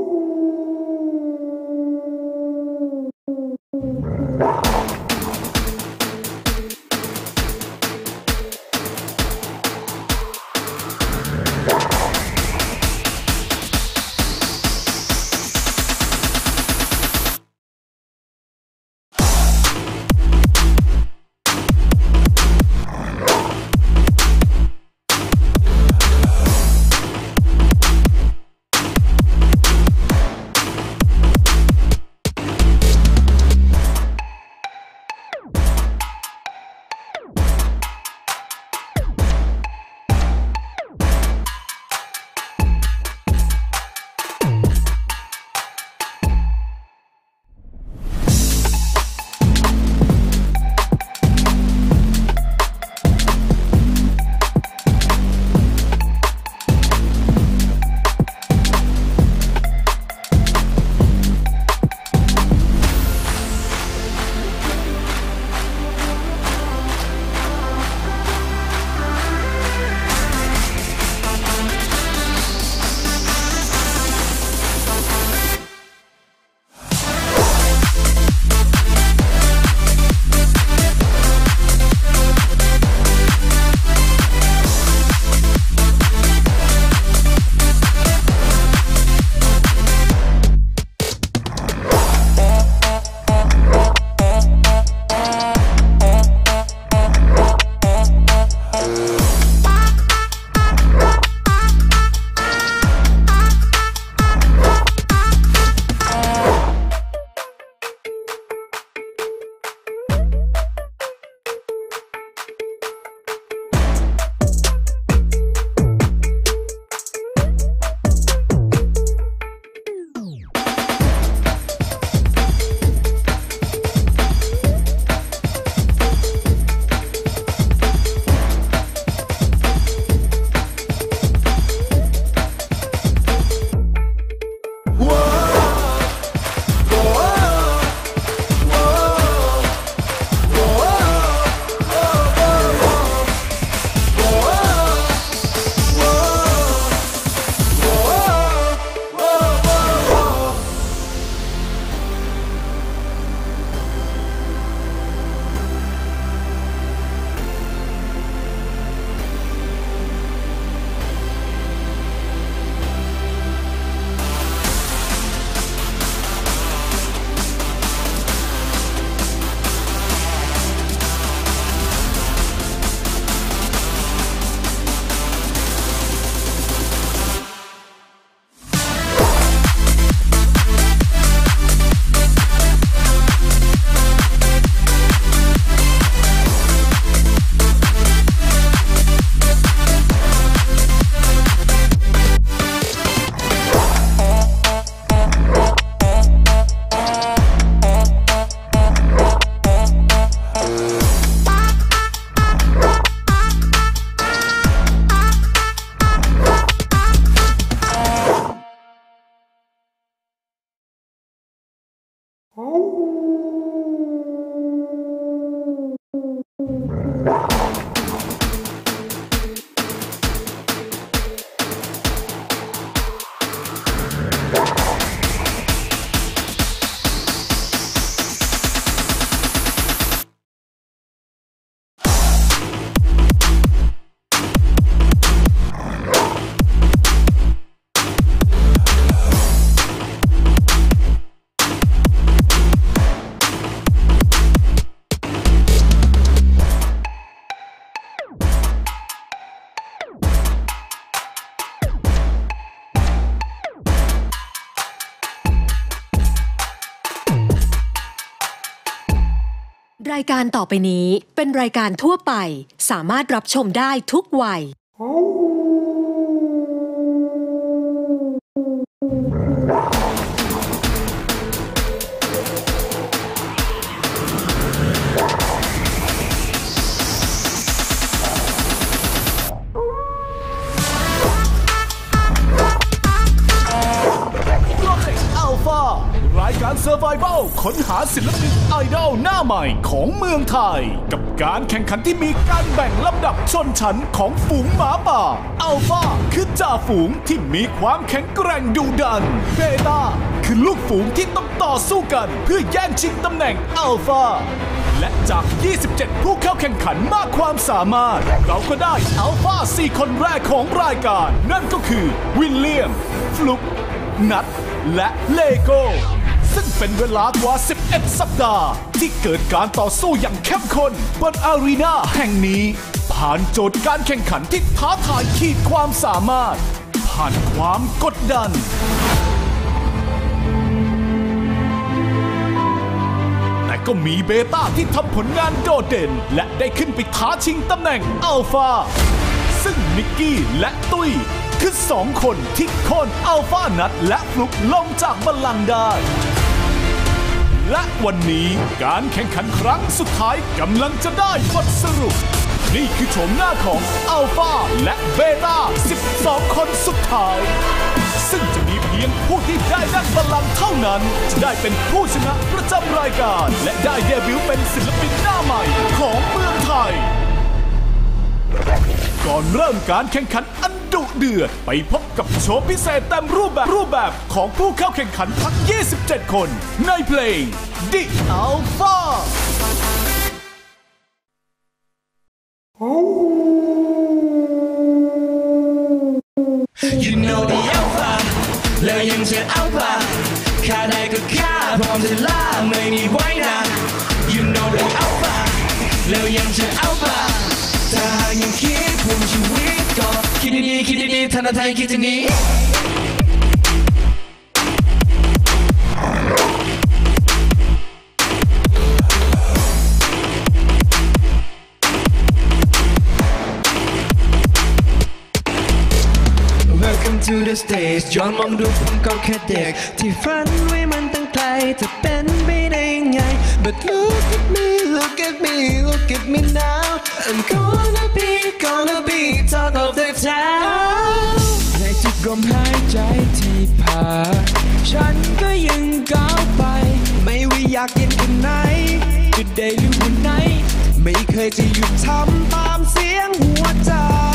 รายการต่อไปนี้เป็นรายการทั่วไปสามารถรับชมได้ทุกวัยไรายการ Survival ค้นหาศิลปินไอดอลหน้าใหม่ของเมืองไทยกับการแข่งขันที่มีการแบ่งลำดับชนชั้นของฝูงหมาป่าอัลฟาคือจ่าฝูงที่มีความแข็งแกร่งดุดันเบต้าคือลูกฝูงที่ต้องต่อสู้กันเพื่อแย่งชิงตำแหน่งอัลฟาและจาก 27 ผู้เข้าแข่งขันมากความสามารถเราก็ได้อัลฟา4 คนแรกของรายการนั่นก็คือวิลเลียมฟลุกนัทและเลโก้ซึ่งเป็นเวลากว่า 11 สัปดาห์ที่เกิดการต่อสู้อย่างเข้มข้นบนอารีนาแห่งนี้ผ่านโจทย์การแข่งขันที่ท้าทายขีดความสามารถผ่านความกดดันแต่ก็มีเบต้าที่ทำผลงานโดดเด่นและได้ขึ้นไปท้าชิงตำแหน่งอัลฟาซึ่งนิกกี้และตุ้ยคือ2 คนที่โค่นอัลฟานัทและฟลุกลงจากบัลลังก์ได้และวันนี้การแข่งขันครั้งสุดท้ายกำลังจะได้บทสรุปนี่คือโฉมหน้าของอัลฟาและเบต้า12 คนสุดท้ายซึ่งจะมีเพียงผู้ที่ได้นั่งบัลลังก์เท่านั้นจะได้เป็นผู้ชนะประจำรายการและได้เดบิวต์เป็นศิลปินหน้าใหม่ของเมืองไทยก่อนเริ่มการแข่งขันอันดุเดือดไปพบกับโชว์พิเศษเต็มรูปแบบของผู้เข้าแข่งขันทั้ง 27 คนในเพลง The Alpha You know the Alpha แล้วยังจะ Alpha ฆ่าได้ก็ฆ่าพร้อมจะล่าไม่มีไว้นะ You know the Alpha แล้วยังจะ Alpha ถ้าหากยังคิดพุ่งชีวิตก็คิดดีๆท่านไทยคิดจะหนีWelcome to the stage ย้อนมองดูผมก็แค่เด็กที่ฝันไว้มันตั้งไกลจะเป็นไปได้ยังไง But look at me look at me look at me now I'm gonna be talk of the town ในทุกลมหายใจที่ผ่านฉันก็ยังก้าวไปไม่ว่าอยากเย็นแค่ไหน Good day หรือวันไหนไม่เคยจะหยุดทำตามเสียงหัวใจ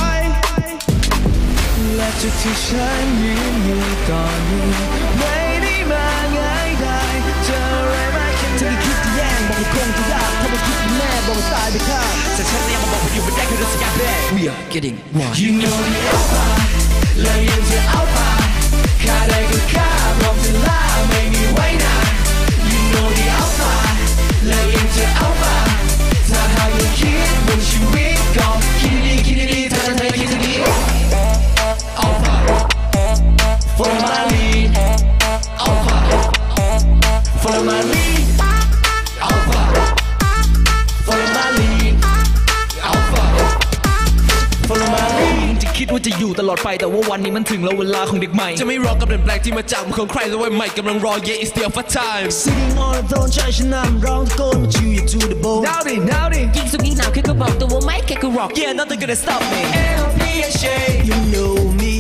และจุดที่ฉันยืนอยู่ตอนนี้ไม่ได้มาง่ายได้เจออะไรมาแค่ไหนถ้าคิดจะแย่งบอกมันคงจะยากถ้ามันคิดแน่บอกมันตายไปข้างแต่ฉันยังมาบอกมันอยู่ไม่ได้คือเรื่องสัญญาแรก We are getting wild You know the Alpha และยังจะ Alpha ฆ่าได้ก็ฆ่าพร้อมจะล่าไม่มีไว้นะ You know the Alpha และยังจะ Alpha ถ้าหากยังคิดบนชีวิตก็คิดดีๆถ้าเธอคิดจะดี Alpha Follow my lead Alpha Follow my lead Alpha Follow my lead Alpha Follow my lead จะคิดว่าจะอยู่ตลอดไปแต่ว่าวันนี้มันถึงแล้วเวลาของเด็กใหม่จะไม่รอกับเรื่องแปลกที่มาจากมือของใครแล้วไว้ใหม่กำลังรอ Yeah it's the Alpha time Sitting on the throne ใช้ฉันนำร้องตะโกน But you to the bone Now then ยิ่งสุขยิ่งหนาวแค่ก็บอกตัวว่าไม่แค่ก็ rock Yeah nothing gonna stop me LPSA You know me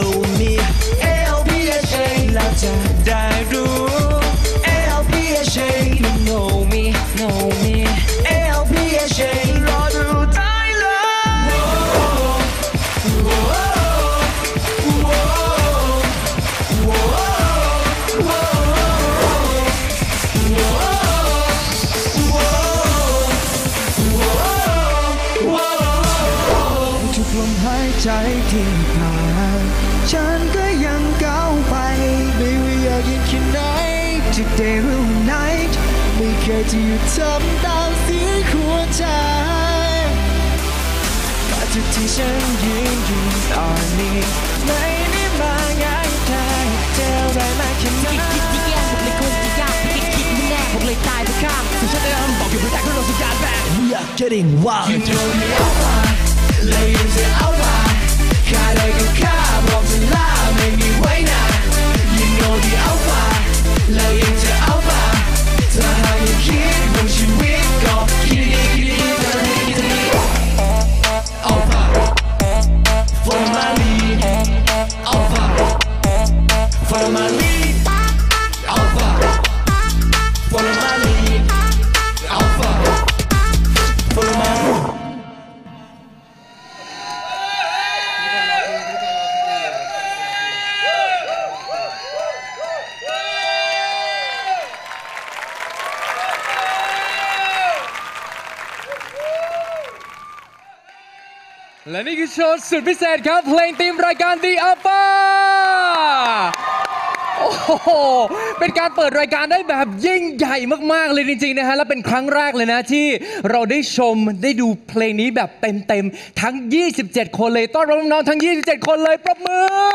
LPSA เราจะได้รู้ LPSA You know me LPSA รอดูได้ลมหายใจที่ผ่านฉันก็ยังก้าวไปไม่ว่าอยากยืนแค่ไหน Today หรือ night ไม่เคยจะหยุดทำตามเสียงหัวใจมาจุดที่ฉันยืนอยู่ตอนนี้ไม่ได้มาง่ายแค่เท่าไรมาแค่ไหนคิดที่แย่บอกเลยคนจะยากไม่คิดไม่แน่บอกเลยตายไปข้างซึ่งฉันได้บอกอยู่ไม่ได้เพราะเราสัญญาณแบก We are getting wild You know the Alpha เลยยังจะ Alpha ฆ่าได้ก็ฆ่าพร้อมจะล่าไม่มีไว้นะ You know the Alpha เลยยังจะ Alpha ถ้าหากยังคิดบนชีวิตก็คิดดีถ้าเธอคิดดี Alpha Follow my lead Alpha Follow my lead Alpha และนี่คือโชว์สุดพิเศษครับเพลงธีมรายการ The Alpha โอ้โหเป็นการเปิดรายการได้แบบยิ่งใหญ่มากๆเลยจริงๆนะฮะและเป็นครั้งแรกเลยนะที่เราได้ชมได้ดูเพลงนี้แบบเต็มๆทั้ง27คนเลยต้อนรับน้องๆทั้ง27คนเลยปรบมือ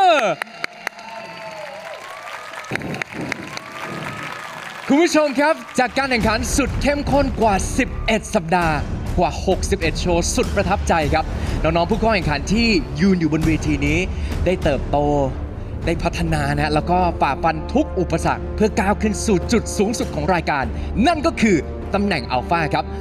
คุณผู้ชมครับจากการแข่งขันสุดเข้มข้นกว่า11สัปดาห์กว่า61โชว์สุดประทับใจครับน้องๆผู้เข้าแข่งขันที่ยืนอยู่บนเวทีนี้ได้เติบโตได้พัฒนานะแล้วก็ฝ่าฟันทุกอุปสรรคเพื่อก้าวขึ้นสู่จุดสูงสุดของรายการนั่นก็คือตำแหน่งอัลฟาครับ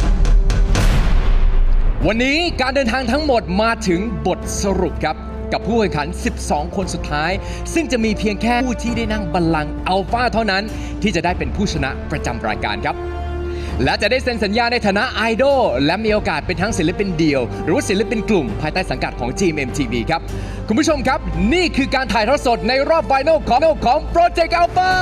วันนี้การเดินทางทั้งหมดมาถึงบทสรุปครับกับผู้แข่งขัน12คนสุดท้ายซึ่งจะมีเพียงแค่ผู้ที่ได้นั่งบัลลังก์อัลฟาเท่านั้นที่จะได้เป็นผู้ชนะประจำรายการครับและจะได้เซ็นสัญญาในฐานะไอดอลและมีโอกาสเป็นทั้งศิลปินเดี่ยวหรือว่าศิลปินกลุ่มภายใต้สังกัดของ GMMTV ครับคุณผู้ชมครับนี่คือการถ่ายทอดสดในรอบไฟนอลของโปรเจกต์อัลฟา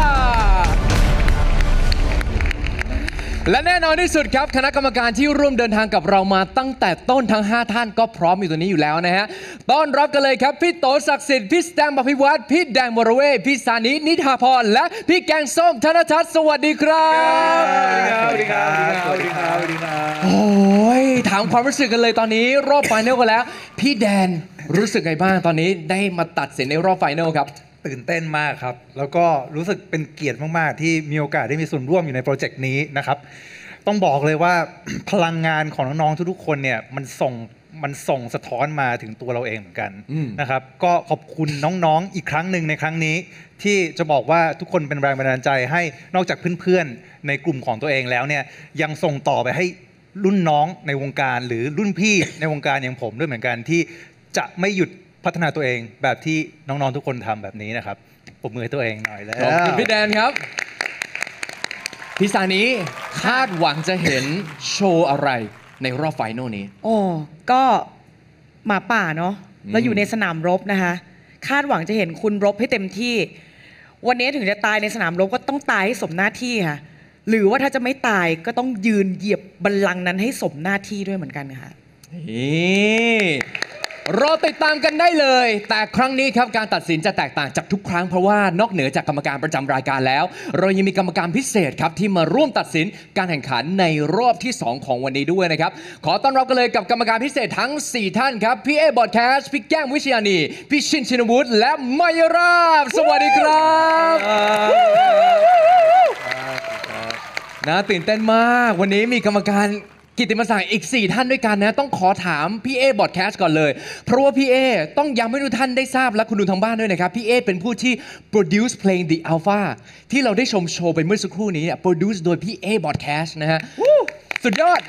และแน่นอนที่สุดครับคณะกรรมการที่ร่วมเดินทางกับเรามาตั้งแต่ต้นทั้ง5ท่านก็พร้อมอยู่ตัวนี้อยู่แล้วนะฮะต้อนรับกันเลยครับพี่โตศักดิ์สิทธิ์พี่สแตมป์ อภิวัตรพี่แดงวรเวทพี่สานินิธาพรและพี่แกงส้มธนทัศน์สวัสดีครับสวัสดีครับโอ้ยถามความรู้สึกกันเลยตอนนี้รอบไฟนอลกันแล้วพี่แดนรู้สึกไงบ้างตอนนี้ได้มาตัดสินในรอบไฟนอลครับตื่นเต้นมากครับแล้วก็รู้สึกเป็นเกียรติมากๆที่มีโอกาสได้มีส่วนร่วมอยู่ในโปรเจกต์นี้นะครับต้องบอกเลยว่า พลังงานของน้องๆทุกๆคนเนี่ยมันส่งสะท้อนมาถึงตัวเราเองเหมือนกันนะครับก็ขอบคุณน้องๆอีกครั้งหนึ่งในครั้งนี้ที่จะบอกว่าทุกคนเป็นแรงบันดาลใจให้นอกจากเพื่อนๆในกลุ่มของตัวเองแล้วเนี่ยยังส่งต่อไปให้รุ่นน้องในวงการหรือรุ่นพี่ในวงการอย่างผมด้วยเหมือนกันที่จะไม่หยุดพัฒนาตัวเองแบบที่น้องๆทุกคนทำแบบนี้นะครับปรบมือให้ตัวเองหน่อยแล้วขอบคุณพี่แดนครับพี่สานีคาดหวังจะเห็นโชว์อะไรในรอบไฟนอลนี้โอ้ก็หมาป่าเนาะเราอยู่ในสนามรบนะคะคาดหวังจะเห็นคุณรบให้เต็มที่วันนี้ถึงจะตายในสนามรบก็ต้องตายให้สมหน้าที่ค่ะหรือว่าถ้าจะไม่ตายก็ต้องยืนเหยียบบัลลังก์นั้นให้สมหน้าที่ด้วยเหมือนกันค่ะรอติดตามกันได้เลยแต่ครั้งนี้ครับการตัดสินจะแตกต่างจากทุกครั้งเพราะว่านอกเหนือจากกรรมการประจำรายการแล้วเรายังมีกรรมการพิเศษครับที่มาร่วมตัดสินการแข่งขันในรอบที่2ของวันนี้ด้วยนะครับขอต้อนรับกันเลยกับกรรมการพิเศษทั้ง4ท่านครับพี่เอบอดแคสต์พี่แก้มวิชยานีพี่ชินชินวุฒิและมายราบสวัสดีครับนะตื่นเต้นมากวันนี้มีกรรมการกิตติมศักดิ์อีก4ท่านด้วยกันนะต้องขอถามพี่เอบอดแคสต์ก่อนเลยเพราะว่าพี่เอต้องย้ำให้ทุกท่านได้ทราบและคุณดูทางบ้านด้วยนะครับพี่เอเป็นผู้ที่ produce เพลง The Alpha ที่เราได้ชมโชว์ไปเมื่อสักครู่นี้ produce โดยพี่เอบอดแคสต์นะฮะสุดยอด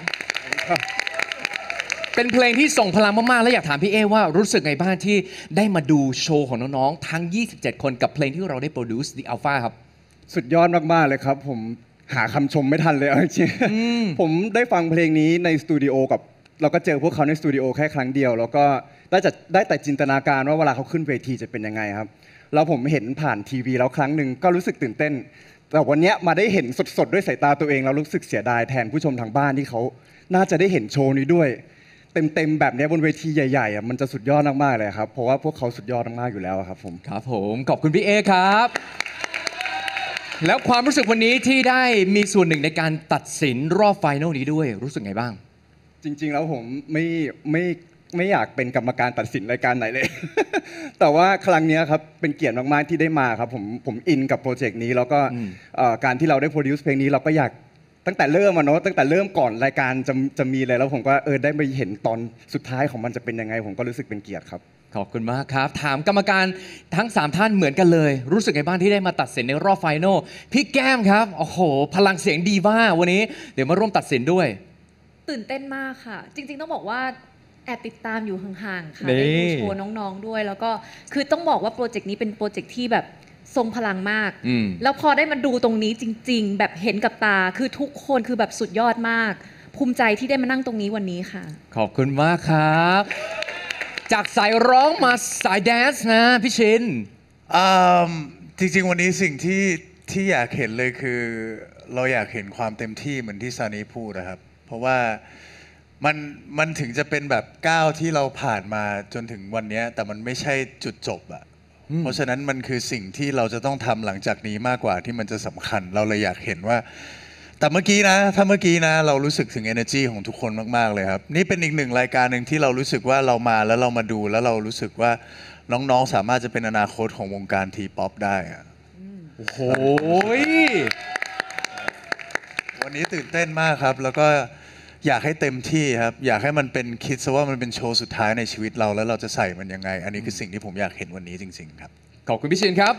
เป็นเพลงที่ส่งพลังมากๆและอยากถามพี่เอว่ารู้สึกไงบ้างที่ได้มาดูโชว์ของน้องๆทั้ง27คนกับเพลงที่เราได้ produce The Alpha ครับสุดยอดมากๆเลยครับผมหาคำชมไม่ทันเลยจริงๆผมได้ฟังเพลงนี้ในสตูดิโอกับเราก็เจอพวกเขาในสตูดิโอแค่ครั้งเดียวแล้วก็ได้แต่จินตนาการว่าเวลาเขาขึ้นเวทีจะเป็นยังไงครับแล้วผมเห็นผ่านทีวีแล้วครั้งหนึ่งก็รู้สึกตื่นเต้นแต่วันนี้มาได้เห็นสดๆด้วยสายตาตัวเองแล้วรู้สึกเสียดายแทนผู้ชมทางบ้านที่เขาน่าจะได้เห็นโชว์นี้ด้วยเต็มๆแบบนี้บนเวทีใหญ่ๆมันจะสุดยอดมากๆเลยครับเพราะว่าพวกเขาสุดยอดมากๆอยู่แล้วครับผมครับผมขอบคุณพี่เอครับแล้วความรู้สึกวันนี้ที่ได้มีส่วนหนึ่งในการตัดสินรอบไฟนอลนี้ด้วยรู้สึกไงบ้างจริงๆแล้วผมไม่อยากเป็นกรรมการตัดสินรายการไหนเลย แต่ว่าครั้งนี้ครับเป็นเกียรติมากๆที่ได้มาครับผมอินกับโปรเจกต์นี้แล้วก็การที่เราได้โปรดิวซ์เพลงนี้เราก็อยากตั้งแต่เริ่มเนาะตั้งแต่เริ่มก่อนรายการจะมีเลยแล้วผมก็ได้ไปเห็นตอนสุดท้ายของมันจะเป็นยังไงผมก็รู้สึกเป็นเกียรติครับขอบคุณมากครับถามกรรมการทั้ง3ท่านเหมือนกันเลยรู้สึกไงบ้างที่ได้มาตัดสินในรอบไฟนอลพี่แก้มครับโอ้โหพลังเสียงดีมากวันนี้เดี๋ยวมาร่วมตัดสินด้วยตื่นเต้นมากค่ะจริงๆต้องบอกว่าแอบติดตามอยู่ห่างๆค่ะได้ดูโชว์น้องๆด้วยแล้วก็คือต้องบอกว่าโปรเจกต์นี้เป็นโปรเจกต์ที่แบบทรงพลังมากแล้วพอได้มาดูตรงนี้จริงๆแบบเห็นกับตาคือทุกคนคือแบบสุดยอดมากภูมิใจที่ได้มานั่งตรงนี้วันนี้ค่ะขอบคุณมากครับจากสายร้องมาสายแดนซ์นะพี่ชินจริงๆวันนี้สิ่งที่อยากเห็นเลยคือเราอยากเห็นความเต็มที่เหมือนที่ซานีพูดนะครับเพราะว่ามันถึงจะเป็นแบบก้าวที่เราผ่านมาจนถึงวันนี้แต่มันไม่ใช่จุดจบอะเพราะฉะนั้นมันคือสิ่งที่เราจะต้องทำหลังจากนี้มากกว่าที่มันจะสำคัญเราเลยอยากเห็นว่าแต่เมื่อกี้นะถ้าเมื่อกี้นะเรารู้สึกถึง energy ของทุกคนมากๆเลยครับนี่เป็นอีกหนึ่งรายการหนึ่งที่เรารู้สึกว่าเรามาแล้วเรามาดูแล้วเรารู้สึกว่าน้องๆสามารถจะเป็นอนาคตของวงการทีป๊อปได้อะโอ้โหวันนี้ตื่นเต้นมากครับแล้วก็อยากให้เต็มที่ครับอยากให้มันเป็นคิดซะว่ามันเป็นโชว์สุดท้ายในชีวิตเราแล้วเราจะใส่มันยังไงอันนี้คือสิ่งที่ผมอยากเห็นวันนี้จริงๆครับขอบคุณพี่ชินครับ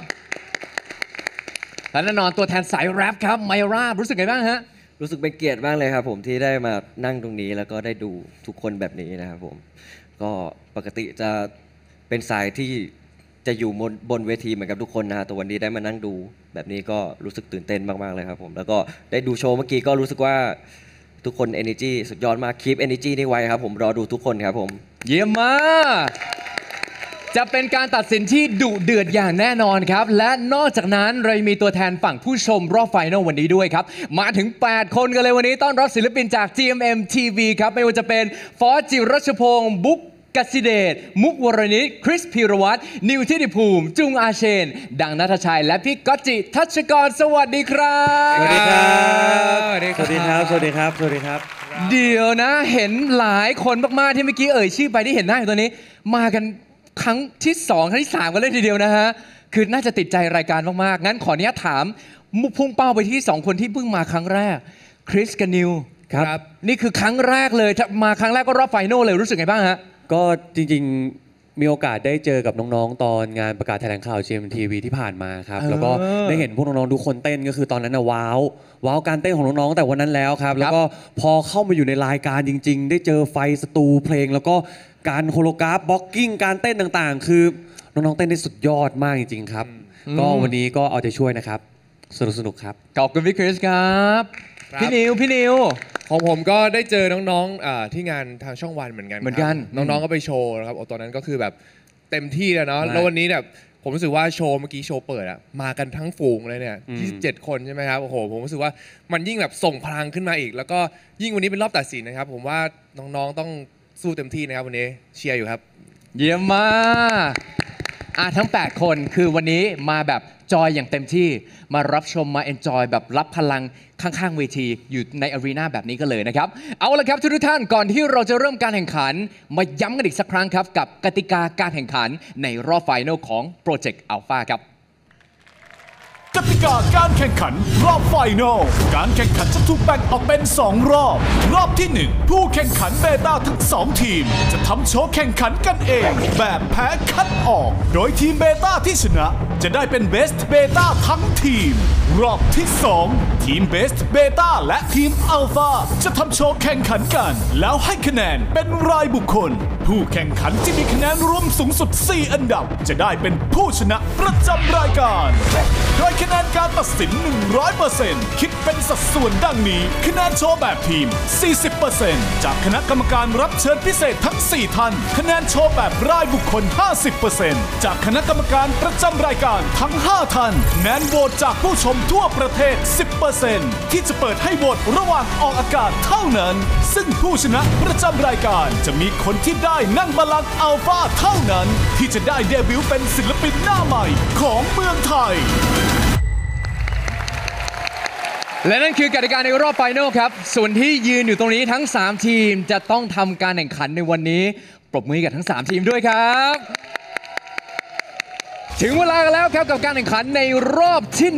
และแน่นอนตัวแทนสายแรปครับไมรารู้สึกไงบ้างฮะรู้สึกเป็นเกียรติมากเลยครับผมที่ได้มานั่งตรงนี้แล้วก็ได้ดูทุกคนแบบนี้นะครับผมก็ปกติจะเป็นสายที่จะอยู่บนเวทีเหมือนกับทุกคนนะแต่วันนี้ได้มานั่งดูแบบนี้ก็รู้สึกตื่นเต้นมากๆเลยครับผมแล้วก็ได้ดูโชว์เมื่อกี้ก็รู้สึกว่าทุกคน energy สุดยอดมาก keep energy นี้ไว้ครับผมรอดูทุกคนครับผมเยี่ยมมากจะเป็นการตัดสินที่ดุเดือดอย่างแน่นอนครับและนอกจากนั้นเรามีตัวแทนฝั่งผู้ชมรอบไฟนอลวันนี้ด้วยครับมาถึง8คนกันเลยวันนี้ต้อนรับศิลปินจาก GMM TV ครับไม่ว่าจะเป็นฟอสจิรัชพงศ์บุ๊กกสิเดชมุกวรณิตคริสพีรวัตรนิวทิติภูมิจุงอาเชนดังณัฐชัยและพี่ก๊อตจิทัชกรสวัสดีครับสวัสดีครับสวัสดีครับสวัสดีครับสวัสดีครับเดี๋ยวนะเห็นหลายคนมากๆที่เมื่อกี้เอ่ยชื่อไปที่เห็นหน้าอยู่ตัวนี้มากันครั้งที่2ครั้งที่3กันเลยทีเดียวนะฮะคือน่าจะติดใจรายการมากๆงั้นขออนุญาตถามพุ่งเป้าไปที่2คนที่เพิ่งมาครั้งแรกคริสกับนิวครับนี่คือครั้งแรกเลยมาครั้งแรกก็รอบไฟนอลเลยรู้สึกไงบ้างฮะก็จริงๆมีโอกาสได้เจอกับน้องๆตอนงานประกาศแถลงข่าว GMTV ที่ผ่านมาครับแล้วก็ได้เห็นพวกน้องๆทุกคนเต้นก็คือตอนนั้นนะว้าวการเต้นของน้องๆแต่วันนั้นแล้วครับแล้วก็พอเข้ามาอยู่ในรายการจริงๆได้เจอไฟสตูเพลงแล้วก็การโคโรกราฟบล็อกกิ้งการเต้นต่างๆคือน้องๆเต้นได้สุดยอดมากจริงๆครับก็วันนี้ก็เอาใจช่วยนะครับสนุกครับขอบคุณพี่คริสครับพี่นิวของผมก็ได้เจอน้องๆที่งานทางช่องวันเหมือนกันน้องๆก็ไปโชว์นะครับตอนนั้นก็คือแบบเต็มที่แล้วเนาะแล้ววันนี้แบบผมรู้สึกว่าโชว์เมื่อกี้โชว์เปิดอะมากันทั้งฝูงเลยเนี่ย27คนใช่ไหมครับโอ้โหผมรู้สึกว่ามันยิ่งแบบส่งพลังขึ้นมาอีกแล้วก็ยิ่งวันนี้เป็นรอบตัดสินนะครับผมว่าน้องๆต้องสู้เต็มที่นะครับวันนี้เชียร์อยู่ครับเยี่ยมมากทั้ง8คนคือวันนี้มาแบบจอยอย่างเต็มที่มารับชมมาเอนจอยแบบรับพลังข้างๆเวทีอยู่ในอารีนาแบบนี้กันเลยนะครับเอาละครับทุกท่านก่อนที่เราจะเริ่มการแข่งขันมาย้ำกันอีกสักครั้งครับกับกติกาการแข่งขันในรอบไฟนอลของ Project Alpha ครับกติกาการแข่งขันรอบไฟนอลการแข่งขันจะถูกแบ่งออกเป็น2รอบรอบที่1ผู้แข่งขันเบต้าทั้ง2ทีมจะทำโชว์แข่งขันกันเองแบบแพ้คัดออกโดยทีมเบต้าที่ชนะจะได้เป็นเบสต์เบต้าทั้งทีมรอบที่2ทีมเบสต์เบต้าและทีมอัลฟาจะทำโชว์แข่งขันกันแล้วให้คะแนนเป็นรายบุคคลผู้แข่งขันที่มีคะแนนรวมสูงสุด4อันดับจะได้เป็นผู้ชนะประจำรายการโดยคะแนนการตัดสิน 100% คิดเป็นสัดส่วนดังนี้คะแนนโชว์แบบทีม 40% จากคณะกรรมการรับเชิญพิเศษทั้ง4ท่านคะแนนโชว์แบบรายบุคคล 50% จากคณะกรรมการประจำรายการทั้ง5ท่านคะแนนโหวตจากผู้ชมทั่วประเทศ 10% ที่จะเปิดให้โหวตระหว่างออกอากาศเท่านั้นซึ่งผู้ชนะประจำรายการจะมีคนที่ได้นั่งบัลลังก์อัลฟาเท่านั้นที่จะได้เดบิวต์เป็นศิลปินหน้าใหม่ของเมืองไทยและนั่นคือกติกาในรอบไฟนอลครับส่วนที่ยืนอยู่ตรงนี้ทั้ง3ทีมจะต้องทำการแข่งขันในวันนี้ปรบมือกับทั้ง3ทีมด้วยครับถึงเวลาแล้วครับกับการแข่งขันในรอบที่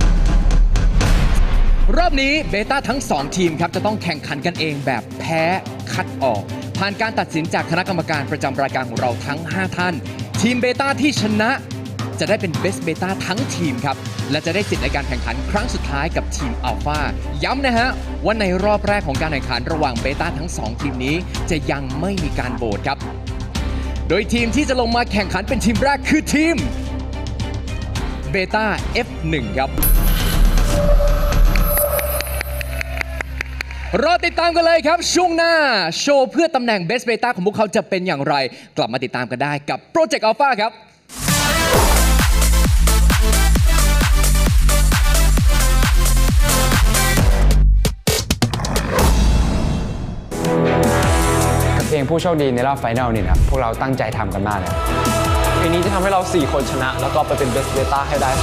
1รอบนี้เบต้าทั้ง2ทีมครับจะต้องแข่งขันกันเองแบบแพ้คัดออกผ่านการตัดสินจากคณะกรรมการประจำรายการของเราทั้ง5ท่านทีมเบต้าที่ชนะจะได้เป็นเบสเบต้าทั้งทีมครับและจะได้สิทธิ์ในการแข่งขันครั้งสุดท้ายกับทีมอัลฟาย้ำนะฮะว่าในรอบแรกของการแข่งขันระหว่างเบต้าทั้ง2ทีมนี้จะยังไม่มีการโหวตครับโดยทีมที่จะลงมาแข่งขันเป็นทีมแรกคือทีมเบต้า F1 ครับรอติดตามกันเลยครับช่วงหน้าโชว์เพื่อตำแหน่งเบสเบต้าของพวกเขาจะเป็นอย่างไรกลับมาติดตามกันได้กับ Project Alpha ครับผู้โชคดีในรอบไฟนอลนี่นะพวกเราตั้งใจทำกันมากเลยเพลงนี้จะทำให้เรา4 คนชนะแล้วก็ไปเป็น Best Beta ให้ได้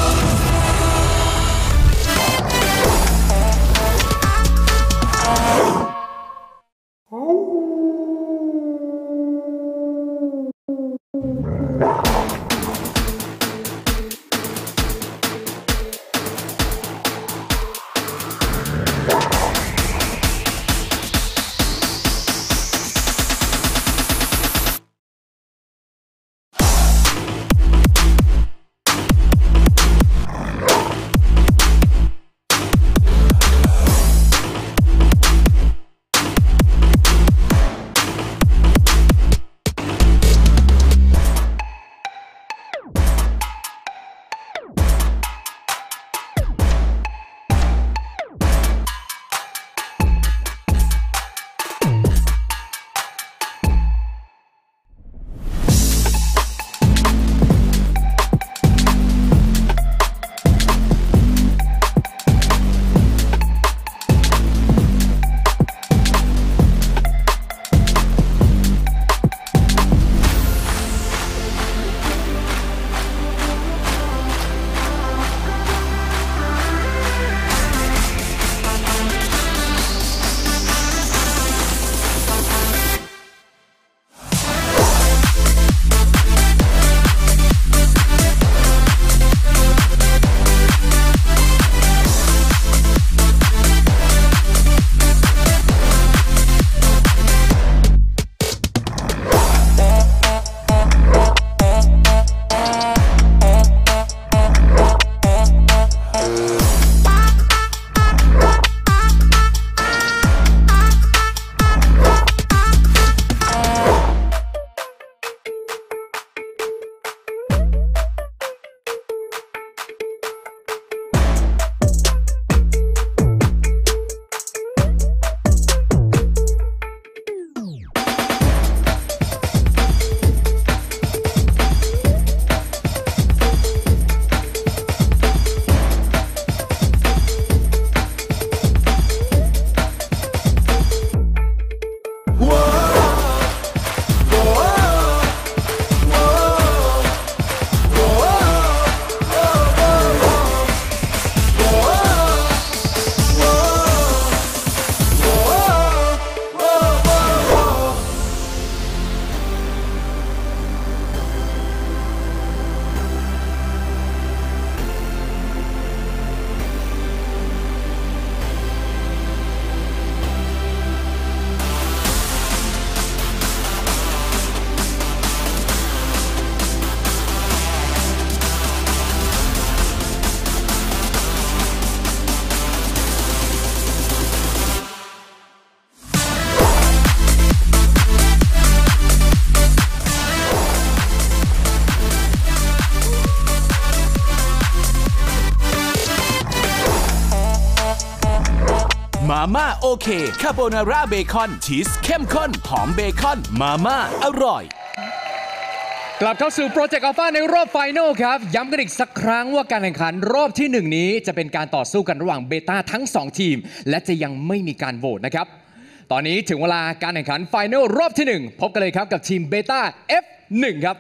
มาม่าโอเคคาโบนาร่าเบคอนชีสเข้มข้นหอมเบคอนมาม่าอร่อยกลับเข้าสู่โปรเจกต์อัลฟาในรอบไฟนอลครับย้ำกันอีกสักครั้งว่าการแข่งขันรอบที่ 1 นี้จะเป็นการต่อสู้กันระหว่างเบต้าทั้ง2ทีมและจะยังไม่มีการโหวตนะครับตอนนี้ถึงเวลาการแข่งขันไฟนอลรอบที่ 1พบกันเลยครับกับทีมเบต้า F1 ครับ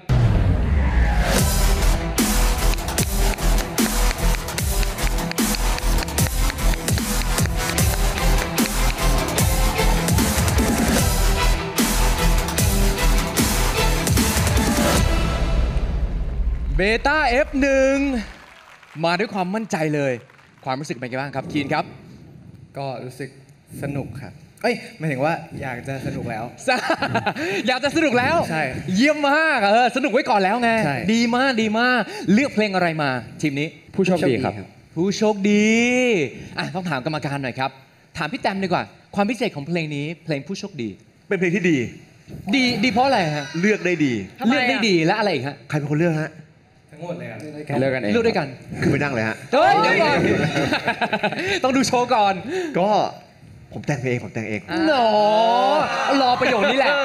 เบต้า F1 มาด้วยความมั่นใจเลยความรู้สึกเป็นไงบ้างครับคีนครับก็รู้สึกสนุกครับหมายถึงว่าอยากจะสนุกแล้วอยากจะสนุกแล้วใช่เยี่ยมมากสนุกไว้ก่อนแล้วไงดีมากดีมากเลือกเพลงอะไรมาทีมนี้ผู้โชคดีครับผู้โชคดีต้องถามกรรมการหน่อยครับถามพี่แตมดีกว่าความพิเศษของเพลงนี้เพลงผู้โชคดีเป็นเพลงที่ดีเพราะอะไรฮะเลือกได้ดีและอะไรอีกฮะใครเป็นคนเลือกฮะทั้งหมดเลยเลือกกันเองเลือกด้วยกันคือไปนั่งเลยฮะเฮ้ยเดี๋ยวก่อนต้องดูโชว์ก่อนก็ผมแต่งเองหนอรอประโยคนี้แหละ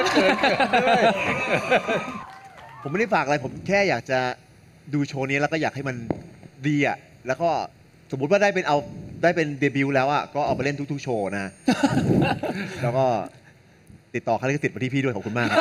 ผมไม่ได้ฝากอะไรผมแค่อยากจะดูโชว์นี้แล้วก็อยากให้มันดีอ่ะแล้วก็สมมุติว่าได้เป็นเดบิวต์แล้วอ่ะก็เอาไปเล่นทุกๆโชว์นะแล้วก็ติดต่อค่าลิขสิทธิ์มาที่พี่ด้วยขอบคุณมาก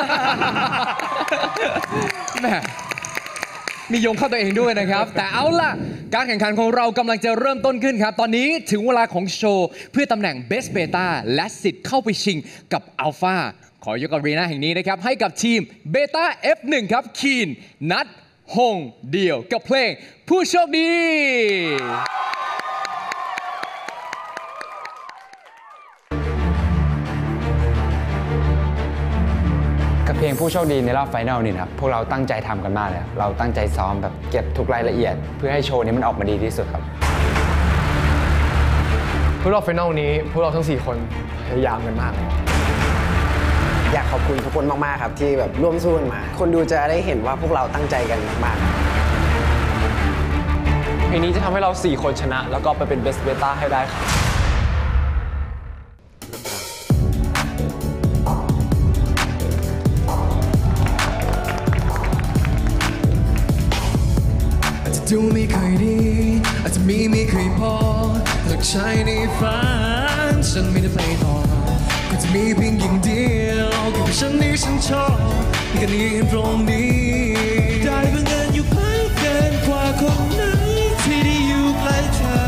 แหมมีโยงเข้าตัวเองด้วยนะครับ แต่เอาล่ะการแข่งขันของเรากำลังจะเริ่มต้นขึ้นครับ ตอนนี้ถึงเวลาของโชว์เพื่อตำแหน่ง Best Beta และสิทธิ์เข้าไปชิงกับ Alpha ขอยกอารีนาแห่งนี้นะครับให้กับทีม Beta F1 ครับคีนนัทฮงเดี่ยวกับเพลงผู้โชคดีกับเพลงผู้โชคดีในรอบไฟนอลนี่นะครับพวกเราตั้งใจทำกันมากเลยเราตั้งใจซ้อมแบบเก็บทุกรายละเอียด เพื่อให้โชว์นี้มันออกมาดีที่สุดครับเพื่อรอบไฟนอลนี้พวกเราทั้ง4คนพยายามกันมากอยากขอบคุณทุกคนมากๆครับที่แบบร่วมสู้กันมาคนดูจะได้เห็นว่าพวกเราตั้งใจกันมากเพลงนี้จะทำให้เรา4คนชนะแล้วก็ไปเป็น Best Beta ให้ได้ครับดูไม่เคยดีอาจจะมีไม่เคยพอหลักใช้ในฝันฉันไม่ได้ไปต่อก็จะมีเพียงอย่างเดียวกับฉันที่ฉันชอบกันยืนตรงนี้ได้บังเอิญอยู่ใกล้เกินกว่าคนไหนที่ได้อยู่ใกล้เธอ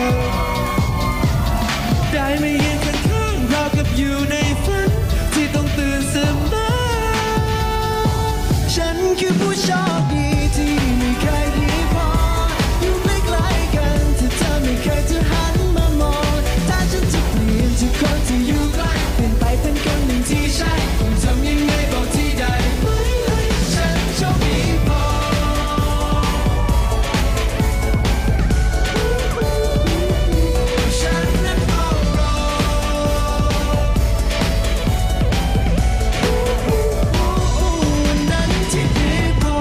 ได้ไม่ยืนข้างๆเรากับอยู่ในฝันที่ต้องตื่นเสมอฉันคือผู้โชคดีที่ไม่เคยดีคนที่อยู่ใกล้เปลี่ยนไปเป็นคนหนึ่งที่ใช่ต้องทำยังไงบอกที่ใดไม่ให้ฉันโชคดีพอฉันนั้นเฝ้ารอวันนั้นที่ดีพอ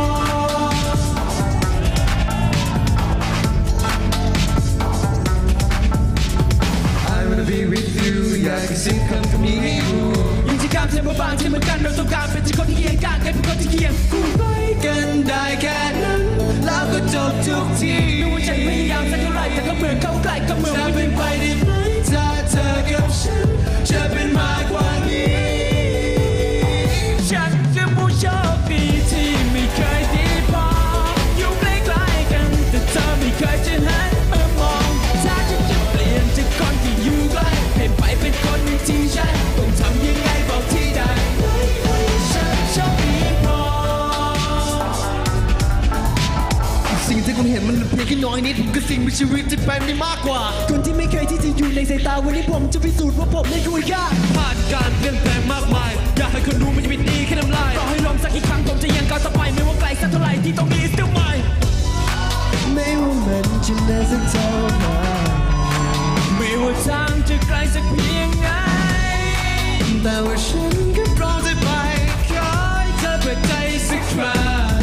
อยากกระซิบคำนี้ให้รู้ยิ่งที่ข้ามเส้นบางที่เหมือนกันเราต้องการเป็นคนที่เคียงข้างกันเป็นคนที่เคียงคู่ไปกันได้แค่นั้นแล้วก็จบทุกทีไม่ว่าใจพยายามสักเท่าไรแต่ก็เหมือนเข้าใกล้ก็เหมือนจะเป็นไปได้ไหมถ้าเธอกับฉันจะเป็นมากกว่านี้ฉันคือผู้โชคดีที่ไม่เคยดีพออยู่ใกล้ๆกันแต่เธอไม่เคยจะหันมามองถ้าฉันจะเปลี่ยนจากคนที่อยู่ใกล้ไปเป็นคนหนึ่งที่ใช่ต้องทำยังไงบอกที่ใดฉันโชคดีพอสิ่งที่คุณเห็นมันเพียงแค่น้อยนิดผมก็สิ่งมีชีวิตที่เป็นได้มากกว่าคนที่ไม่เคยที่จะอยู่ในสายตาวันนี้ผมจะพิสูจน์ว่าผมได้ด้วยยากผ่านการเปลี่ยนแปลงมากมายอยากให้คนดูมันจะเป็นดีแค่น้ำลายต่อให้ลองสักอีกครั้งผมจะยังก้าวต่อไปไม่ว่าไกลสักเท่าไหร่ที่ตรงนี้ still mine ไม่ว่ามันจะนานสักเท่าไหร่ไม่ว่าทางจะไกลสักเพียงไหนแต่ว่าฉันก็พร้อมจะไปขอให้เธอเปิดใจสักครั้ง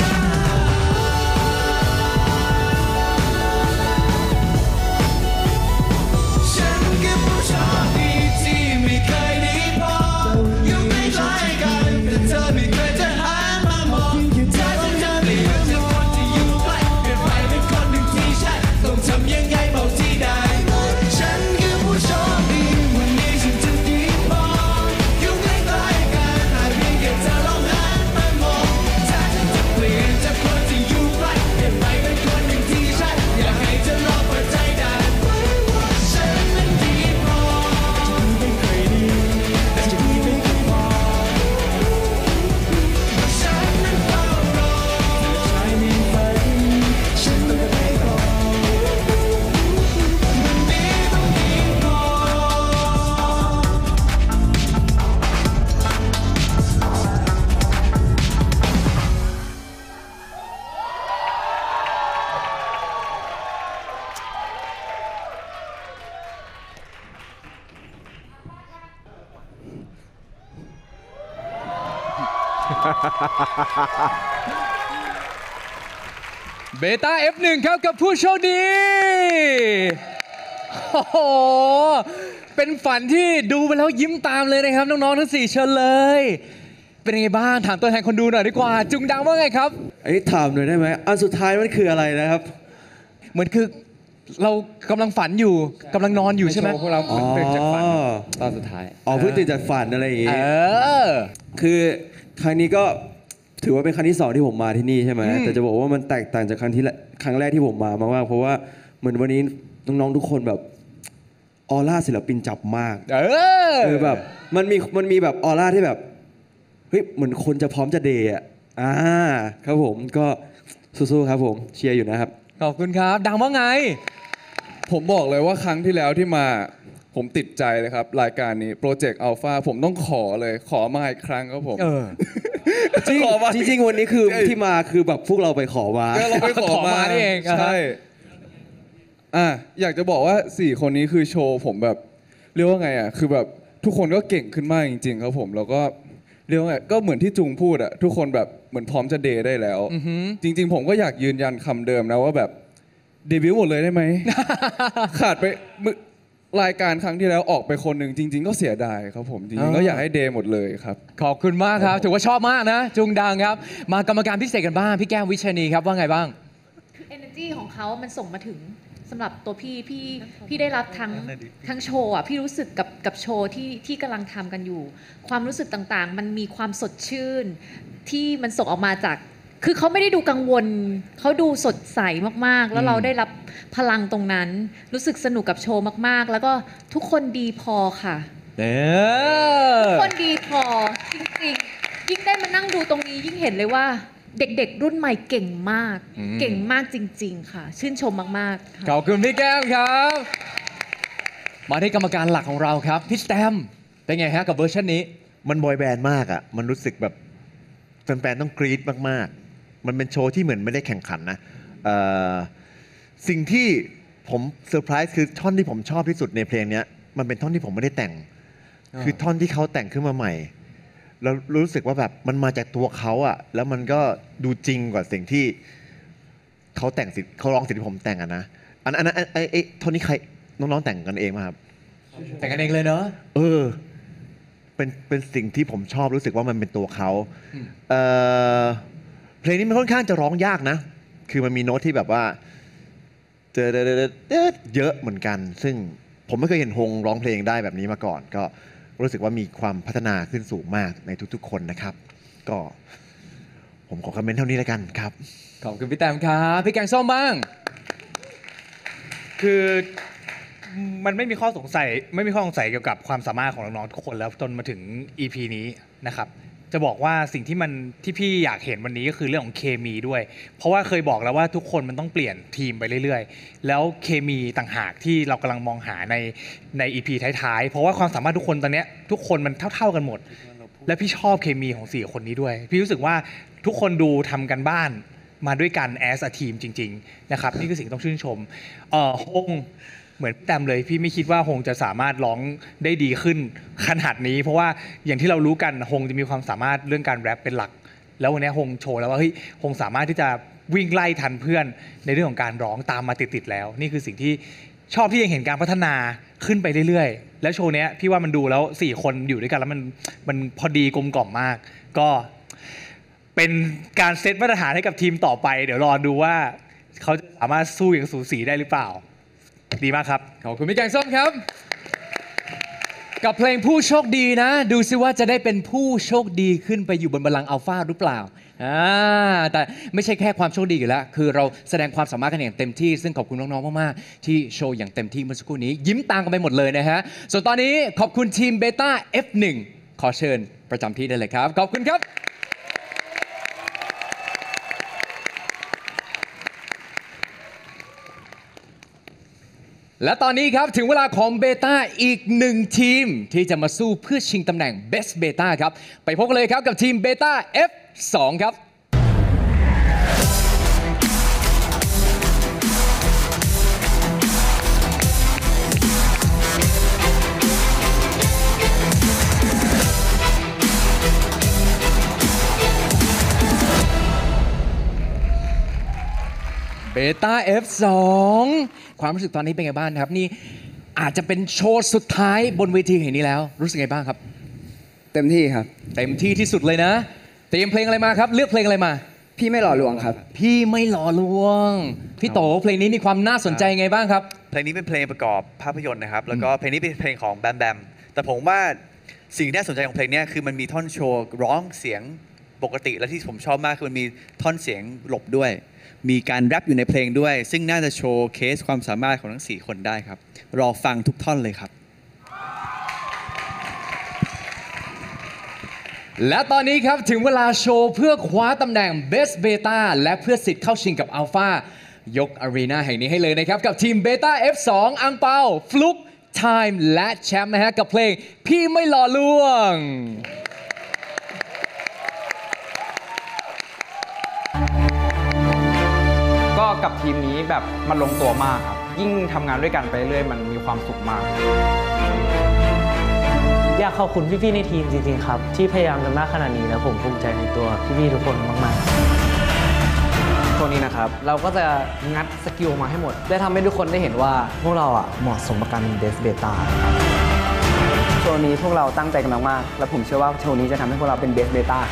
ฉันคือผู้โชคดีที่ไม่เคยดีพออยู่ใกล้ๆกันแต่เธอไม่เคยจะหันมามองถ้าฉันจะเปลี่ยนจากคนที่อยู่ใกล้เปลี่ยนไปเป็นคนหนึ่งที่ใช่ต้องทำยังไงบอกที่ใดฉันคือผู้โชคดีวันนี้ฉันจะดีพออยู่ใกล้ๆกันหากเพียงแค่เธอลองหันมามองถ้าฉันจะเปลี่ยนจากคนที่อยู่ใกล้เปลี่ยนไปเป็นคนหนึ่งที่ใช่อยากให้เธอลองเปิดใจได้ฉันนั้นดีพอจะดีไม่เคยดีแต่จะดีไม่เคยพอฉันนั้นเฝ้ารอใช้ในฝันฉันต้องไปก่อนเบต้า F1 ครับกับผู้โชคดีโอ้โหเป็นฝันที่ดูไปแล้วยิ้มตามเลยนะครับน้องๆทั้ง4เชิญเลยเป็นยังไงบ้างถามตัวแทนคนดูหน่อยดีกว่าจุงดังว่าไงครับถามหน่อยได้ไหมอันสุดท้ายมันคืออะไรนะครับเหมือนคือเรากำลังฝันอยู่กำลังนอนอยู่ใช่ไหมพวกเราตื่นจากฝันตอนสุดท้ายเพิ่งตื่นจากฝันอะไรอย่างงี้คือครั้งนี้ก็ถือว่าเป็นครั้งที่2ที่ผมมาที่นี่ใช่ไหมแต่จะบอกว่ามันแตกต่างจากครั้งแรกที่ผมมามากๆเพราะว่าเหมือนวันนี้น้องๆทุกคนแบบออร่าศิลปินจับมากแบบมันมีแบบออร่าที่แบบเฮ้ยเหมือนคนจะพร้อมจะเดย์ครับผมก็สู้ๆครับผมเชียร์อยู่นะครับขอบคุณครับดังว่าไงผมบอกเลยว่าครั้งที่แล้วที่มาผมติดใจเลยครับรายการนี้โปรเจกต์อัลฟาผมต้องขอมาอีกครั้งครับผมจริงวันนี้คือที่มาคือแบบพวกเราไปขอมาเราไปขอมาเองใช่อยากจะบอกว่า4คนนี้คือโชว์ผมแบบเรียกว่าไงคือแบบทุกคนก็เก่งขึ้นมากจริงๆครับผมแล้วก็เรียกว่าไงก็เหมือนที่จุงพูดทุกคนแบบเหมือนพร้อมจะเดย์ได้แล้วจริงๆผมก็อยากยืนยันคำเดิมนะว่าแบบเดบิวต์หมดเลยได้ไหม ขาดไปรายการครั้งที่แล้วออกไปคนหนึ่งจริงๆก็เสียดายครับผมจริงๆก็อยากให้เดย์หมดเลยครับขอบคุณมากครับถือว่าชอบมากนะจุงดังครับมากรรมการพิเศษกันบ้างพี่แก้มวิชนีครับว่าไงบ้างคือ energy ของเขามันส่งมาถึงสำหรับตัวพี่ได้รับทั้งโชว์พี่รู้สึกกับโชว์ที่กำลังทำกันอยู่ความรู้สึกต่างๆมันมีความสดชื่นที่มันส่งออกมาจากคือเขาไม่ได้ดูกังวลเขาดูสดใสมากๆแล้วเราได้รับพลังตรงนั้นรู้สึกสนุกกับโชว์มากๆแล้วก็ทุกคนดีพอค่ะทุกคนดีพอจริงๆยิ่งได้มานั่งดูตรงนี้ยิ่งเห็นเลยว่าเด็กๆรุ่นใหม่เก่งมากเก่งมากจริงๆค่ะชื่นชมมากๆขอบคุณพี่แก้มครับมาที่กรรมการหลักของเราครับพี่สแตมเป็นไงฮะกับเวอร์ชันนี้มันบอยแบนด์มากมันรู้สึกแบบแฟนๆต้องกรี๊ดมากๆมันเป็นโชว์ที่เหมือนไม่ได้แข่งขันนะสิ่งที่ผมเซอร์ไพรส์คือท่อนที่ผมชอบที่สุดในเพลงนี้มันเป็นท่อนที่ผมไม่ได้แต่งคือท่อนที่เขาแต่งขึ้นมาใหม่เรารู้สึกว่าแบบมันมาจากตัวเขาแล้วมันก็ดูจริงกว่าสิ่งที่เขาแต่งเขาร้องสิ่งที่ผมแต่งนะอันนั้นไอ้ท่อนนี้ใครน้องๆแต่งกันเองไหมครับแต่งกันเองเลยเนาะเป็นสิ่งที่ผมชอบรู้สึกว่ามันเป็นตัวเขาเพลงนี้มันค่อนข้างจะร้องยากนะคือมันมีโน้ตที่แบบว่าเยอะเหมือนกันซึ่งผมไม่เคยเห็นฮงร้องเพลงได้แบบนี้มาก่อนก็รู้สึกว่ามีความพัฒนาขึ้นสูงมากในทุกๆคนนะครับก็ผมขอคอมเมนต์เท่านี้แล้วกันครับขอบคุณพี่แตมครับพี่แกงส้มบ้างคือมันไม่มีข้อสงสัยเกี่ยวกับความสามารถของน้องๆทุกคนแล้วจนมาถึง EP นี้นะครับจะบอกว่าสิ่งที่พี่อยากเห็นวันนี้ก็คือเรื่องของเคมีด้วยเพราะว่าเคยบอกแล้วว่าทุกคนมันต้องเปลี่ยนทีมไปเรื่อยๆแล้วเคมีต่างหากที่เรากำลังมองหาใน EP ท้ายๆเพราะว่าความสามารถทุกคนตอนนี้ทุกคนมันเท่าๆกันหมดและพี่ชอบเคมีของ4คนนี้ด้วยพี่รู้สึกว่าทุกคนดูทำกันบ้านมาด้วยกัน as a team จริงๆนะครับนี่คือสิ่งต้องชื่นชมฮงเหมือนแตมเลยพี่ไม่คิดว่าฮงจะสามารถร้องได้ดีขึ้นขนาดนี้เพราะว่าอย่างที่เรารู้กันฮงจะมีความสามารถเรื่องการแรปเป็นหลักแล้ววันนี้ฮงโชว์แล้วว่าเฮ้ยฮงสามารถที่จะวิ่งไล่ทันเพื่อนในเรื่องของการร้องตามมาติดๆแล้วนี่คือสิ่งที่ชอบที่ยังเห็นการพัฒนาขึ้นไปเรื่อยๆแล้วโชว์นี้พี่ว่ามันดูแล้ว4คนอยู่ด้วยกันแล้วมันพอดีกลมกล่อมมากก็เป็นการเซตมาตรฐานให้กับทีมต่อไปเดี๋ยวรอดูว่าเขาจะสามารถสู้อย่างสูสีได้หรือเปล่าดีมากครับขอบคุณพี่แกงส้มครับกับเพลงผู้โชคดีนะดูซิว่าจะได้เป็นผู้โชคดีขึ้นไปอยู่บนบัลลังก์อัลฟาหรือเปล่าแต่ไม่ใช่แค่ความโชคดีอยู่แล้วคือเราแสดงความสามารถกันอย่างเต็มที่ซึ่งขอบคุณน้องๆมากๆที่โชว์อย่างเต็มที่เมื่อสักครู่นี้ยิ้มตามกันไปหมดเลยนะฮะส่วนตอนนี้ขอบคุณทีมเบต้า F1 ขอเชิญประจำที่ได้เลยครับขอบคุณครับและตอนนี้ครับถึงเวลาของเบต้าอีก1ทีมที่จะมาสู้เพื่อชิงตำแหน่ง Best Beta ครับไปพบกันเลยครับกับทีมเบต้า F2 ครับเบต้า F2 ความรู้สึกตอนนี้เป็นไงบ้างครับนี่อาจจะเป็นโชว์สุดท้ายบนเวทีแห่งนี้แล้วรู้สึกไงบ้างครับเต็มที่ครับเต็มที่ที่สุดเลยนะเตรียมเพลงอะไรมาครับเลือกเพลงอะไรมาพี่ไม่หล่อลวงครับพี่ไม่หล่อลวงพี่โตเพลงนี้มีความน่าสนใจไงบ้างครับเพลงนี้เป็นเพลงประกอบภาพยนตร์นะครับแล้วก็เพลงนี้เป็นเพลงของแบมแบมแต่ผมว่าสิ่งที่น่าสนใจของเพลงนี้คือมันมีท่อนโชว์ร้องเสียงปกติและที่ผมชอบมากคือมันมีท่อนเสียงหลบด้วยมีการแรปอยู่ในเพลงด้วยซึ่งน่าจะโชว์เคสความสามารถของทั้ง4คนได้ครับรอฟังทุกท่อนเลยครับและตอนนี้ครับถึงเวลาโชว์เพื่อคว้าตำแหน่ง Best Beta และเพื่อสิทธิ์เข้าชิงกับ Alpha ยกอารีนาแห่งนี้ให้เลยนะครับกับทีม Beta F2 อังเปาฟลุกไทม์และแชมป์นะฮะกับเพลงพี่ไม่หล่อลวงก็กับทีมนี้แบบมันลงตัวมากครับยิ่งทำงานด้วยกันไปเรื่อยมันมีความสุขมากอยากขอบคุณพี่ๆในทีมจริงๆครับที่พยายามกันมากขนาดนี้แล้วผมภูมิใจในตัวพี่ๆทุกคนมากๆตัวนี้นะครับเราก็จะงัดสกิลมาให้หมดได้ทำให้ทุกคนได้เห็นว่าพวกเราเหมาะสมกับการเป็นเบสเบต้าโชว์นี้พวกเราตั้งใจกันมากๆและผมเชื่อว่าโชว์นี้จะทำให้พวกเราเป็นเบสเบต้า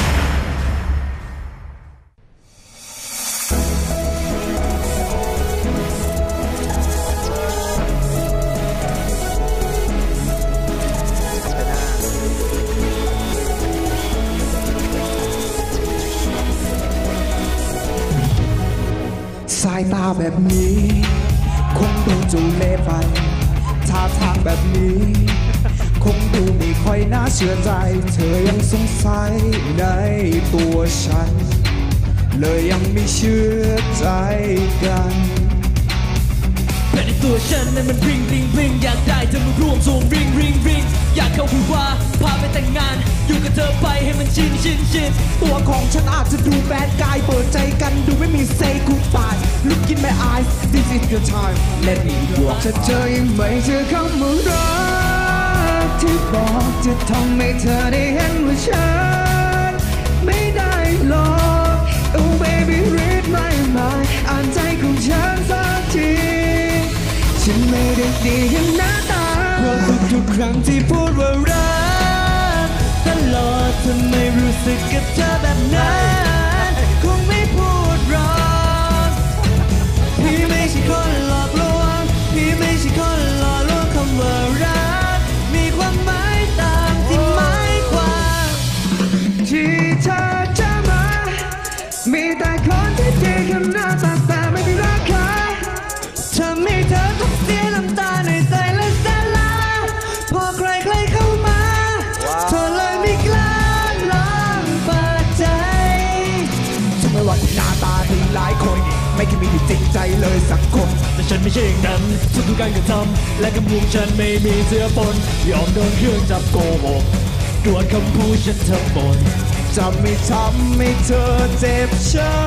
สายตาแบบนี้คงดูจุเล่ไปท่าทางแบบนี้คงดูไม่ค่อยน่าเชื่อใจเธอยังสงสัยในตัวฉันเลยยังไม่เชื่อใจกันแต่ในตัวฉันนั้นมันริงริงริงอยากได้เธอมาร่วมโซนริงริงริงอยากเข้าคุยว่าพาไปแต่งงานอยู่กับเธอไปให้มันชินชินชินตัวของฉันอาจจะดูแบดกายเปิดใจกันดูไม่มี say goodbye look in my eyes this is your time let me walk ถ้าเธอยังไม่เจอคำว่ารักที่บอกจะทำให้เธอได้เห็นว่าฉันไม่ได้หรอก oh baby read my mind อ่านใจของฉันสักทีฉันไม่ได้ดีอย่างหน้าตาเพราะทุกๆครั้งที่พูดว่ารักตลอดทำไมรู้สึกกับเธอแบบนั้นคงไม่พูดหรอกพี่ไม่ใช่คนหลอกลวงพี่ไม่ใช่คนหลอกลวงคำว่ารักมีความหมายตามที่หมายความที่เธอจะมามีแต่คนที่ดีขนาดแต่ไม่ได้รักใครทำให้เธอต้องเสียน้ำตาในใจและสลายพอใครเข้ามาเธอเลยไม่กล้าลองเปิดใจฉันไม่ว่าหน้าตาที่หลายคนไม่เคยมีที่จริงใจเลยสักคนแต่ฉันไม่ใช่อย่างนั้นทุกการกระทำและคำพูดฉันไม่มีเสื้อปนยอมโดนเครื่องจับโกหกตรวจคำพูดฉันทั้งหมดจะไม่ทำให้เธอเจ็บช้ำ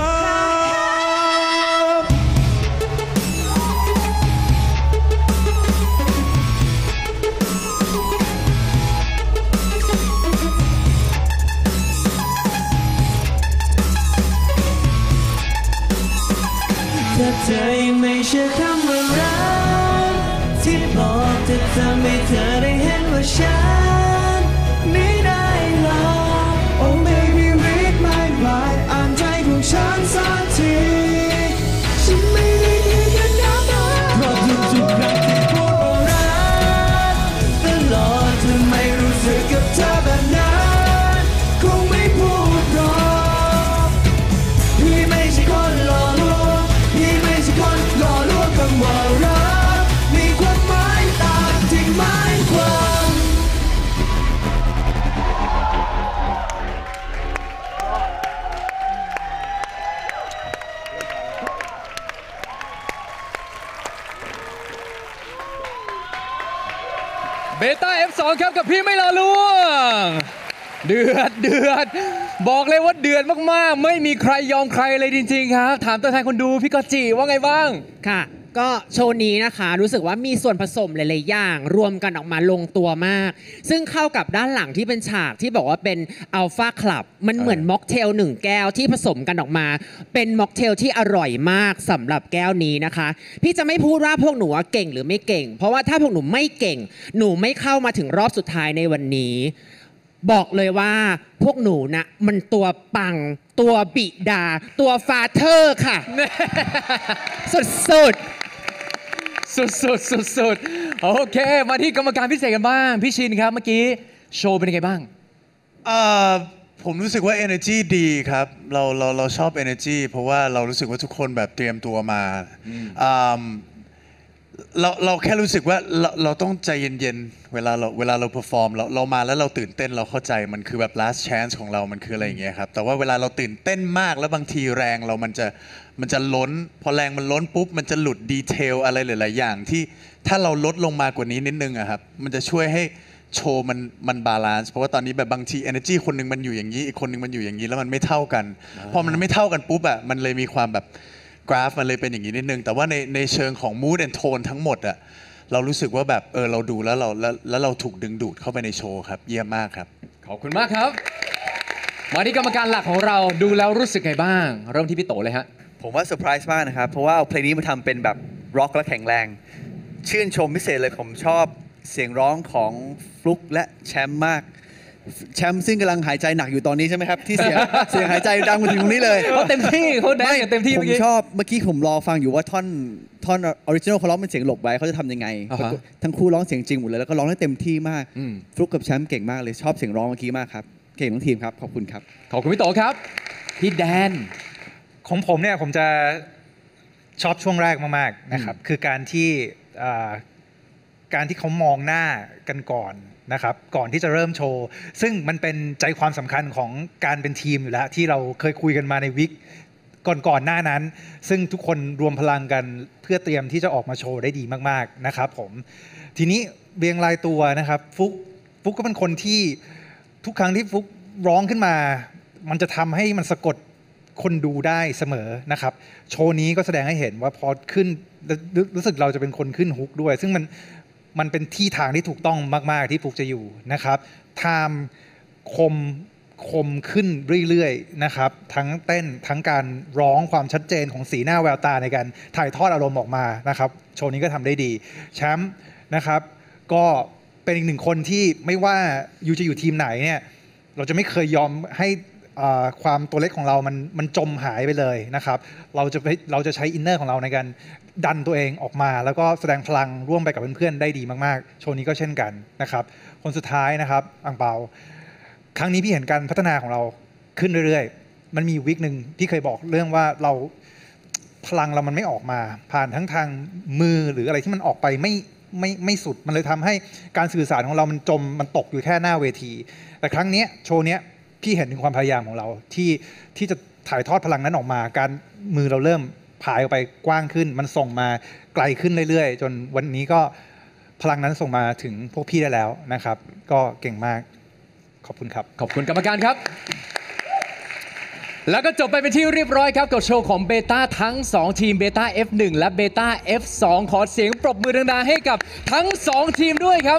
ถ้าเธอยังไม่เชื่อคำว่ารักที่บอกจะทำให้เธอได้เห็นว่าฉันไม่ได้หรอก Oh baby read my mind อ่านใจของฉันสักทีฉันไม่ได้ดีแค่น้ำตาเพราะทุกๆครั้งที่พูดว่ารักตลอดทำไมรู้สึกกับเธอแบบนั้นคงไม่พูดหรอกพี่ไม่ใช่คนหลอกลวงพี่ไม่ใช่คนหล่อลวงคำว่ารักมีความหมายตามที่หมายความเบต้า F2 ครับกับพี่ไม่หล่อลวงเดือดบอกเลยว่าเดือดมากๆไม่มีใครยอมใครเลยจริงๆครับถามตัวแทนคนดูพี่กอจิว่าไงบ้างค่ะก็โชว์นี้นะคะรู้สึกว่ามีส่วนผสมหลายๆอย่างรวมกันออกมาลงตัวมากซึ่งเข้ากับด้านหลังที่เป็นฉากที่บอกว่าเป็นอัลฟาคลับมันเหมือนม็อกเทล1แก้วที่ผสมกันออกมาเป็นม็อกเทลที่อร่อยมากสำหรับแก้วนี้นะคะพี่จะไม่พูดว่าพวกหนูเก่งหรือไม่เก่งเพราะว่าถ้าพวกหนูไม่เก่งหนูไม่เข้ามาถึงรอบสุดท้ายในวันนี้บอกเลยว่าพวกหนูนะมันตัวปังตัวบิดาตัวฟาเธอร์ค่ะ สุดโอเคมาที่กรรมการพิเศษกันบ้างพี่ชินครับเมื่อกี้โชว์เป็นยังไงบ้างผมรู้สึกว่า energy ดีครับเราชอบ energy เพราะว่าเรารู้สึกว่าทุกคนแบบเตรียมตัวมาเราแค่รู้สึกว่าเราต้องใจเย็นๆเวลาเรา perform เรามาแล้วเราตื่นเต้นเราเข้าใจมันคือแบบ last chance ของเรามันคืออะไรอย่างเงี้ยครับแต่ว่าเวลาเราตื่นเต้นมากแล้วบางทีแรงเรามันจะล้นพอแรงมันล้นปุ๊บมันจะหลุดดีเทลอะไรหลายๆอย่างที่ถ้าเราลดลงมากว่านี้นิดนึงอะครับมันจะช่วยให้โชว์มันบาลานซ์เพราะว่าตอนนี้แบบบางที energy คนหนึงมันอยู่อย่างนี้อีกคนหนึงมันอยู่อย่างนี้แล้วมันไม่เท่ากันพอมันไม่เท่ากันปุ๊บอะมันเลยมีความแบบกราฟมันเลยเป็นอย่างนี้นิดนึงแต่ว่าในเชิงของ mood and tone ทั้งหมดอะเรารู้สึกว่าแบบเราดูแล้วเราถูกดึงดูดเข้าไปในโชว์ครับเยี่ยมมากครับขอบคุณมากครับมาที่กรรมการหลักของเราดูแล้วรู้สึกไงบ้างเริ่มที่พี่โตเลยฮะผมว่าเซอร์ไพรส์มากนะครับเพราะว่าเอาเพลงนี้มาทำเป็นแบบร็อกและแข็งแรงชื่นชมพิเศษเลยผมชอบเสียงร้องของฟลุ๊กและแชมป์มากแชมป์ซึ่งกำลังหายใจหนักอยู่ตอนนี้ใช่ไหมครับที่เสียงหายใจดังมาถึงตรงนี้เลยเขาเต็มที่เขาแดนกันเต็มที่ผมชอบเมื่อกี้ผมรอฟังอยู่ว่าท่อนออริจินอลเขาร้องเป็นเสียงหลบไว้เขาจะทำยังไงทั้งคู่ร้องเสียงจริงหมดเลยแล้วก็ร้องได้เต็มที่มากฟลุ๊กกับแชมป์เก่งมากเลยชอบเสียงร้องเมื่อกี้มากครับเก่งทั้งทีมครับขอบคุณครับขอบคุณพี่โตครับพี่แดนของผมเนี่ยผมจะชอบช่วงแรกมากๆนะครับคือการที่เขามองหน้ากันก่อนนะครับก่อนที่จะเริ่มโชว์ซึ่งมันเป็นใจความสำคัญของการเป็นทีมอยู่แล้วที่เราเคยคุยกันมาในวิกก่อนหน้านั้นซึ่งทุกคนรวมพลังกันเพื่อเตรียมที่จะออกมาโชว์ได้ดีมากๆนะครับผมทีนี้เรียงรายตัวนะครับฟุกก็เป็นคนที่ทุกครั้งที่ฟุกร้องขึ้นมามันจะทำให้มันสะกดคนดูได้เสมอนะครับโชว์นี้ก็แสดงให้เห็นว่าพอขึ้นรู้สึกเราจะเป็นคนขึ้นฮุกด้วยซึ่งมันเป็นที่ทางที่ถูกต้องมากๆที่ฟุกจะอยู่นะครับไทม์คมขึ้นเรื่อยๆนะครับทั้งเต้นทั้งการร้องความชัดเจนของสีหน้าแววตาในการถ่ายทอดอารมณ์ออกมานะครับโชว์นี้ก็ทำได้ดีแชมป์นะครับก็เป็นอีกหนึ่งคนที่ไม่ว่าอยู่จะอยู่ทีมไหนเนี่ยเราจะไม่เคยยอมให้ความตัวเล็กของเรามันจมหายไปเลยนะครับเราจะใช้อินเนอร์ของเราในการดันตัวเองออกมาแล้วก็แสดงพลังร่วมไปกับเพื่อนๆได้ดีมากๆโชว์นี้ก็เช่นกันนะครับคนสุดท้ายนะครับอังเปาครั้งนี้พี่เห็นการพัฒนาของเราขึ้นเรื่อยๆมันมีวิกหนึ่งพี่เคยบอกเรื่องว่าเราพลังเรามันไม่ออกมาผ่านทั้งทางมือหรืออะไรที่มันออกไปไม่สุดมันเลยทำให้การสื่อสารของเรามันตกอยู่แค่หน้าเวทีแต่ครั้งนี้โชว์นี้พี่เห็นถึงความพยายามของเราที่จะถ่ายทอดพลังนั้นออกมาการมือเราเริ่มผายออกไปกว้างขึ้นมันส่งมาไกลขึ้นเรื่อยๆจนวันนี้ก็พลังนั้นส่งมาถึงพวกพี่ได้แล้วนะครับก็เก่งมากขอบคุณครับขอบคุณกรรมการครับแล้วก็จบไปเป็นที่เรียบร้อยครับกับโชว์ของเบต้าทั้ง2ทีมเบต้า F1 และเบต้า F2 ขอเสียงปรบมือดังๆให้กับทั้ง2ทีมด้วยครับ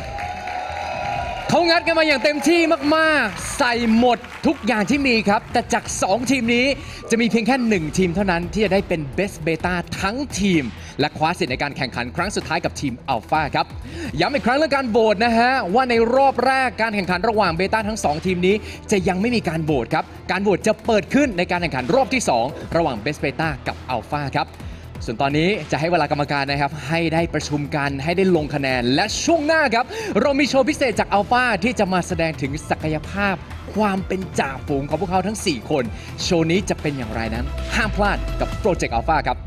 เขางัดกันมาอย่างเต็มที่มากๆใส่หมดทุกอย่างที่มีครับแต่จาก2ทีมนี้จะมีเพียงแค่1ทีมเท่านั้นที่จะได้เป็น Best Beta ทั้งทีมและคว้าสิทธิ์ในการแข่งขันครั้งสุดท้ายกับทีม Alpha ครับย้ำอีกครั้งเรื่องการโหวตนะฮะว่าในรอบแรกการแข่งขันระหว่างเบต้าทั้ง2ทีมนี้จะยังไม่มีการโหวตครับการโหวตจะเปิดขึ้นในการแข่งขันรอบที่2ระหว่าง Best Beta กับ Alpha ครับส่วนตอนนี้จะให้เวลากรรมการนะครับให้ได้ประชุมกันให้ได้ลงคะแนนและช่วงหน้าครับเรามีโชว์พิเศษจาก Alpha ที่จะมาแสดงถึงศักยภาพความเป็นจ่าฝูงของพวกเขาทั้ง4คนโชว์นี้จะเป็นอย่างไรนั้นห้ามพลาดกับโปรเจกต์ Alpha ครับ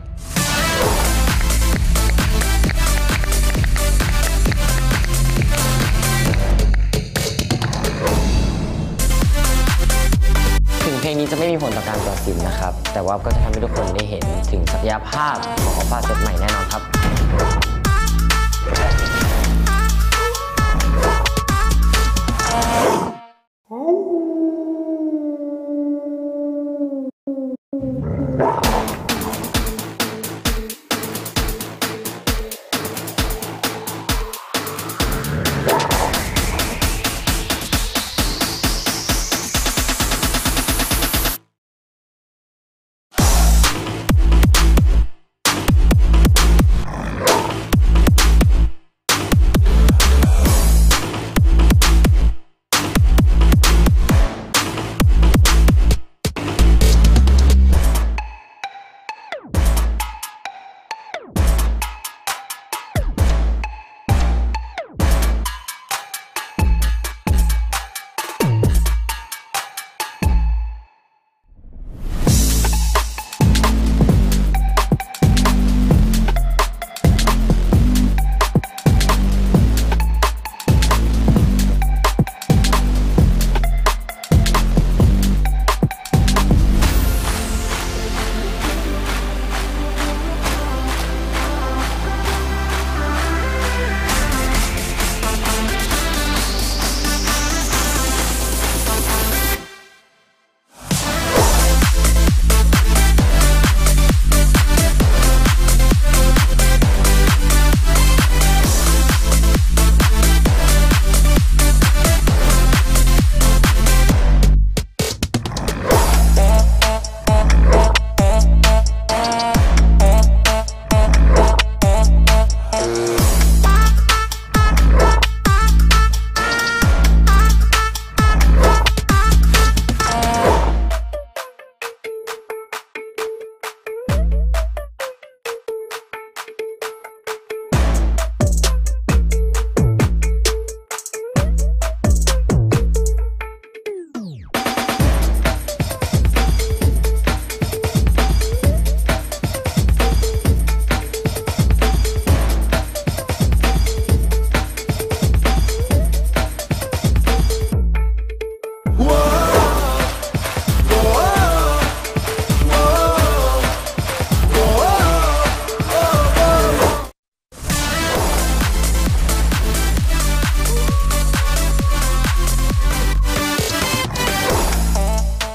ถึงเพลงนี้จะไม่มีผลต่อการตัดสินนะครับแต่ว่าก็จะทำให้ทุกคนได้เห็นถึงศักยภาพของAlphaเซตใหม่แน่นอนครับ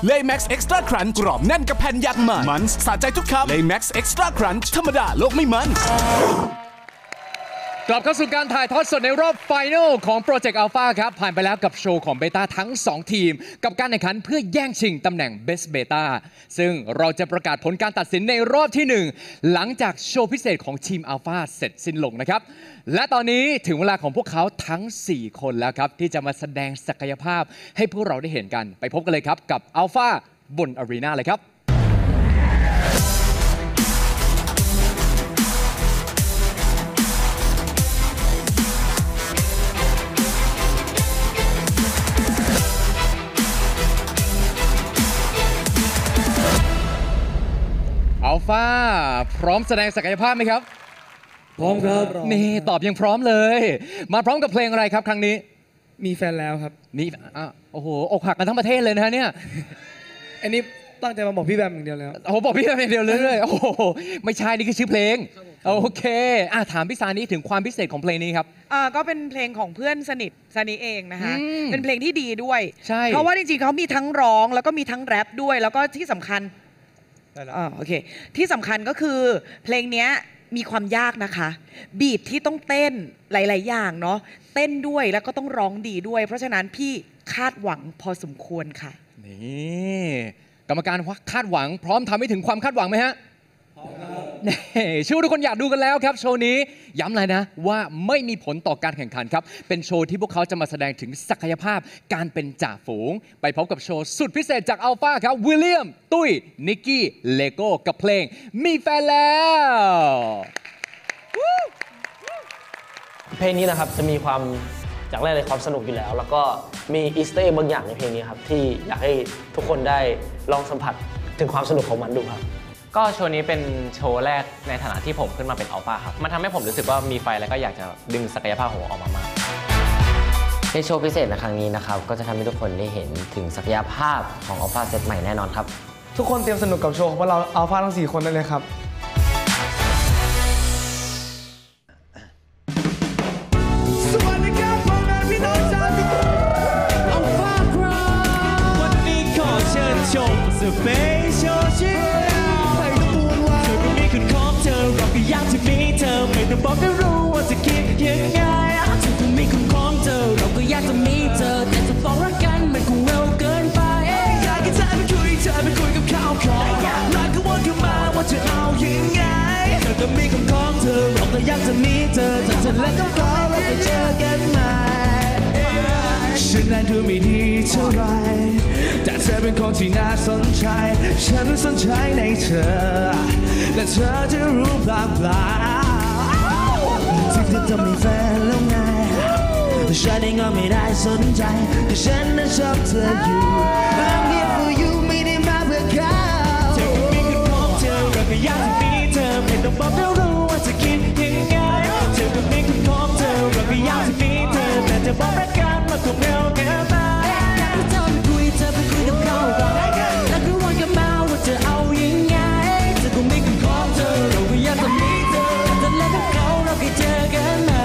เลย์แม็กซ์เอ็กซ์ตร้าครันช์กรอบแน่นกับแผ่นยักษ์มันสะใจทุกคำเลย์แม็กซ์เอ็กซ์ตร้าครันช์ธรรมดาโลกไม่มันกลับเข้าสู่การถ่ายทอดสดในรอบไฟนอลของโปรเจกต์อัลฟาครับผ่านไปแล้วกับโชว์ของเบต้าทั้ง2ทีมกับการแข่งขันเพื่อแย่งชิงตำแหน่ง Best Beta ซึ่งเราจะประกาศผลการตัดสินในรอบที่1หลังจากโชว์พิเศษของทีมอัลฟาเสร็จสิ้นลงนะครับและตอนนี้ถึงเวลาของพวกเขาทั้ง4คนแล้วครับที่จะมาแสดงศักยภาพให้พวกเราได้เห็นกันไปพบกันเลยครับกับอัลฟาบนอารีนาเลยครับอัลฟาพร้อมแสดงศักยภาพไหมครับพร้อมครับนี่ตอบยังพร้อมเลยมาพร้อมกับเพลงอะไรครับครั้งนี้มีแฟนแล้วครับนี่โอ้โหอกหักกันทั้งประเทศเลยนะฮะเนี่ยอันนี้ตั้งใจมาบอกพี่แบมอย่างเดียวแล้วโอ้โหบอกพี่แบมอย่างเดียวเลยโอ้โหไม่ใช่นี่คือชื่อเพลงโอเคถามพี่ซานีถึงความพิเศษของเพลงนี้ครับก็เป็นเพลงของเพื่อนสนิทซานีเองนะคะเป็นเพลงที่ดีด้วยใช่เพราะว่าจริงๆเขามีทั้งร้องแล้วก็มีทั้งแรปด้วยแล้วก็ที่สำคัญโอเคที่สำคัญก็คือเพลงนี้มีความยากนะคะบีทที่ต้องเต้นหลายๆอย่างเนาะเต้นด้วยแล้วก็ต้องร้องดีด้วยเพราะฉะนั้นพี่คาดหวังพอสมควรค่ะนี่กรรมการคาดหวังพร้อมทำให้ถึงความคาดหวังไหมฮะเชื่อว่าทุกคนอยากดูกันแล้วครับโชว์นี้ย้ำเลยนะว่าไม่มีผลต่อการแข่งขันครับเป็นโชว์ที่พวกเขาจะมาแสดงถึงศักยภาพการเป็นจ่าฝูงไปพบกับโชว์สุดพิเศษจากอัลฟาครับวิลเลียมตุ้ยนิกกี้เลโก้กับเพลงมีแฟนแล้วเพลงนี้นะครับจะมีความจากแรกเลยความสนุกอยู่แล้วแล้วก็มีอีสเตอร์เอ็กบางอย่างในเพลงนี้ครับที่อยากให้ทุกคนได้ลองสัมผัสถึงความสนุกของมันดูครับก็โชว์นี้เป็นโชว์แรกในฐานะที่ผมขึ้นมาเป็นอัลฟาครับมันทำให้ผมรู้สึกว่ามีไฟแล้วก็อยากจะดึงศักยภาพของผมออกมามากในโชว์พิเศษในครั้งนี้นะครับก็จะทำให้ทุกคนได้เห็นถึงศักยภาพของอัลฟาเซตใหม่แน่นอนครับทุกคนเตรียมสนุกกับโชว์ของพวกเราอัลฟาทั้ง4คนได้เลยครับสวัสดีครับพ่อแม่พี่น้องชาวอัลฟาครับวันนี้ขอเชิญชมสเปเชียลชิลเราก็อยากจะมีเธอไม่ต้องบอกก็รู้ว่าจะคิดยังไงเธอคงมีคนของเธอเราก็อยากจะมีเธอแต่จะบอกรักกันมันคงเร็วเกินไปอยากให้เธอไปคุยกับเขาก่อนรักก็วนเข้ามาว่าจะเอายังไงเธอก็มีคนของเธอเราก็อยากจะมีเธอแต่เธอแล้วก็ขอเราไปเจอกันใหม่ฉันนั้นดูไม่ดีเท่าไรแต่เธอเป็นคนที่น่าสนใจฉันสนใจในเธอและเธอจะรู้เปล่าถึงเธอจะมีแฟนแล้วไงฉันเองก็ไม่ได้สนใจแต่ฉันนั้นชอบเธออยู่ I'm here for you ไม่ได้มาเพื่อเขาเธอก็มีคนของเธอเราก็อยากจะมีเธอไม่ต้องบอกก็รู้ว่าจะคิดยังไงเธอก็มีคนของเธอเราก็อยากจะมีเธอแต่จะบอกรักกันมันคงเร็วเกินไปอยากให้เธอไปคุยกับเขาก่อนแล้วก็วนกลับมาว่าจะเอายังไงเธอก็มีคนของเธอเราก็อยากจะมีเธอแต่แล้วก็เขาเราก็เจอกันใหม่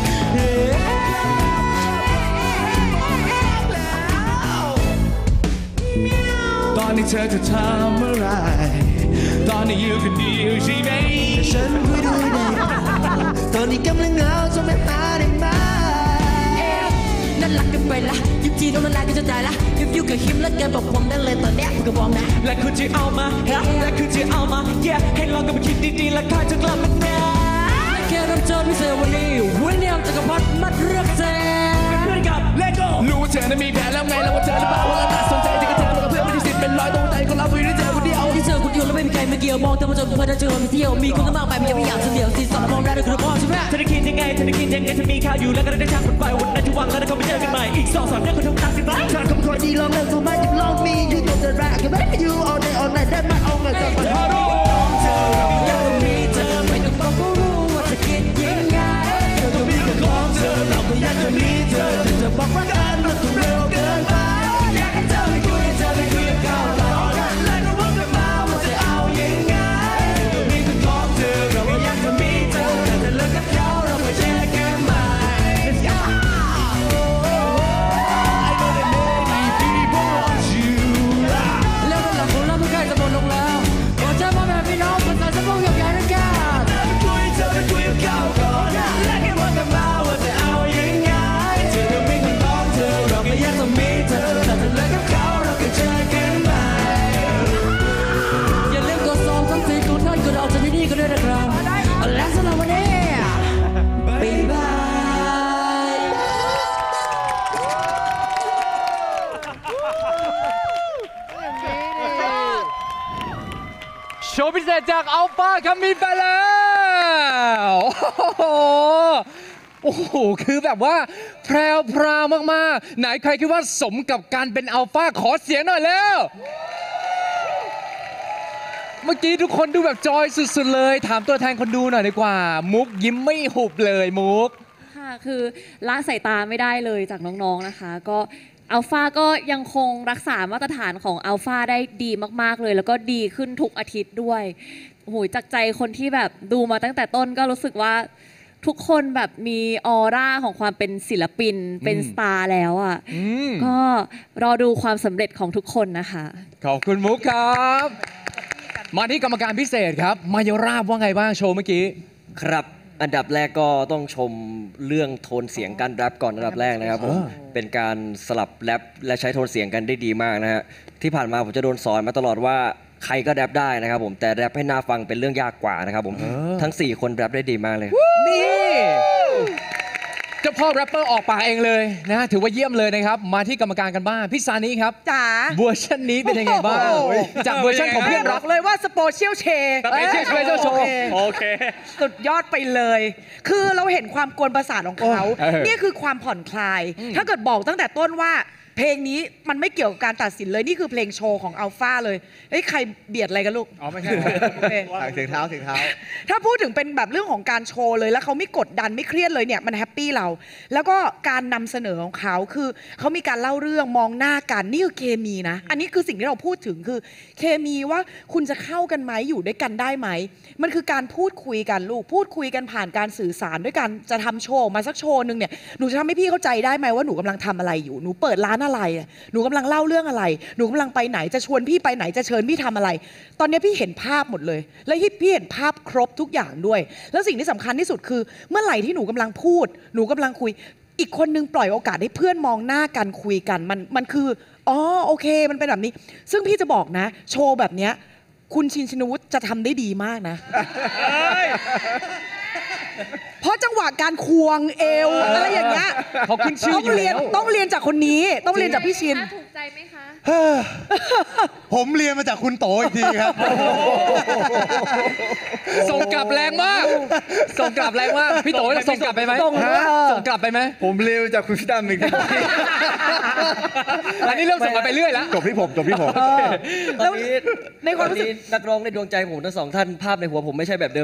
ตอนนี้เธอจะทำอะไรตอนนี้อยู่คนเดียวใช่ไหมฉันคุยด้วยได้ตอนนี้กำลังเหงาจะไม่หาได้ไหมนั่นรักกันไปละยิบจีต้องละลายก็จะได้ละยิบอยู่กับหิมแล้วแกบอกผมได้เลยตอนนี้ก็บอกนะและคุณจะเอามาและคุณจะเอามาให้ลองกันไปคิดดีๆและคอยจะกลับมาแน่แค่เริ่มเจอพิเศษวันนี้วิลเลียมจักรพรรดิมัดเรือกแสงเพื่อนกับเลโก้รู้ว่าเธอนั้นมีแผนแล้วไงแล้วว่าเธอหรือเปล่าว่าเราตัดสนใจที่กับเธอกับเพื่อนไม่ได้สิทธิ์เป็นร้อยตัวใจของเราไม่ได้เจอคนเดียวที่เจอคนเดียวแล้วไม่มีใครมาเกี่ยวมองเธอมาจนเพื่อนเจอมาเที่ยวมีคนตั้งมากไปไม่อยากเดียวที่สองมองได้คือพ่อใช่ไหมเธอได้คิดยังไงเธอมีข่าวอยู่แล้วก็ได้ช่างคนไปวันนั้นจะวางแล้วเขาไปเจอกันใหม่อีก2-3เดือนก็ทำตัดสินใจเธอคำขอดีลองเลิกตัวไม่จะลองมีอยู่ตัวจะรักกันไม่ได้อยู่ all day all night ได้ไหมเอาเงินจากคนรู้เธออยากมีเธอไม่ต้องบอกก็รู้ว่าจะคิดยังไงเธอก็มีคนของเธอเราก็อยากจะมีเธอแต่จะบอกว่ากันมันคงเร็วเกินไปอยากให้เธอไปคุยกับเขาต่อแล้วก็วนกลับมาว่าจะเอายังไงเธอก็มีคนของเธอเราก็อยากจะมีเธอแต่จะเลิกกับเขาเราไปเจอกันใหม่ Let's go I know that many people want you ษจากอัลฟาครับมีแฟนแล้วโอ้โหคือแบบว่าแพรวพราวมากๆไหนใครคิดว่าสมกับการเป็นอัลฟาขอเสียงหน่อยแล้วเมื่อกี้ทุกคนดูแบบจอยสุดๆเลยถามตัวแทนคนดูหน่อยดีกว่ามุกยิ้มไม่หุบเลยมุกค่ะคือละสายตาไม่ได้เลยจากน้องๆนะคะก็อัลฟาก็ยังคงรักษามาตรฐานของอัลฟาได้ดีมากๆเลยแล้วก็ดีขึ้นทุกอาทิตย์ด้วยโอ้โหจากใจคนที่แบบดูมาตั้งแต่ต้นก็รู้สึกว่าทุกคนแบบมีออร่าของความเป็นศิลปินเป็นสตาร์แล้วอ่ะก็รอดูความสำเร็จของทุกคนนะคะขอบคุณมุกครับมาที่กรรมการพิเศษครับมายราบว่าไงบ้างโชว์เมื่อกี้ครับอันดับแรกก็ต้องชมเรื่องโทนเสียงการแรปก่อนอันดับแรกนะครับผมเป็นการสลับแรปและใช้โทนเสียงกันได้ดีมากนะฮะที่ผ่านมาผมจะโดนสอนมาตลอดว่าใครก็แรปได้นะครับผมแต่แรปให้น่าฟังเป็นเรื่องยากกว่านะครับผมทั้ง4คนแรปได้ดีมากเลยนี่เจ้าพ่อแรปเปอร์ออกปากเองเลยนะถือว่าเยี่ยมเลยนะครับมาที่กรรมการกันบ้างพี่ซานีครับจ๋าเวอร์ชันนี้เป็นยังไงบ้างจากเวอร์ชันของเพื่อนรักเลยว่าสโปเชียลเชโอเคสุดยอดไปเลยคือเราเห็นความกวนประสาทของเขานี่คือความผ่อนคลายถ้าเกิดบอกตั้งแต่ต้นว่าเพลงนี้มันไม่เกี่ยวกับการตัดสินเลยนี่คือเพลงโชว์ของอัลฟาเลยเฮ้ยใครเบียดอะไรกันลูกอ๋อไม่ใช่เสียงเท้าถ้าพูดถึงเป็นแบบเรื่องของการโชว์เลยแล้วเขาไม่กดดันไม่เครียดเลยเนี่ยมันแฮปปี้เราแล้วก็การนำเสนอของเขาคือเขามีการเล่าเรื่องมองหน้ากันนี่คือเคมีนะอันนี้คือสิ่งที่เราพูดถึงคือเคมีว่าคุณจะเข้ากันไหมอยู่ด้วยกันได้ไหมมันคือการพูดคุยกันลูกพูดคุยกันผ่านการสื่อสารด้วยกันจะทำโชว์มาสักโชว์นึงเนี่ยหนูจะทำให้พี่เข้าใจได้ไหมว่าหนูกำลังทำอะไรอยู่หนูเปิดร้านอะไรหนูกำลังเล่าเรื่องอะไรหนูกำลังไปไหนจะชวนพี่ไปไหนจะเชิญพี่ทำอะไรตอนนี้พี่เห็นภาพหมดเลยและพี่เห็นภาพครบทุกอย่างด้วยแล้วสิ่งที่สำคัญที่สุดคือเมื่อไหร่ที่หนูกำลังพูดหนูกำลังคุยอีกคนนึงปล่อยโอกาสให้เพื่อนมองหน้ากันคุยกันมันคืออ๋อโอเคมันเป็นแบบนี้ซึ่งพี่จะบอกนะโชว์แบบเนี้ยคุณชินชินวุฒิจะทำได้ดีมากนะเพราะจังหวะการควงเอวอะไรอย่างเงี้ยเขาขึ้นชื่ออยู่แล้วต้องเรียนจากคนนี้ต้องเรียนจากพี่ชินถูกใจไหมคะผมเรียนมาจากคุณโตอีกทีครับส่งกลับแรงมากส่งกลับแรงมากพี่โตส่งกลับไปไหมส่งกลับไปไหมผมเรียนจากคุณพี่ดำอีกทีอันนี้เริ่มส่งกันไปเรื่อยแล้วจบที่ผมแล้วในความรู้สึกนักร้องในดวงใจผมทั้งสองท่านภาพในหัวผมไม่ใช่แบบเดิม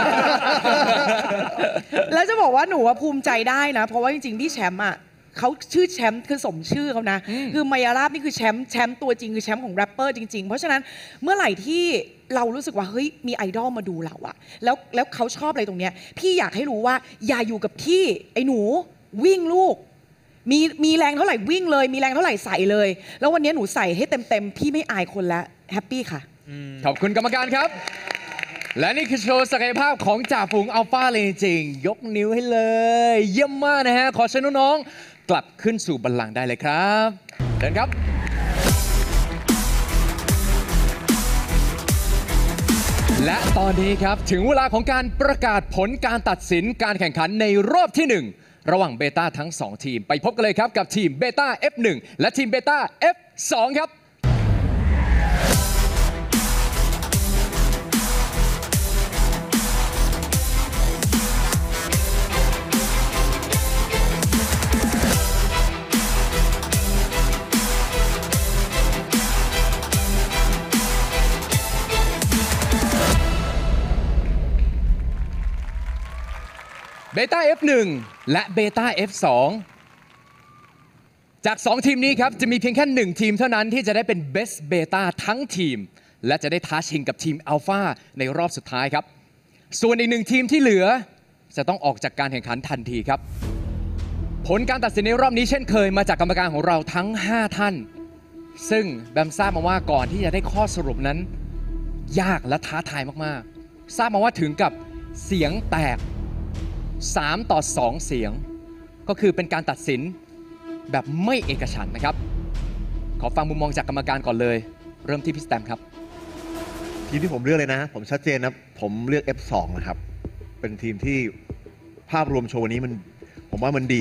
แล้วจะบอกว่าหนูภูมิใจได้นะเพราะว่าจริงๆพี่แชมป์อ่ะเขาชื่อแชมป์คือสมชื่อเขานะคือมายาราบนี่คือแชมป์ตัวจริงคือแชมป์ของแรปเปอร์จริงๆเพราะฉะนั้นเมื่อไหร่ที่เรารู้สึกว่าเฮ้ยมีไอดอลมาดูเราอะแล้วเขาชอบอะไรตรงเนี้ยพี่อยากให้รู้ว่าอย่าอยู่กับที่ไอ้หนูวิ่งลูกมีแรงเท่าไหร่วิ่งเลยมีแรงเท่าไหร่ใส่เลยแล้ววันนี้หนูใส่ให้เต็มพี่ไม่อายคนแล้วแฮปปี้ค่ะขอบคุณกรรมการครับและนี่คือโชว์ศักยภาพของจ่าฝูงอัลฟาเลยจริงยกนิ้วให้เลยเยี่ยมมากนะฮะขอเชิญน้องๆกลับขึ้นสู่บัลลังก์ได้เลยครับเชิญครับและตอนนี้ครับถึงเวลาของการประกาศผลการตัดสินการแข่งขันในรอบที่ 1ระหว่างเบต้าทั้ง2ทีมไปพบกันเลยครับกับทีมเบต้า F1 และทีมเบต้า F2 ครับเบต้า F1 และเบต้า F2 จาก 2 ทีมนี้ครับจะมีเพียงแค่1ทีมเท่านั้นที่จะได้เป็น Best Beta ทั้งทีมและจะได้ท้าชิงกับทีม Alpha ในรอบสุดท้ายครับส่วนอีก1ทีมที่เหลือจะต้องออกจากการแข่งขันทันทีครับผลการตัดสินในรอบนี้เช่นเคยมาจากกรรมการของเราทั้ง5ท่านซึ่งแบมทราบมาว่าก่อนที่จะได้ข้อสรุปนั้นยากและท้าทายมากๆทราบมาว่าถึงกับเสียงแตก3-2 เสียงก็คือเป็นการตัดสินแบบไม่เอกฉันท์นะครับขอฟังมุมมองจากกรรมการก่อนเลยเริ่มที่พี่สแตมครับทีมที่ผมเลือกเลยนะผมชัดเจนนะผมเลือก F2 นะครับเป็นทีมที่ภาพรวมโชว์นี้ผมว่ามันดี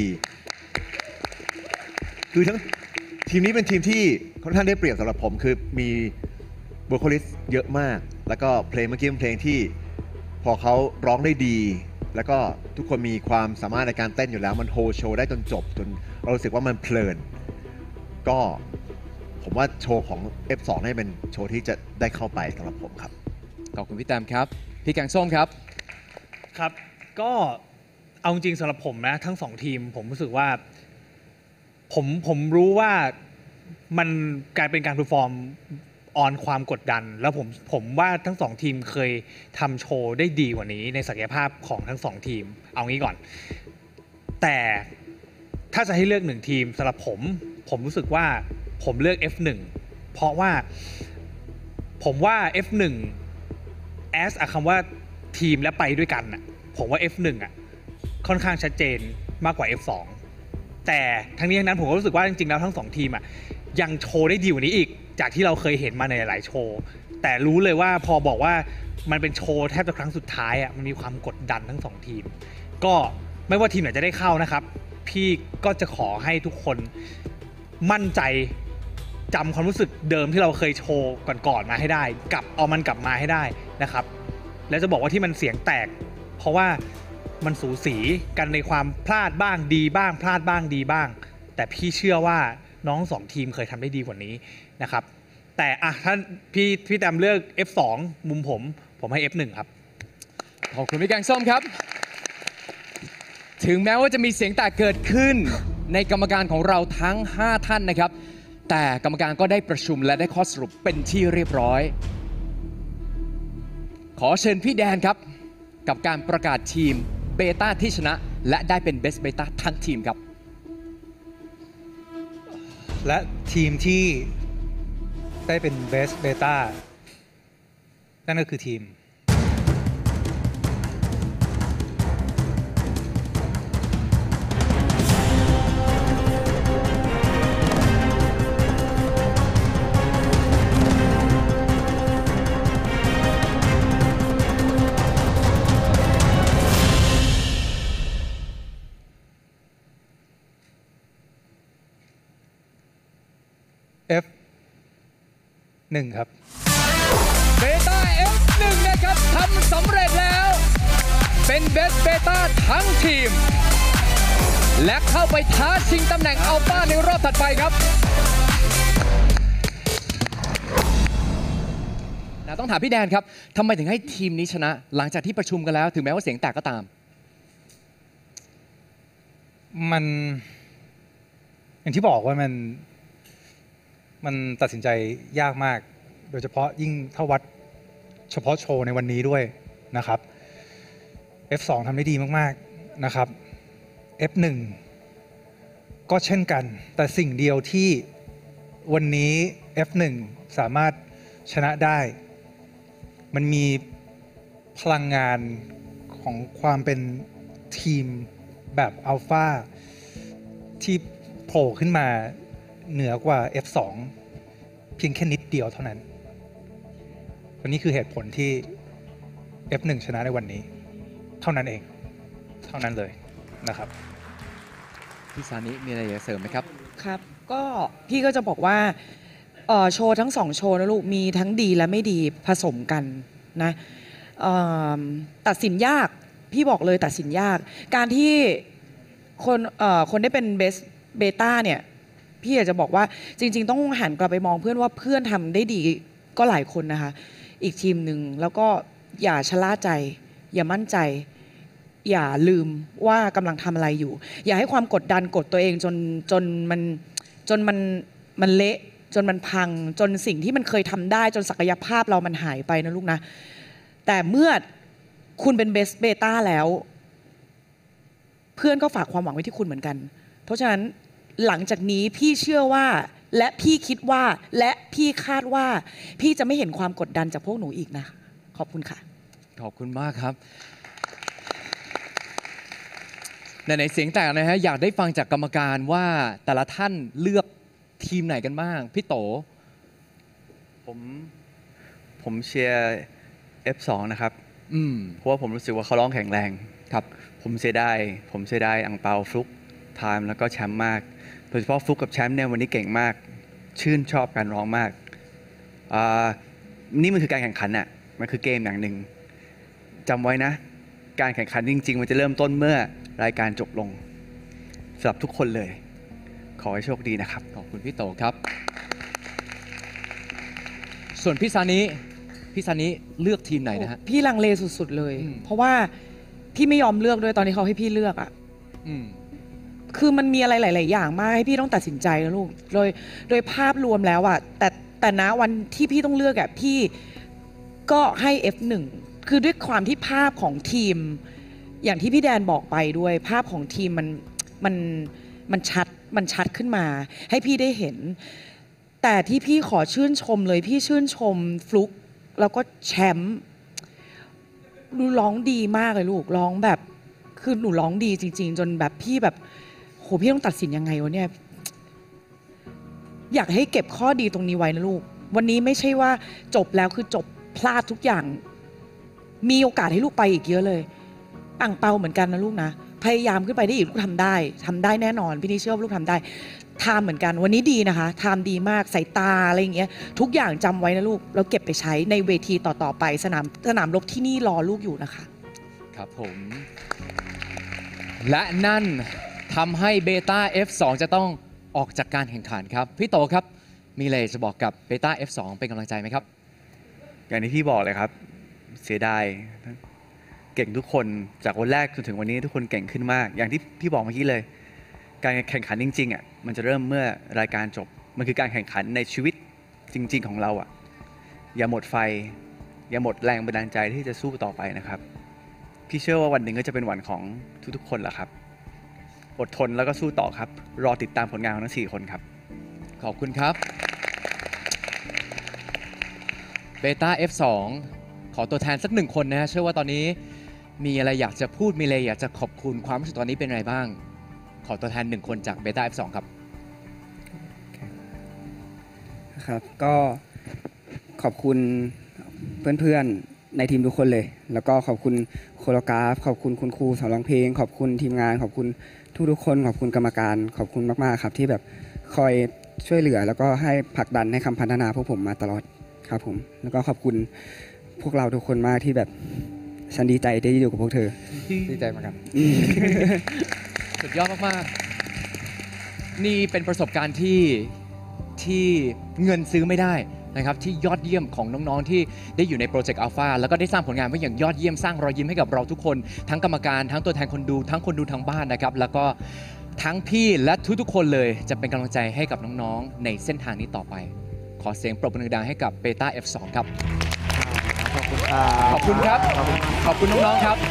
คือทั้งทีมนี้เป็นทีมที่ค่อนข้างได้เปรียบสำหรับผมคือมีโวคอลิสต์เยอะมากแล้วก็เพลงเมื่อกี้เป็นเพลงที่พอเขาร้องได้ดี แล้วก็ทุกคนมีความสามารถในการเต้นอยู่แล้วมันโฮโชว์ได้จนจบจนเรารู้สึกว่ามันเพลินก็ผมว่าโชว์ของ F2 นี่เป็นโชว์ที่จะได้เข้าไปสำหรับผมครับขอบคุณพี่แตมครับพี่แกงส้มครับครับก็เอาจริงสำหรับผมนะทั้ง2ทีมผมรู้สึกว่าผมรู้ว่ามันกลายเป็นการเพอร์ฟอร์มออนความกดดันแล้วผมว่าทั้ง2ทีมเคยทำโชว์ได้ดีกว่านี้ในศักยภาพของทั้ง2ทีมเอางี้ก่อนแต่ถ้าจะให้เลือก1ทีมสำหรับผมรู้สึกว่าผมเลือก F1 เพราะว่าผมว่า F1 as คำว่าทีมและไปด้วยกันน่ะผมว่า F1 อ่ะค่อนข้างชัดเจนมากกว่า F2 แต่ทั้งนี้ทั้งนั้นผมก็รู้สึกว่าจริงๆแล้วทั้ง2ทีมอ่ะยังโชว์ได้ดีกว่านี้อีกจากที่เราเคยเห็นมาในหลายโชว์แต่รู้เลยว่าพอบอกว่ามันเป็นโชว์แทบจะครั้งสุดท้ายอ่ะมันมีความกดดันทั้ง2ทีมก็ไม่ว่าทีมไหนจะได้เข้านะครับพี่ก็จะขอให้ทุกคนมั่นใจจำความรู้สึกเดิมที่เราเคยโชว์ก่อนๆมาให้ได้เอามันกลับมาให้ได้นะครับแล้วจะบอกว่าที่มันเสียงแตกเพราะว่ามันสูสีกันในความพลาดบ้างดีบ้างพลาดบ้างดีบ้างแต่พี่เชื่อว่าน้อง2ทีมเคยทำได้ดีกว่านี้นะครับแต่ถ้าพี่แตมเลือก F2 มุมผมให้ F1 ครับขอบคุณพี่แกงส้มครับถึงแม้ว่าจะมีเสียงแตกเกิดขึ้นในกรรมการของเราทั้ง5ท่านนะครับแต่กรรมการก็ได้ประชุมและได้ข้อสรุปเป็นที่เรียบร้อยขอเชิญพี่แดนครับกับการประกาศทีมเบต้าที่ชนะและได้เป็นเบสเบต้าทั้งทีมครับและทีมที่ได้เป็นเบสเบต้านั่นก็คือทีมF1 ครับเบต้า F1 นะครับทำสำเร็จแล้วเป็นเบสเบต้าทั้งทีมและเข้าไปท้าชิงตำแหน่งอัลฟาในรอบถัดไปครับต้องถามพี่แดนครับทำไมถึงให้ทีมนี้ชนะหลังจากที่ประชุมกันแล้วถึงแม้ว่าเสียงแตกก็ตามมันอย่างที่บอกว่ามันตัดสินใจยากมากโดยเฉพาะยิ่งถ้าวัดเฉพาะโชว์ในวันนี้ด้วยนะครับ F2 ทำได้ดีมากๆนะครับ F1 ก็เช่นกันแต่สิ่งเดียวที่วันนี้ F1 สามารถชนะได้มันมีพลังงานของความเป็นทีมแบบอัลฟาที่โผล่ขึ้นมาเหนือกว่า F2 เพียงแค่นิดเดียวเท่านั้นวันนี้คือเหตุผลที่ F1 ชนะในวันนี้เท่านั้นเองเท่านั้นเลยนะครับพี่สานิมีอะไรอยากเสริมไหมครับครับก็พี่ก็จะบอกว่าโชว์ทั้ง2โชว์นะลูกมีทั้งดีและไม่ดีผสมกันนะตัดสินยากพี่บอกเลยตัดสินยากการที่คนได้เป็นเบสเบต้าเนี่ยพี่อยากจะบอกว่าจริงๆต้องหันกลับไปมองเพื่อนว่าเพื่อนทำได้ดีก็หลายคนนะคะอีกทีมหนึ่งแล้วก็อย่าชะล่าใจอย่ามั่นใจอย่าลืมว่ากำลังทำอะไรอยู่อย่าให้ความกดดันกดตัวเองจนมันเละจนมันพังจนสิ่งที่มันเคยทำได้จนศักยภาพเรามันหายไปนะลูกนะแต่เมื่อคุณเป็นเบสเบต้าแล้วเพื่อนก็ฝากความหวังไว้ที่คุณเหมือนกันเพราะฉะนั้นหลังจากนี้พี่เชื่อว่าและพี่คิดว่าและพี่คาดว่าพี่จะไม่เห็นความกดดันจากพวกหนูอีกนะขอบคุณค่ะขอบคุณมากครับในเสียงแตกนะฮะอยากได้ฟังจากกรรมการว่าแต่ละท่านเลือกทีมไหนกันบ้างพี่โตผมเชียร์ F2 นะครับเพราะว่าผมรู้สึกว่าเขาร้องแข็งแรงครับผมเสียดายอังเปาฟลุกไทม์แล้วก็แชมป์มากโดยเฉพาะฟลุกกับแชมป์เนี่ยวันนี้เก่งมากชื่นชอบการร้องมากนี่มันคือการแข่งขันน่ะมันคือเกมอย่างหนึ่งจำไว้นะ การแข่งขันจริงๆมันจะเริ่มต้นเมื่อรายการจบลงสำหรับทุกคนเลย ขอให้โชคดีนะครับขอบคุณพี่โตครับส่วนพี่ซานิเลือกทีมไหนนะฮะพี่ลังเลสุดๆเลยเพราะว่าพี่ไม่ยอมเลือกด้วยตอนที่เขาให้พี่เลือกอ่ะคือมันมีอะไรหลายๆอย่างมากให้พี่ต้องตัดสินใจนะลูกโดยภาพรวมแล้วอ่ะแต่นะวันที่พี่ต้องเลือกอ่ะพี่ก็ให้ F1 คือด้วยความที่ภาพของทีมอย่างที่พี่แดนบอกไปด้วยภาพของทีมมันชัดขึ้นมาให้พี่ได้เห็นแต่ที่พี่ขอชื่นชมเลยพี่ชื่นชมฟลุกแล้วก็แชมป์ดูร้องดีมากเลยลูกร้องแบบคือหนูร้องดีจริงๆจนแบบพี่แบบโหพี่ต้องตัดสินยังไงวะเนี่ยอยากให้เก็บข้อดีตรงนี้ไว้นะลูกวันนี้ไม่ใช่ว่าจบแล้วคือจบพลาดทุกอย่างมีโอกาสให้ลูกไปอีกเยอะเลยอ่างเปาเหมือนกันนะลูกนะพยายามขึ้นไปได้อีกลูกทำได้แน่นอนพี่นี่เชื่อว่าลูกทำได้ทำเหมือนกันวันนี้ดีนะคะทำดีมากสายตาอะไรอย่างเงี้ยทุกอย่างจำไว้นะลูกแล้วเก็บไปใช้ในเวทีต่อๆไปสนามรบที่นี่รอลูกอยู่นะคะครับผมและนั่นทำให้เบต้า F2 จะต้องออกจากการแข่งขันครับพี่โตครับมีอะไรจะบอกกับเบต้า F2 เป็นกำลังใจไหมครับอย่างที่พี่บอกเลยครับเสียดายเก่งทุกคนจากวันแรกจนถึงวันนี้ทุกคนเก่งขึ้นมากอย่างที่พี่บอกเมื่อกี้เลยการแข่งขันจริงๆอ่ะมันจะเริ่มเมื่อรายการจบมันคือการแข่งขันในชีวิตจริงๆของเราอ่ะอย่าหมดไฟอย่าหมดแรงบันดาลใจที่จะสู้ต่อไปนะครับพี่เชื่อว่าวันหนึ่งก็จะเป็นวันของทุกๆคนแหละครับอดทนแล้วก็สู้ต่อครับรอติดตามผลงานของทั้ง4คนครับขอบคุณครับเบต้า F2 ขอตัวแทนสัก1คนนะฮะเชื่อว่าตอนนี้มีอะไรอยากจะพูดมีอะไรอยากจะขอบคุณความรู้สึกตอนนี้เป็นไงบ้างขอตัวแทน1คนจากเบต้า F2 ครับครับก็ขอบคุณเพื่อนๆในทีมทุกคนเลยแล้วก็ขอบคุณโคโรกราฟขอบคุณคุณครูสอนร้องเพลงขอบคุณทีมงานขอบคุณทุกๆคนขอบคุณกรรมการขอบคุณมากๆครับที่แบบคอยช่วยเหลือแล้วก็ให้ผลักดันให้คำพัฒนาพวกผมมาตลอดครับผมแล้วก็ขอบคุณพวกเราทุกคนมากที่แบบฉันดีใจได้อยู่กับพวกเธอดีใจมากครับสุดยอดมากๆนี่เป็นประสบการณ์ที่เงินซื้อไม่ได้นะครับที่ยอดเยี่ยมของน้องๆที่ได้อยู่ในโปรเจกต์อัลฟาแล้วก็ได้สร้างผลงานไว้อย่างยอดเยี่ยมสร้างรอยยิ้มให้กับเราทุกคนทั้งกรรมการทั้งตัวแทนคนดูทั้งคนดูทางบ้านนะครับแล้วก็ทั้งพี่และทุกๆคนเลยจะเป็นกำลังใจให้กับน้องๆในเส้นทางนี้ต่อไปขอเสียงปรบมือดังให้กับเบต้า F2 ครับขอบคุณครับขอบคุณน้องๆครับ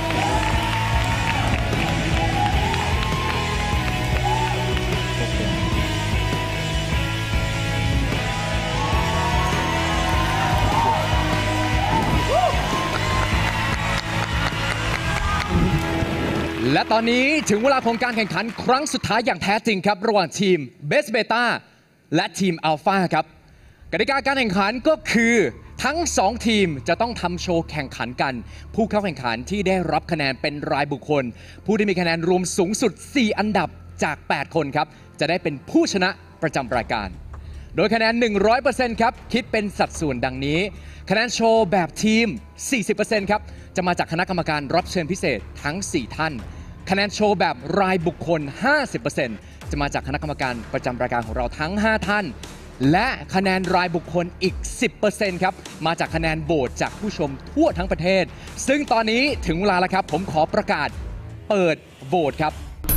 และตอนนี้ถึงเวลาของการแข่งขันครั้งสุดท้ายอย่างแท้จริงครับระหว่างทีม Best Beta และทีม Alpha ครับกติกาการแข่งขันก็คือทั้ง2ทีมจะต้องทำโชว์แข่งขันกันผู้เข้าแข่งขันที่ได้รับคะแนนเป็นรายบุคคลผู้ที่มีคะแนนรวมสูงสุด4อันดับจาก8คนครับจะได้เป็นผู้ชนะประจำรายการโดยคะแนน 100% ครับคิดเป็นสัดส่วนดังนี้คะแนนโชว์แบบทีม 40% ครับจะมาจากคณะกรรมการรับเชิญพิเศษทั้ง4ท่านคะแนนโชว์แบบรายบุคคล 50% จะมาจากคณะกรรมการประจำรายการของเราทั้ง5ท่านและคะแนนรายบุคคลอีก 10% ครับมาจากคะแนนโหวตจากผู้ชมทั่วทั้งประเทศซึ่งตอนนี้ถึงเวลาแล้วครับผมขอประกาศเปิดโหวตครับ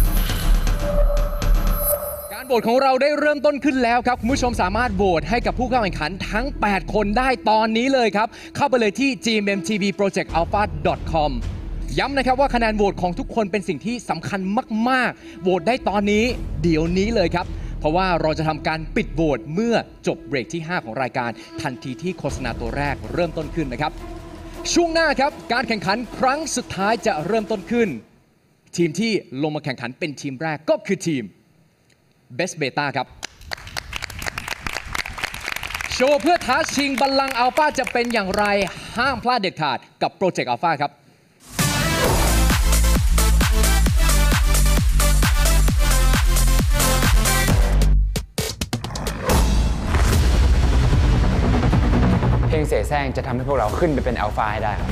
การโหวตของเราได้เริ่มต้นขึ้นแล้วครับคุณผู้ชมสามารถโหวตให้กับผู้เข้าแข่งขันทั้ง8คนได้ตอนนี้เลยครับเข้าไปเลยที่ gmmtvprojectalpha.com ย้ำนะครับว่าคะแนนโหวตของทุกคนเป็นสิ่งที่สำคัญมากๆโหวตได้ตอนนี้เดี๋ยวนี้เลยครับเพราะว่าเราจะทำการปิดโหวตเมื่อจบเบรกที่5ของรายการทันทีที่โฆษณาตัวแรกเริ่มต้นขึ้นนะครับช่วงหน้าครับการแข่งขันครั้งสุดท้ายจะเริ่มต้นขึ้นทีมที่ลงมาแข่งขันเป็นทีมแรกก็คือทีม Best Beta ครับโชว์เพื่อท้าชิงบัลลังก์อัลฟาจะเป็นอย่างไรห้ามพลาดเด็ดขาดกับโปรเจกต์อัลฟาครับเพลงเสแซงจะทำให้พวกเราขึ้นไปเป็นอัลฟาให้ได้ครับ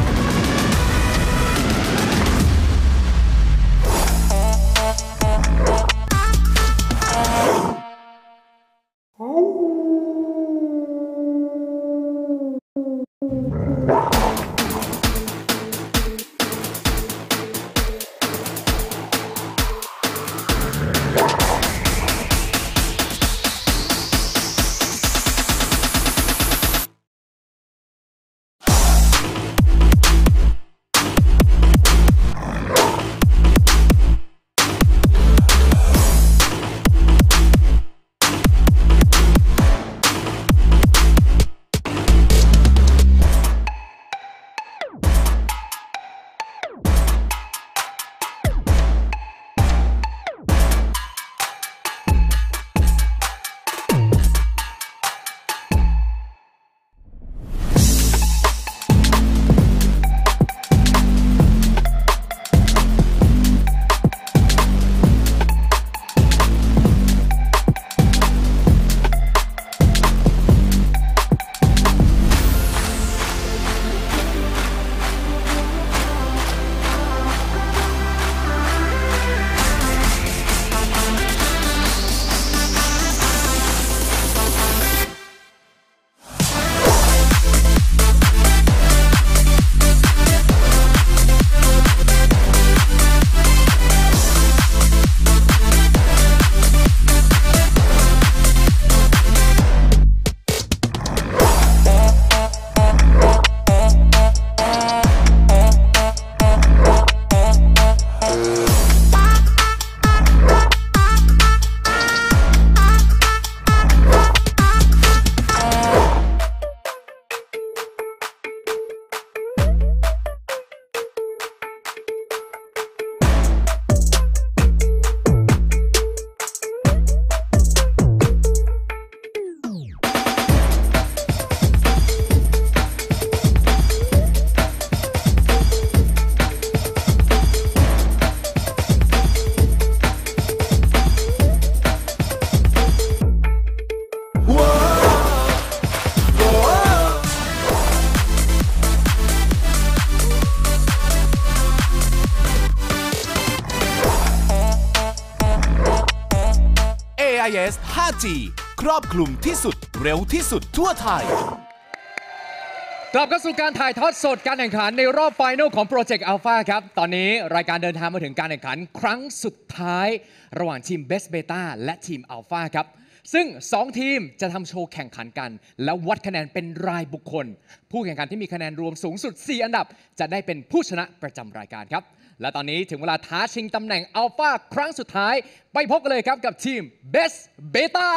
AIS 5G ครอบคลุมที่สุดเร็วที่สุดทั่วไทยกลับเข้าสู่การถ่ายทอดสดการแข่งขันในรอบไฟนอลของโปรเจกต์ Alpha ครับตอนนี้รายการเดินทางมาถึงการแข่งขันครั้งสุดท้ายระหว่างทีม Best Beta และทีม Alpha ครับซึ่ง2ทีมจะทำโชว์แข่งขันกันแล้ววัดคะแนนเป็นรายบุคคลผู้แข่งขันที่มีคะแนนรวมสูงสุด4อันดับจะได้เป็นผู้ชนะประจำรายการครับและตอนนี้ถึงเวลาท้าชิงตำแหน่ง Alpha ครั้งสุดท้ายไปพบกันเลยครับกับทีม Best Beta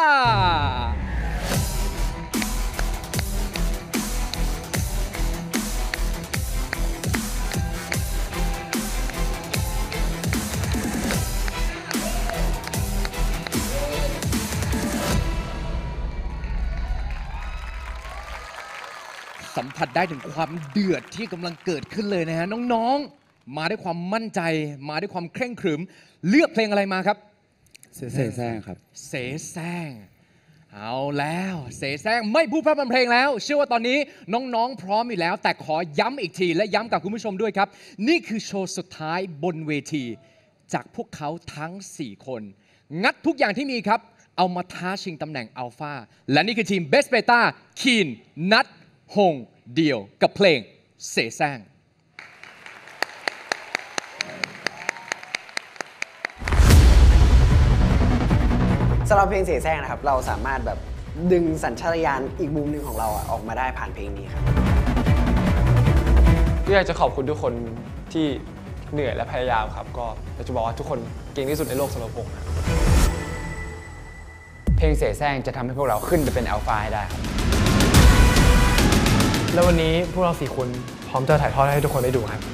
สัมผัสได้ถึงความเดือดที่กำลังเกิดขึ้นเลยนะฮะน้องๆมาด้วยความมั่นใจมาด้วยความเคร่งขรึมเลือกเพลงอะไรมาครับเสแสร้งครับเสแสร้งเอาแล้วเสแสร้งไม่พูดพร่ำทำเพลงแล้วเชื่อว่าตอนนี้น้องๆพร้อมอยู่แล้วแต่ขอย้ำอีกทีและย้ำกับคุณผู้ชมด้วยครับนี่คือโชว์สุดท้ายบนเวทีจากพวกเขาทั้ง4คนงัดทุกอย่างที่มีครับเอามาท้าชิงตำแหน่งอัลฟาและนี่คือทีม Best Beta คีนนัทหงเดียวกับเพลงเสแสร้งสำหรับเพลงเสแสร้งนะครับเราสามารถแบบดึงสัญชาตญาณอีกมุมหนึ่งของเราออกมาได้ผ่านเพลงนี้ครับก็อยากจะขอบคุณทุกคนที่เหนื่อยและพยายามครับก็อยากจะบอกว่าทุกคนเก่งที่สุดในโลกสำหรับผมนะเพลงเสแสร้งจะทำให้พวกเราขึ้นไปเป็นอัลฟาให้ได้ครับแล้ววันนี้พวกเรา4คนพร้อมจะถ่ายทอดให้ทุกคนได้ดูครับ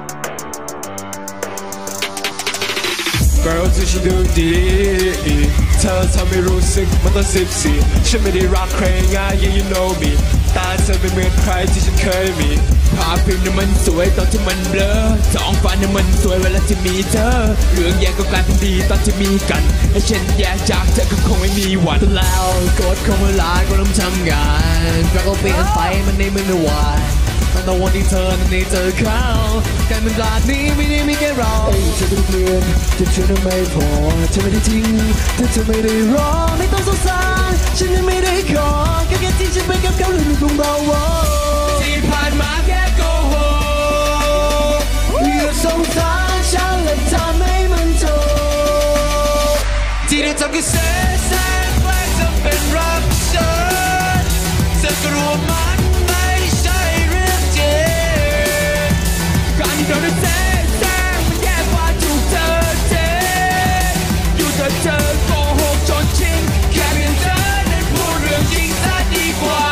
ก็รู้สึกดูดีเธอทำให้รู้สึกมันต้อง14ฉันไม่ได้รักใครง่าย yeah you know me ตาเธอไม่เหมือนใครที่ฉันเคยมีภาพพิมพ์นั้นมันสวยตอนที่มันเบลอท้องฟ้านั้นมันสวยเวลาที่มีเธอเรื่องแย่ก็กลายเป็นดีตอนที่มีกันให้ฉันแยกจากเธอก็คงไม่มีวันแล้วกดคงเวลาก็ต้องทำงานเราก็เปลี่ยนไปมันในมือไม่ไหวตั้งแต่วันที่เธอนั้นได้เจอเขาการเป็นราดนี้ไม่ได้มีแค่เราเธอต้องเปลี่ยนแต่เธอนั้นไม่พอเธอไม่ได้ทิ้งแต่เธอไม่ได้รอไม่ต้องสงสารฉันนั้นไม่ได้ขอแค่ที่ฉันไปกับเขาหรือมีกลุ่มเราที่ผ่านมาแค่โกหกอย่าสงสารฉันและทำให้มันจบที่ได้ทำแค่เสียแสงไว้จำเป็นรักฉันเธอก็รู้ว่ามันไม่ใช่เรื่องจริงการที่เราได้แสงมันแย่กว่าถูกเธอเทอยู่แต่เธอโกหกจนชินแค่เพียงเธอนั้นพูดเรื่องจริงซะดีกว่า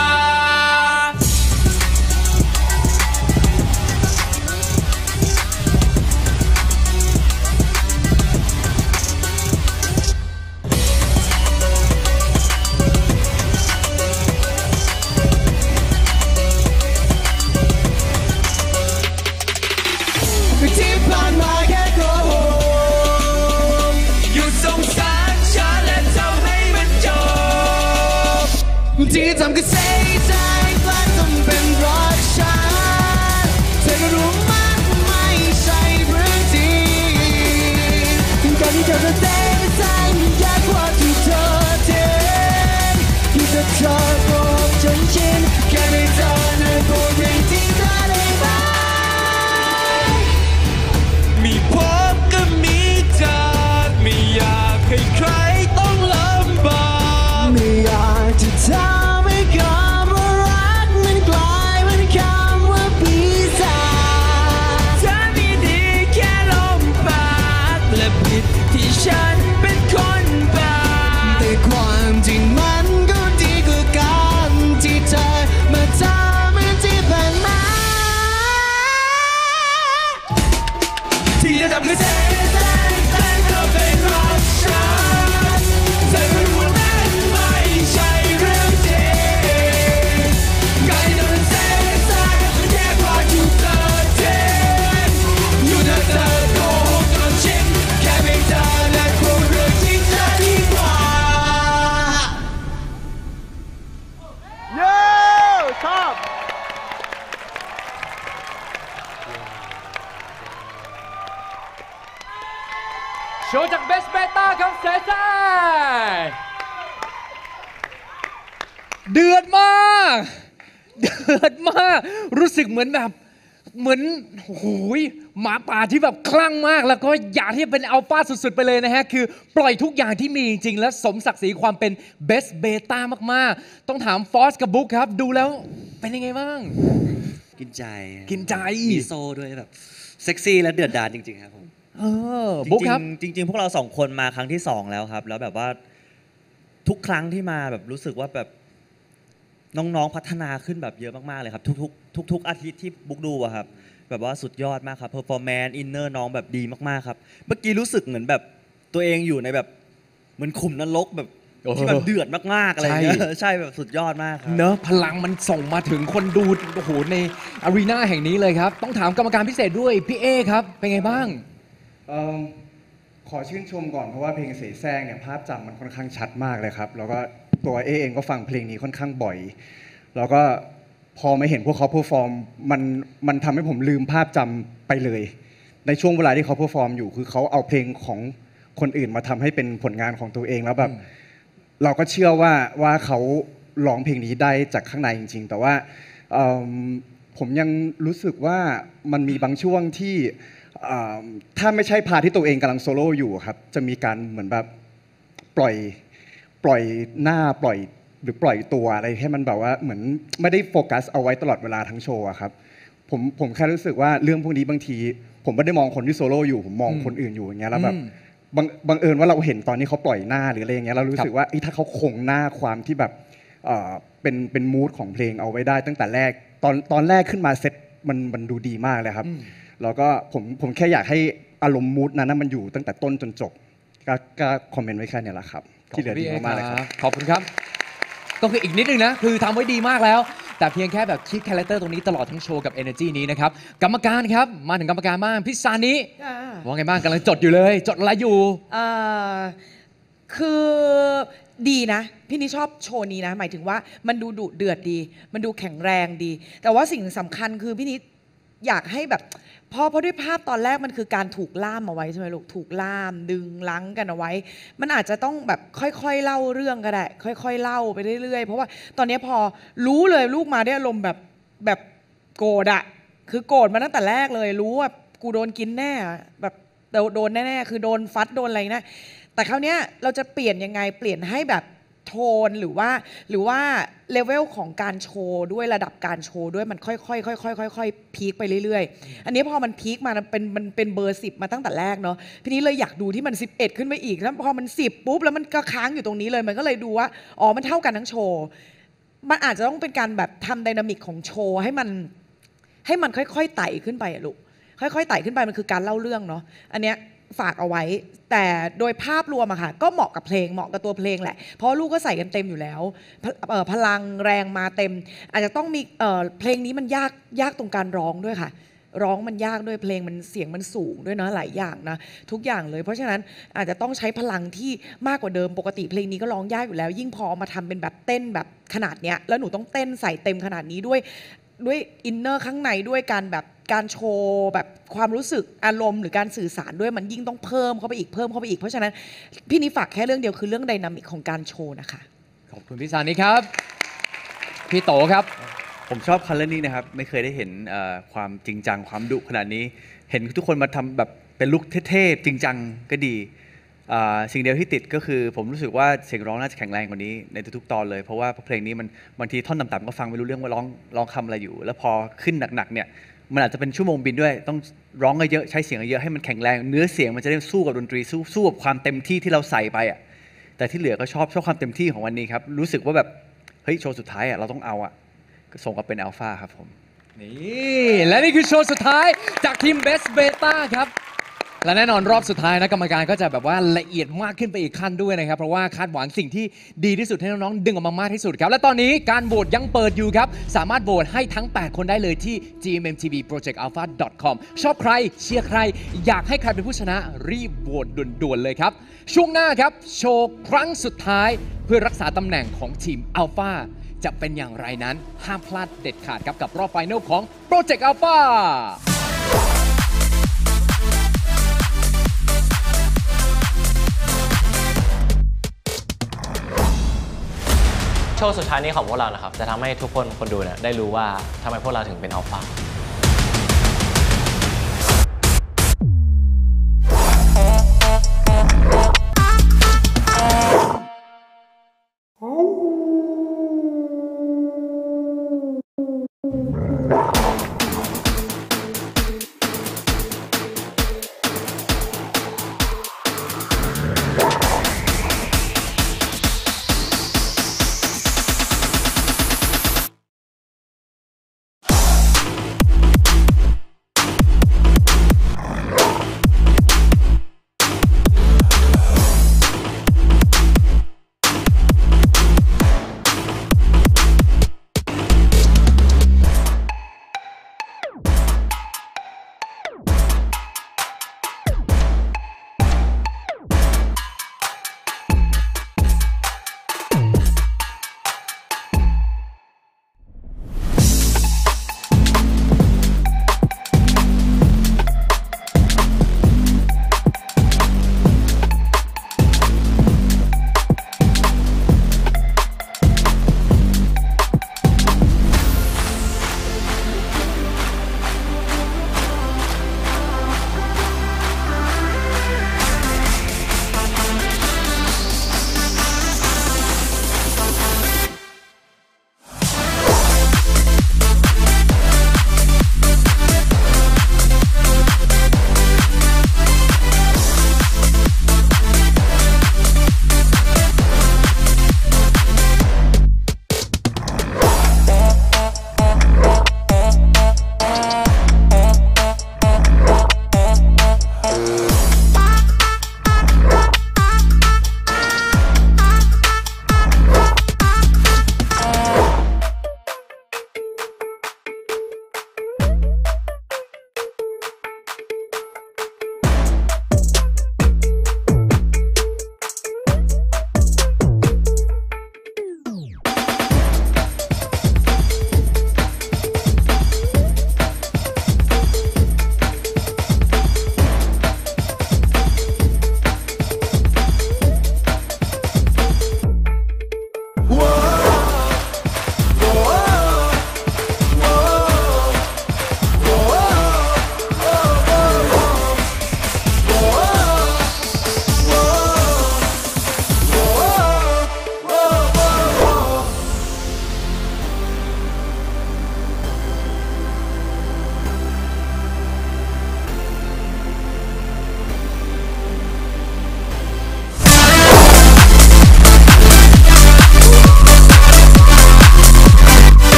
ที่ผ่านมาแค่โกหกหยุดสงสารฉันและทำให้มันจบที่ทำก็เสียใจและทำเป็นรักฉันเธอก็รู้มันไม่ใช่เรื่องจริงก่อนที่เธอจะเสียใจมันยากกว่าที่เธอเทอยู่แต่เธอโกหกจนชินแค่ไม่เธอนั้นพูดเรื่องจริงเธอได้ไหมมีพบก็มีจากไม่อยากให้ใครต้องลำบากไม่อยากจะทำให้คำว่ารักมันกลายเป็นคำว่าปีศาจถ้ามีดีแค่ลมปากและผิดที่ฉันเป็นคนบาปแต่ความจริงมันก็ดีกว่าการที่เธอมาทำให้ที่ผ่านมาที่จะทำให้เธอแต่เธอเป็นรักฉันเธอก็รู้ว่านั้นไม่ใช่เรื่องจริงการที่เธอเสียใจมันแย่กว่าถูกเธอเทอยู่แต่เธอโกหกจนชินแค่เพียงเธอและพูดเรื่องจริงจะดีกว่าเย้ชอบโชว์จากเบสเบต้าครับเสียใจเดือดมากเดือดมากรู้สึกเหมือนโอ้โหหมาป่าที่แบบคลั่งมากแล้วก็อยากที่จะเป็นอัลฟาสุดๆไปเลยนะฮะคือปล่อยทุกอย่างที่มีจริงๆและสมศักดิ์ศรีความเป็นเบสเบต้ามากๆต้องถามฟอสกับบุ๊คครับดูแล้วเป็นยังไงบ้างกินใจมีโซ่ด้วยแบบเซ็กซี่และเดือดดาลจริงๆครับผมบุ๊คครับจริงๆพวกเรา2คนมาครั้งที่2แล้วครับแล้วแบบว่าทุกครั้งที่มาแบบรู้สึกว่าแบบน้องๆพัฒนาขึ้นแบบเยอะมากๆเลยครับทุกอาทิตย์ที่บุ๊กดูอะครับแบบว่าสุดยอดมากครับเพอร์ฟอร์แมนซ์อินเนอร์น้องแบบดีมากๆครับเมื่อกี้รู้สึกเหมือนแบบตัวเองอยู่ในแบบเหมือนขุมนรกแบบที่แบบเดือดมากๆอะไรอย่างเงี้ยใช่แบบสุดยอดมากครับเนอะพลังมันส่งมาถึงคนดูโอ้โหในอารีนาแห่งนี้เลยครับต้องถามกรรมการพิเศษด้วยพี่เอครับเป็นไงบ้างขอชื่นชมก่อนเพราะว่าเพลงเสแสร้งเนี่ยภาพจำมันค่อนข้างชัดมากเลยครับแล้วก็ตัวเองก็ฟังเพลงนี้ค่อนข้างบ่อยแล้วก็พอมาเห็นพวกเขาเพอร์ฟอร์มมันทำให้ผมลืมภาพจำไปเลยในช่วงเวลาที่เขาเพอร์ฟอร์มอยู่คือเขาเอาเพลงของคนอื่นมาทำให้เป็นผลงานของตัวเองแล้วแบบเราก็เชื่อว่าเขาร้องเพลงนี้ได้จากข้างในจริงๆแต่ว่าผมยังรู้สึกว่ามันมีบางช่วงที่ถ้าไม่ใช่พาที่ตัวเองกำลังโซโล่อยู่ครับจะมีการเหมือนแบบปล่อยหน้าปล่อยตัวอะไรให้มันแบบว่าเหมือนไม่ได้โฟกัสเอาไว้ตลอดเวลาทั้งโชว์ครับผมแค่รู้สึกว่าเรื่องพวกนี้บางทีผมไม่ได้มองคนที่โซโล่อยู่ผมมองคนอื่นอยู่อย่างเงี้ยแล้วแบบบังเอิญว่าเราเห็นตอนนี้เขาปล่อยหน้าหรืออะไรอย่างเงี้ยเรารู้สึกว่าถ้าเขาคงหน้าความที่แบบเป็นมูดของเพลงเอาไว้ได้ตั้งแต่แรกตอนแรกขึ้นมาเซ็ตมันดูดีมากเลยครับแล้วก็ผมแค่อยากให้อารมณ์มูดนั้นมันอยู่ตั้งแต่ต้นจนจบก็คอมเมนต์ไว้แค่นี้แหละครับที่เหลือดีมากๆเลยครับขอบคุณครับก็คืออีกนิดนึงนะคือทำไว้ดีมากแล้วแต่เพียงแค่แบบคิดคาแรคเตอร์ตรงนี้ตลอดทั้งโชว์กับ energy นี้นะครับกรรมการครับมาถึงกรรมการบ้างพี่ซานิว่าไงบ้างกำลังจดอยู่เลยจดอะไรอยู่คือดีนะพี่นี่ชอบโชว์นี้นะหมายถึงว่ามันดูดุเดือดดีมันดูแข็งแรงดี แต่ว่าสิ่งสำคัญคือพี่นี่อยากให้แบบเพราะด้วยภาพตอนแรกมันคือการถูกล่ามเอาไว้ใช่ไหมลูกถูกล่ามดึงลังกันเอาไว้มันอาจจะต้องแบบค่อยๆเล่าเรื่องก็ได้ค่อยๆเล่าไปเรื่อยๆเพราะว่าตอนนี้พอรู้เลยลูกมาได้อารมณ์แบบโกรธอะคือโกรธมาตั้งแต่แรกเลยรู้ว่ากูโดนกินแน่แบบโดนแน่ๆคือโดนฟัดโดนอะไรนะแต่คราวนี้เราจะเปลี่ยนยังไงเปลี่ยนให้แบบโทนหรือว่าเลเวลของการโชว์ด้วยระดับการโชว์ด้วยมันค่อยๆพีคไปเรื่อยๆอันนี้พอมันพีคมามันเป็นเบอร์10มาตั้งแต่แรกเนาะทีนี้เลยอยากดูที่มัน11ขึ้นไปอีกแล้วพอมัน10ปุ๊บแล้วมันก็ค้างอยู่ตรงนี้เลยมันก็เลยดูว่าอ๋อมันเท่ากันทั้งโชว์มันอาจจะต้องเป็นการแบบทำไดนามิกของโชว์ให้มันค่อยๆไต่ขึ้นไปอะลูกค่อยๆไต่ขึ้นไปมันคือการเล่าเรื่องเนาะอันเนี้ยฝากเอาไว้แต่โดยภาพรวมอะค่ะก็เหมาะกับเพลงเหมาะกับตัวเพลงแหละเพราะลูกก็ใส่กันเต็มอยู่แล้วพลังแรงมาเต็มอาจจะต้องมีเพลงนี้มันยากตรงการร้องด้วยค่ะร้องมันยากด้วยเพลงมันเสียงมันสูงด้วยนะหลายอย่างนะทุกอย่างเลยเพราะฉะนั้นอาจจะต้องใช้พลังที่มากกว่าเดิมปกติเพลงนี้ก็ร้องยากอยู่แล้วยิ่งพอมาทำเป็นแบบเต้นแบบขนาดเนี้ยแล้วหนูต้องเต้นใส่เต็มขนาดนี้ด้วยอินเนอร์ข้างในด้วยการโชว์แบบความรู้สึกอารมณ์หรือการสื่อสารด้วยมันยิ่งต้องเพิ่มเข้าไปอีกเพราะฉะนั้นพี่นี่ฝากแค่เรื่องเดียวคือเรื่องไดนามิกของการโชว์นะคะขอบคุณพี่ซานิครับพี่โตครับผมชอบคัลเลอร์นี้นะครับไม่เคยได้เห็นความจริงจังความดุขนาดนี้เห็นทุกคนมาทำแบบเป็นลุคเท่ๆจริงจังก็ดีสิ่งเดียวที่ติดก็คือผมรู้สึกว่าเสียงร้องน่าจะแข็งแรงกว่านี้ในทุกๆตอนเลยเพราะว่าเพลงนี้มันบางทีท่อนต่ำๆก็ฟังไม่รู้เรื่องว่าร้องคำอะไรอยู่แล้วพอขึ้นหนักๆเนี่ยมันอาจจะเป็นชั่วโมงบินด้วยต้องร้องเยอะใช้เสียงเยอะให้มันแข็งแรงเนื้อเสียงมันจะได้สู้กับดนตรีสู้กับความเต็มที่ที่เราใส่ไปอ่ะแต่ที่เหลือก็ชอบความเต็มที่ของวันนี้ครับรู้สึกว่าแบบเฮ้ยโชว์สุดท้ายอ่ะเราต้องเอาอ่ะส่งกับเป็นอัลฟาครับผมนี่และนี่คือโชว์สุดท้ายจากทีม Best Beta ครับและแน่นอนรอบสุดท้ายนะกรรมการก็จะแบบว่าละเอียดมากขึ้นไปอีกขั้นด้วยนะครับเพราะว่าคาดหวังสิ่งที่ดีที่สุดให้น้องๆดึงออกมามากที่สุดครับและตอนนี้การโหวตยังเปิดอยู่ครับสามารถโหวตให้ทั้ง8คนได้เลยที่ gmmtvprojectalpha.com ชอบใครเชียร์ใครอยากให้ใครเป็นผู้ชนะรีบโหวตด่วนๆเลยครับช่วงหน้าครับโชว์ครั้งสุดท้ายเพื่อรักษาตำแหน่งของทีม Alpha จะเป็นอย่างไรนั้นห้ามพลาดเด็ดขาดครับกับรอบไฟนอลของ Project Alpha โชว์สุดท้ายนี้ของพวกเรานะครับจะทำให้ทุกคนดูเนี่ยได้รู้ว่าทำไมพวกเราถึงเป็นอัลฟา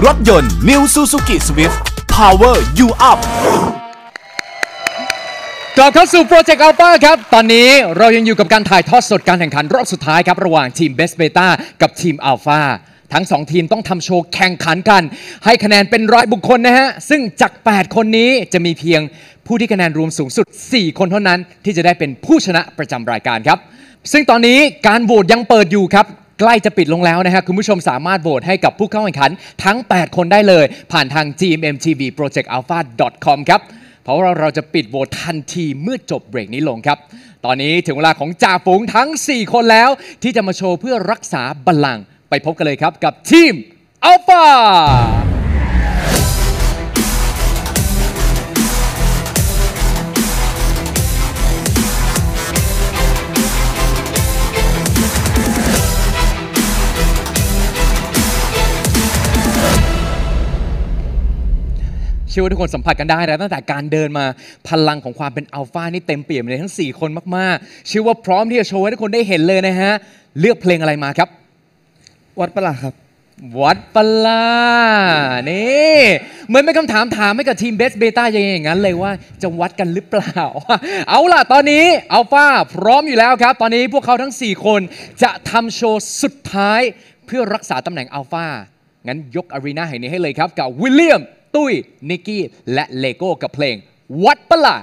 รถยนต์ New Suzuki Swift Power You Up กลับเข้าสู่โปรเจกต์อัลฟาครับตอนนี้เรายังอยู่กับการถ่ายทอดสดการแข่งขันรอบสุดท้ายครับระหว่างทีม Best Beta กับทีมอัลฟาทั้ง2ทีมต้องทำโชว์แข่งขันกันให้คะแนนเป็น100บุคคลนะฮะซึ่งจาก8คนนี้จะมีเพียงผู้ที่คะแนนรวมสูงสุด4คนเท่านั้นที่จะได้เป็นผู้ชนะประจำรายการครับซึ่งตอนนี้การโหวตยังเปิดอยู่ครับใกล้จะปิดลงแล้วนะฮะคุณผู้ชมสามารถโหวตให้กับผู้เข้าแข่งขันทั้ง8คนได้เลยผ่านทาง gmmtvprojectalpha.com ครับเพราะว่าเราจะปิดโหวตทันทีเมื่อจบเบรกนี้ลงครับตอนนี้ถึงเวลาของจ่าฝูงทั้ง4คนแล้วที่จะมาโชว์เพื่อรักษาบัลลังก์ไปพบกันเลยครับกับทีมอัลฟาเชื่อว่าทุกคนสัมผัสกันได้แล้วตั้งแต่การเดินมาพลังของความเป็นอัลฟานี่เต็มเปี่ยมเลยทั้ง4คนมากๆเชื่อว่าพร้อมที่จะโชว์ให้ทุกคนได้เห็นเลยนะฮะเลือกเพลงอะไรมาครับวัดปะล่ะครับวัดปะล่ะนี่เหมือนเป็นคำถามให้กับทีมเบสเบต้าอย่างนั้นเลยว่าจะวัดกันหรือเปล่าเอาล่ะตอนนี้อัลฟาพร้อมอยู่แล้วครับตอนนี้พวกเขาทั้ง4คนจะทำโชว์สุดท้ายเพื่อรักษาตำแหน่งอัลฟางั้นยกอารีนาแห่งนี้ให้เลยครับกับวิลเลียมตุ้ยนิกกี้และเลโก้กับเพลงวัดปะล่ะ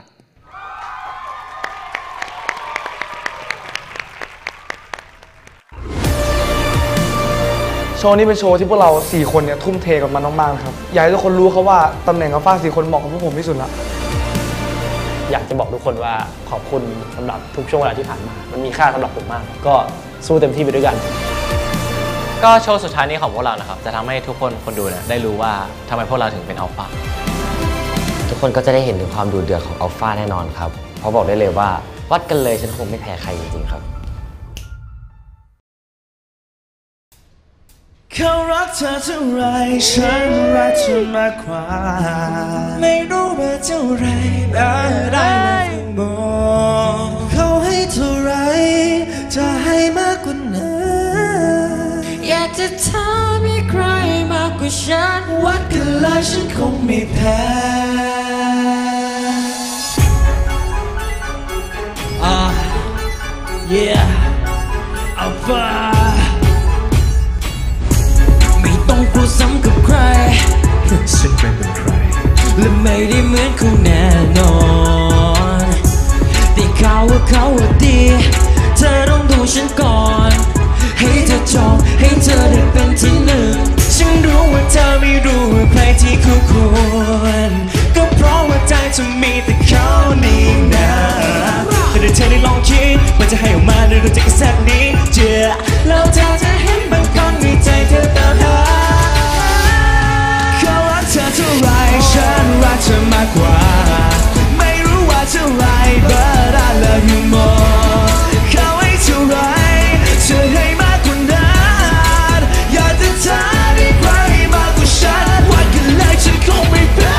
โชว์นี้เป็นโชว์ที่พวกเรา4คนเนี่ยทุ่มเทกับมันมากๆครับอยากให้ทุกคนรู้ครับว่าตำแหน่งอัลฟา4คนเหมาะกับพวกผมที่สุดละอยากจะบอกทุกคนว่าขอบคุณสำหรับทุกช่วงเวลาที่ผ่านมามันมีค่าสำหรับผมมากก็สู้เต็มที่ไปด้วยกันก็โชว์สุดท้ายนี้ของพวกเรานะครับจะทำให้ทุกคนดูเนี่ยได้รู้ว่าทำไมพวกเราถึงเป็นอัลฟาทุกคนก็จะได้เห็นถึงความดุเดือดของอัลฟาแน่นอนครับเพราะบอกได้เลยว่าวัดกันเลยฉันคงไม่แพ้ใครจริงๆครับเขารักเธอเท่าไรฉันรักเธอมากกว่าไม่รู้ว่าเท่าไรได้เลยมองเขาให้เท่าไรจะให้มากกว่านั้นอยากจะถามมีใครมากกว่าฉันวัดกันเลยฉันคงไม่แพ้อัลฟาไม่ต้องกลัวซ้ำกับใครฉันไม่เป็นใครและไม่ได้เหมือนเขาแน่นอนแต่เขาว่าดีเธอต้องดูฉันก่อนให้เธอจองให้เธอได้เป็นที่หนึ่งฉันรู้ว่าเธอไม่รู้ว่าใครที่คู่ควรก็เพราะว่าใจเธอมีแต่เขานี่นะแต่ถ้าเธอได้ลองคิดมันจะให้ออกมาด้วยใจแค่นี้แล้วเธอจะเห็นบางคนมีใจเธอตามหาเขารักเธอเท่าไรฉันรักเธอมากกว่าไม่รู้ว่าเท่าไร but I love you more เขาให้เท่าไรเธอให้มากกว่านั้นอยากจะถามมีใครมากกว่าฉันวัดกันเลยฉันคงไม่แพ้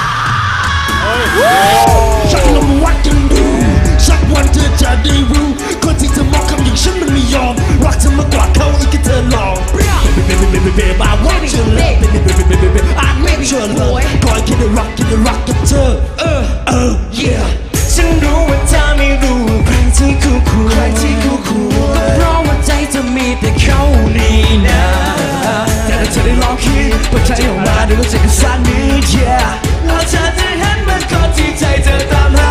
ฉันลองมาวัดกันดูสักวันเธอจะได้รู้คนที่เธอมองคำอย่างฉันมันไม่ยอมรักเธอมากกว่าเขาอีกแค่เธอลอง Baby I want your love Baby I make your love ก่อนคิดจะรักกับเธอyeah ฉันรู้ว่าเธอไม่รู้ใครที่คู่ควรก็เพราะว่าใจเธอมีแต่เขานี่นะแต่ถ้าเธอได้ลองคิดว่าใจออกมาด้วยใจกันสั้นนี้ yeah แล้วเธอจะเห็นมันคนที่ใจเธอตามหา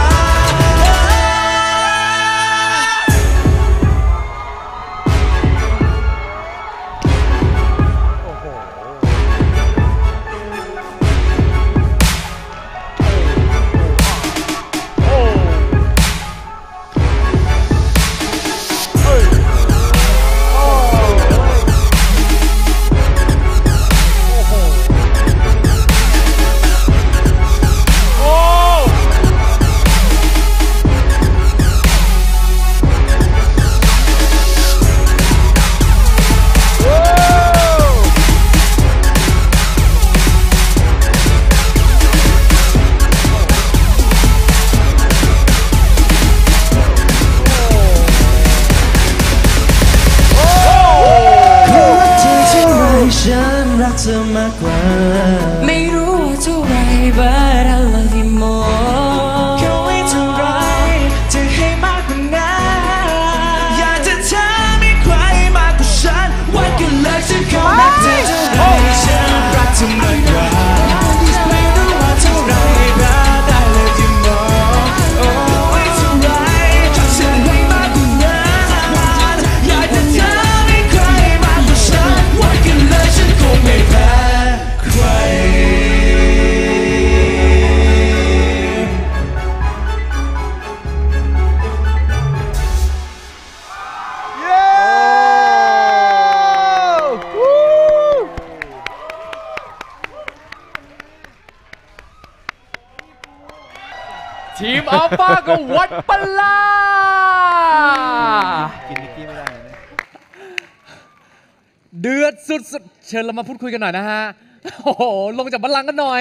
เธอมากกว่าอัลฟาก็วัดปะล่ะกินนิกกี้ไม่ได้นะเดือดสุดๆเชิญเรามาพูดคุยกันหน่อยนะฮะโอ้โหลงจากบัลลังก์กันหน่อย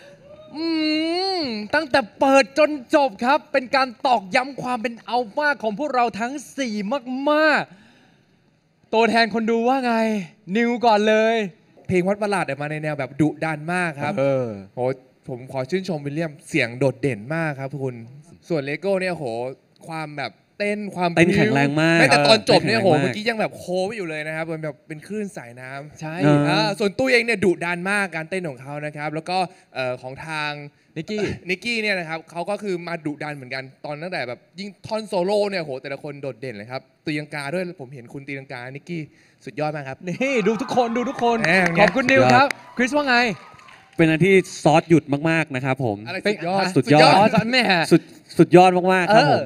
ตั้งแต่เปิดจนจบครับเป็นการตอกย้ำความเป็นอัลฟาของพวกเราทั้ง4มากๆตัวแทนคนดูว่าไงนิวก่อนเลยเพลงวัดประหลาดมาในแนวแบบดุดันมากครับโหผมขอชื่นชมวิลเลียมเสียงโดดเด่นมากครับคุณส่วนเลโก้เนี่ยโหความแบบเต้นความเต้นแข็งแรงมากแต่ตอนจบเนี่ยโหเมื่อกี้ยังแบบโค้งอยู่เลยนะครับมันแบบเป็นคลื่นสายน้ำใช่ส่วนตู้เองเนี่ยดุดันมากการเต้นของเขานะครับแล้วก็ของทางนิกกี้เนี่ยนะครับเขาก็คือมาดุดันเหมือนกันตอนตั้งแต่แบบยิ่งท่อนโซโล่เนี่ยโหแต่ละคนโดดเด่นเลยครับตีลังกาด้วยผมเห็นคุณตีลังกานิกกี้สุดยอดมากครับนี่ดูทุกคนขอบคุณนิวครับคริสว่าไงเป็นอะไรที่ซอสหยุดมากๆนะครับผมสุดยอดสุดยอดมากๆครับผม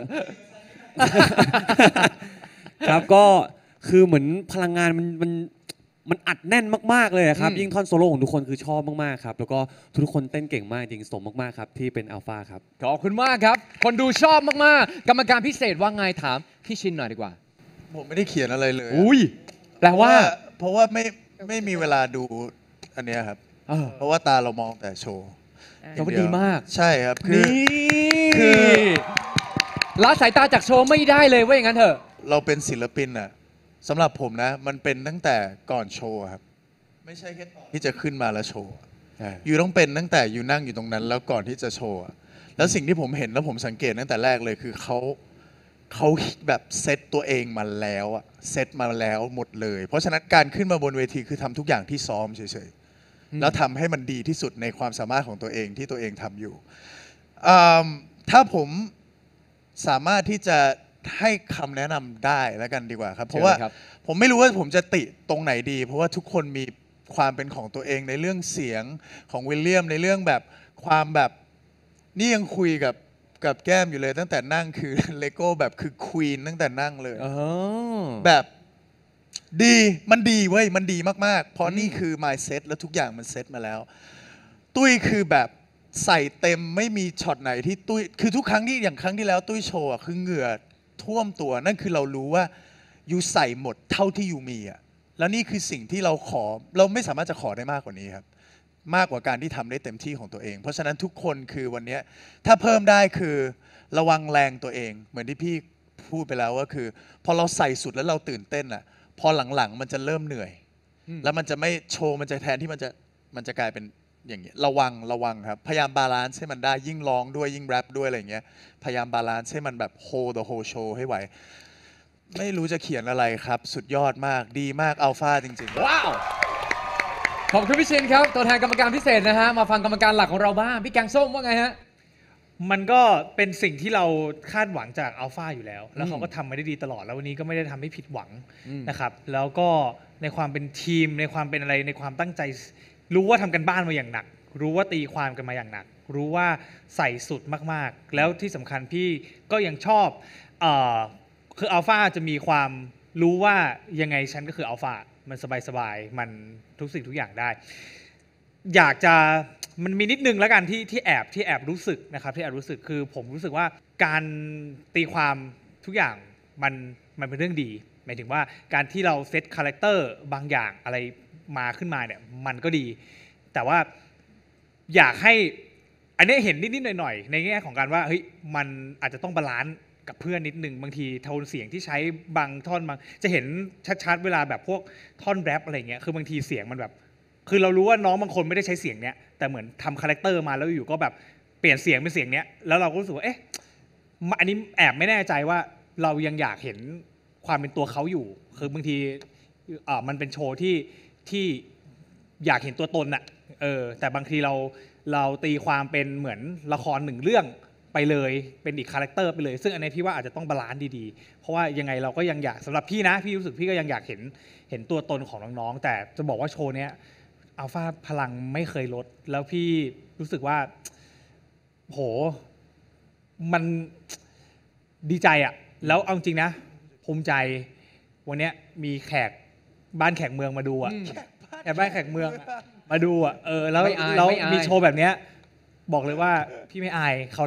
ครับก็คือเหมือนพลังงานมันอัดแน่นมากๆเลยครับยิ่งท่อนโซโล่ของทุกคนคือชอบมากๆครับแล้วก็ทุกคนเต้นเก่งมากจริงสมมากๆครับที่เป็นอัลฟาครับขอบคุณมากครับคนดูชอบมากๆกรรมการพิเศษว่าไงถามพี่ชินหน่อยดีกว่าผมไม่ได้เขียนอะไรเลยอุ้ยแปลว่าเพราะว่าไม่มีเวลาดูอันเนี้ยครับเพราะว่าตาเรามองแต่โชว์แต่ว่าดีมากใช่ครับคือละสายตาจากโชว์ไม่ได้เลยว่าอย่างนั้นเถอะเราเป็นศิลปินอ่ะสำหรับผมนะมันเป็นตั้งแต่ก่อนโชว์ครับไม่ใช่แค่ที่จะขึ้นมาแล้วโชว์อยู่ต้องเป็นตั้งแต่อยู่นั่งอยู่ตรงนั้นแล้วก่อนที่จะโชว์แล้วสิ่งที่ผมเห็นแล้วผมสังเกตตั้งแต่แรกเลยคือเขาแบบเซตตัวเองมาแล้วอะเซตมาแล้วหมดเลยเพราะฉะนั้นการขึ้นมาบนเวทีคือทำทุกอย่างที่ซ้อมเฉยๆแล้วทำให้มันดีที่สุดในความสามารถของตัวเองที่ตัวเองทำอยู่ถ้าผมสามารถที่จะให้คำแนะนำได้แล้วกันดีกว่าครับเพราะว่าผมไม่รู้ว่าผมจะติตรงไหนดีเพราะว่าทุกคนมีความเป็นของตัวเองในเรื่องเสียงของวิลเลียมในเรื่องแบบความแบบนี่ยังคุยกับแก้มอยู่เลยตั้งแต่นั่งคือเลโก้แบบคือควีนตั้งแต่นั่งเลยแบบดีมันดีเว้ยมันดีมากๆเพราะนี่คือ mindset แล้วทุกอย่างมันเซตมาแล้วตุ้ยคือแบบใส่เต็มไม่มีช็อตไหนที่ตุ้ยคือทุกครั้งที่อย่างครั้งที่แล้วตุ้ยโชว์คือเหงื่อท่วมตัวนั่นคือเรารู้ว่ายูใส่หมดเท่าที่ยูมีอ่ะแล้วนี่คือสิ่งที่เราไม่สามารถจะขอได้มากกว่านี้ครับมากกว่าการที่ทำได้เต็มที่ของตัวเองเพราะฉะนั้นทุกคนคือวันนี้ถ้าเพิ่มได้คือระวังแรงตัวเองเหมือนที่พี่พูดไปแล้วว่าคือพอเราใส่สุดแล้วเราตื่นเต้นอ่ะพอหลังๆมันจะเริ่มเหนื่อยแล้วมันจะไม่โชว์มันจะแทนที่มันจะกลายเป็นอย่างเงี้ยระวังครับพยายามบาลานซ์ให้มันได้ยิ่งร้องด้วยยิ่งแรปด้วยอะไรเงี้ยพยายามบาลานซ์ให้มันแบบ hold the whole show ให้ไหวไม่รู้จะเขียนอะไรครับสุดยอดมากดีมากอัลฟาจริงๆว้าวขอบคุณพี่ชินครับตัวแทนกรรมการพิเศษนะฮะมาฟังกรรมการหลักของเราบ้างพี่แกงส้มว่าไงฮะมันก็เป็นสิ่งที่เราคาดหวังจากอัลฟาอยู่แล้วแล้วเขาก็ทำมาได้ดีตลอดแล้ววันนี้ก็ไม่ได้ทำให้ผิดหวังนะครับแล้วก็ในความเป็นทีมในความเป็นอะไรในความตั้งใจรู้ว่าทำกันบ้านมาอย่างหนักรู้ว่าตีความกันมาอย่างหนักรู้ว่าใส่สุดมากๆแล้วที่สำคัญพี่ก็ยังชอบคืออัลฟาจะมีความรู้ว่ายังไงฉันก็คืออัลฟามันสบายๆมันทุกสิ่งทุกอย่างได้อยากจะมันมีนิดนึงแล้วกันที่แอบรู้สึกนะครับที่แอบรู้สึกคือผมรู้สึกว่าการตีความทุกอย่างมันเป็นเรื่องดีหมายถึงว่าการที่เราเซตคาแรคเตอร์บางอย่างอะไรมาขึ้นมาเนี่ยมันก็ดีแต่ว่าอยากให้อันนี้เห็นนิดๆหน่อยๆในแง่ของการว่าเฮ้ยมันอาจจะต้องบาลานซ์กับเพื่อนนิดนึงบางทีโทนเสียงที่ใช้บางท่อนบางจะเห็นชัดๆเวลาแบบพวกท่อนแรปอะไรเงี้ยคือบางทีเสียงมันแบบคือเรารู้ว่าน้องบางคนไม่ได้ใช้เสียงเนี้ยแต่เหมือนทำคาแรคเตอร์มาแล้วอยู่ก็แบบเปลี่ยนเสียงเป็นเสียงเนี้ยแล้วเราก็รู้สึกว่าเอ๊ะอันนี้แอบไม่แน่ใจว่าเรายังอยากเห็นความเป็นตัวเขาอยู่คือบางทีมันเป็นโชว์ที่อยากเห็นตัวตนอะแต่บางทีเราตีความเป็นเหมือนละครหนึ่งเรื่องไปเลยเป็นอีกคาแรคเตอร์ไปเลยซึ่งอันนี้พี่ว่าอาจจะต้องบาลานซ์ดีๆเพราะว่ายังไงเราก็ยังอยากสำหรับพี่นะพี่รู้สึกพี่ก็ยังอยากเห็นตัวตนของน้องๆแต่จะบอกว่าโชว์เนี้ยอัลฟาพลังไม่เคยลดแล้วพี่รู้สึกว่าโหมันดีใจอะแล้วเอาจริงนะภูมิใจวันนี้มีแขกบ้านแขกเมืองมาดูอะแอบบ้านแขกเมืองมาดูอะแล้วมีโชว์แบบเนี้ยบอกเลยว่าพี่ไม่อายเขาละ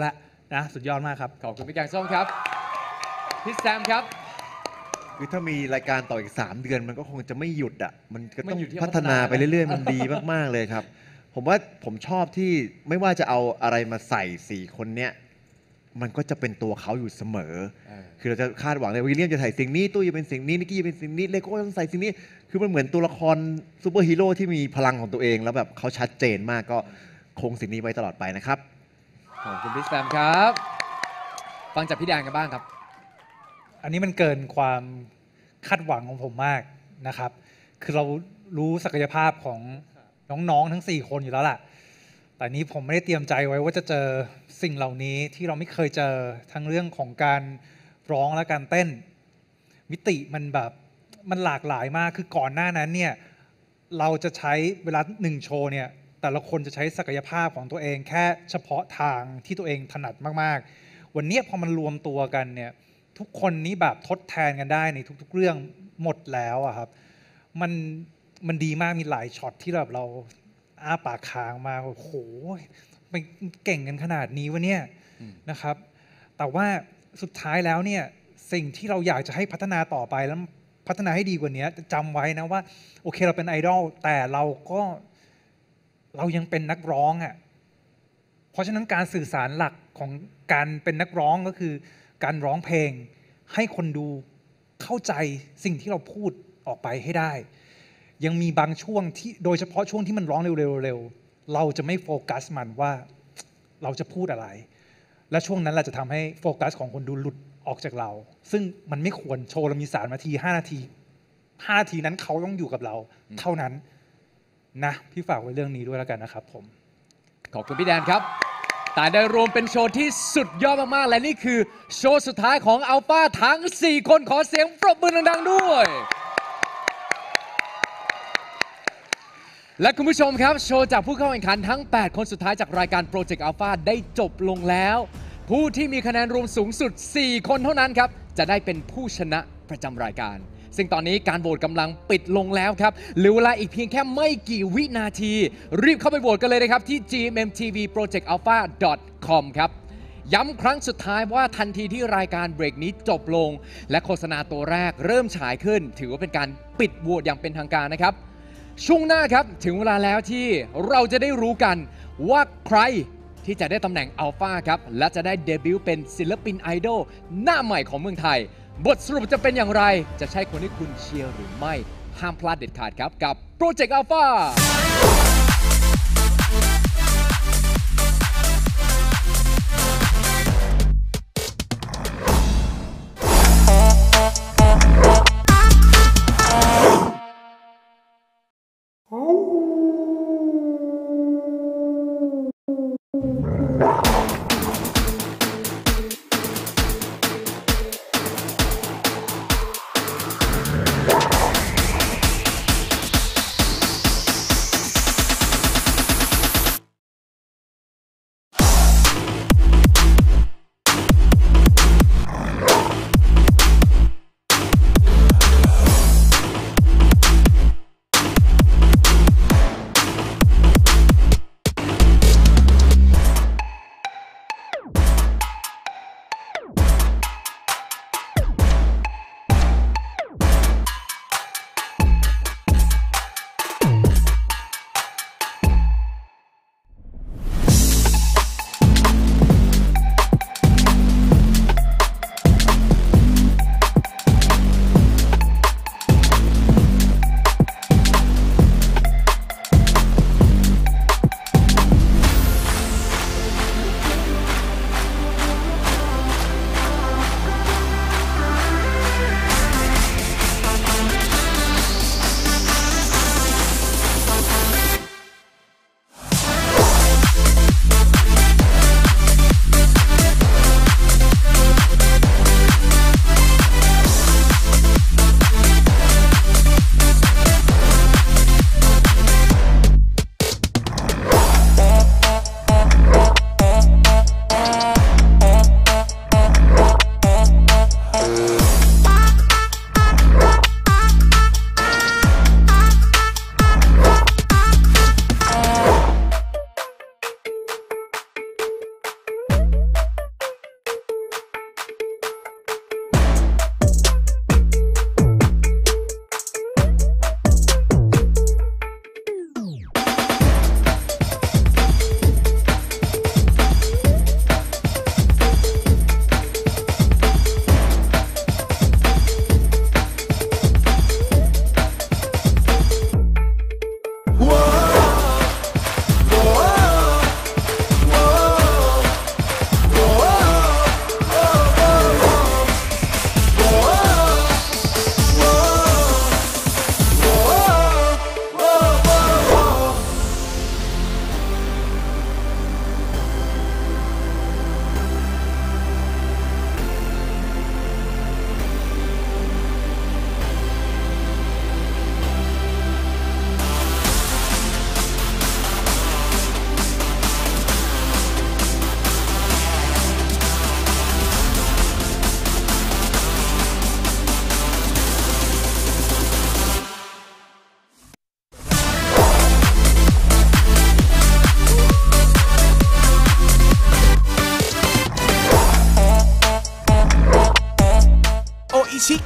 นะสุดยอดมากครับขอบคุณพี่แกงส้มครับพี่แซมครับคือถ้ามีรายการต่ออีก3 เดือนมันก็คงจะไม่หยุดอ่ะมันก็ต้องไม่หยุดที่พัฒนาไปเรื่อยๆมันดีมากๆเลยครับ ผมว่าผมชอบที่ไม่ว่าจะเอาอะไรมาใส่4 คนเนี้ยมันก็จะเป็นตัวเขาอยู่เสมอ คือเราจะคาดหวังเลยวิลเลียมจะใส่สิ่งนี้ตู้จะเป็นสิ่งนี้นิกกี้จะเป็นสิ่งนี้เลโก้ต้องใส่สิ่งนี้คือมันเหมือนตัวละครซูเปอร์ฮีโร่ที่มีพลังของตัวเองแล้วแบบเขาชัดเจนมากก็คงสิ่งนี้ไว้ตลอดไปนะครับขอบคุณพี่แซมครับฟังจากพี่แดงกันบ้างครับอันนี้มันเกินความคาดหวังของผมมากนะครับคือเรารู้ศักยภาพของน้องๆทั้ง4 คนอยู่แล้วล่ะแต่นี้ผมไม่ได้เตรียมใจไว้ว่าจะเจอสิ่งเหล่านี้ที่เราไม่เคยเจอทั้งเรื่องของการร้องและการเต้นมิติมันแบบมันหลากหลายมากคือก่อนหน้านั้นเนี่ยเราจะใช้เวลา1 โชว์เนี่ยแต่ละคนจะใช้ศักยภาพของตัวเองแค่เฉพาะทางที่ตัวเองถนัดมากๆวันนี้พอมันรวมตัวกันเนี่ยทุกคนนี้แบบทดแทนกันได้ในทุกๆเรื่องหมดแล้วอะครับมันดีมากมีหลายช็อตที่แบบเราอ้าปากค้างมาโอ้โหมันเก่งกันขนาดนี้วะเนี่ยนะครับแต่ว่าสุดท้ายแล้วเนี่ยสิ่งที่เราอยากจะให้พัฒนาต่อไปแล้วพัฒนาให้ดีกว่านี้จำไว้นะว่าโอเคเราเป็นไอดอลแต่เรายังเป็นนักร้องอ่ะเพราะฉะนั้นการสื่อสารหลักของการเป็นนักร้องก็คือการร้องเพลงให้คนดูเข้าใจสิ่งที่เราพูดออกไปให้ได้ยังมีบางช่วงที่โดยเฉพาะช่วงที่มันร้องเร็วๆเราจะไม่โฟกัสมันว่าเราจะพูดอะไรและช่วงนั้นเราจะทำให้โฟกัสของคนดูหลุดออกจากเราซึ่งมันไม่ควรโชว์เรามี3 นาที5 นาทีนั้นเขาต้องอยู่กับเราเท่านั้นนะพี่ฝากไว้เรื่องนี้ด้วยแล้วกันนะครับผมขอบคุณพี่แดนครับแต่ได้รวมเป็นโชว์ที่สุดยอดมากๆและนี่คือโชว์สุดท้ายของอัลฟาทั้ง4 คนขอเสียงปรบมือดังๆด้วยและคุณผู้ชมครับโชว์จากผู้เข้าแข่งขันทั้ง8 คนสุดท้ายจากรายการ Project Alpha ได้จบลงแล้วผู้ที่มีคะแนนรวมสูงสุด4 คนเท่านั้นครับจะได้เป็นผู้ชนะประจำรายการซึ่งตอนนี้การโหวตกำลังปิดลงแล้วครับเหลือเวลาอีกเพียงแค่ไม่กี่วินาทีรีบเข้าไปโหวตกันเลยนะครับที่ gmtvprojectalpha.com ครับย้ำครั้งสุดท้ายว่าทันทีที่รายการเบรกนี้จบลงและโฆษณาตัวแรกเริ่มฉายขึ้นถือว่าเป็นการปิดโหวตอย่างเป็นทางการนะครับช่วงหน้าครับถึงเวลาแล้วที่เราจะได้รู้กันว่าใครที่จะได้ตำแหน่งอัลฟาครับและจะได้เดบิวต์เป็นศิลปินไอดอลหน้าใหม่ของเมืองไทยบทสรุปจะเป็นอย่างไรจะใช่คนที่คุณเชียร์หรือไม่ห้ามพลาดเด็ดขาดครับกับ Project Alpha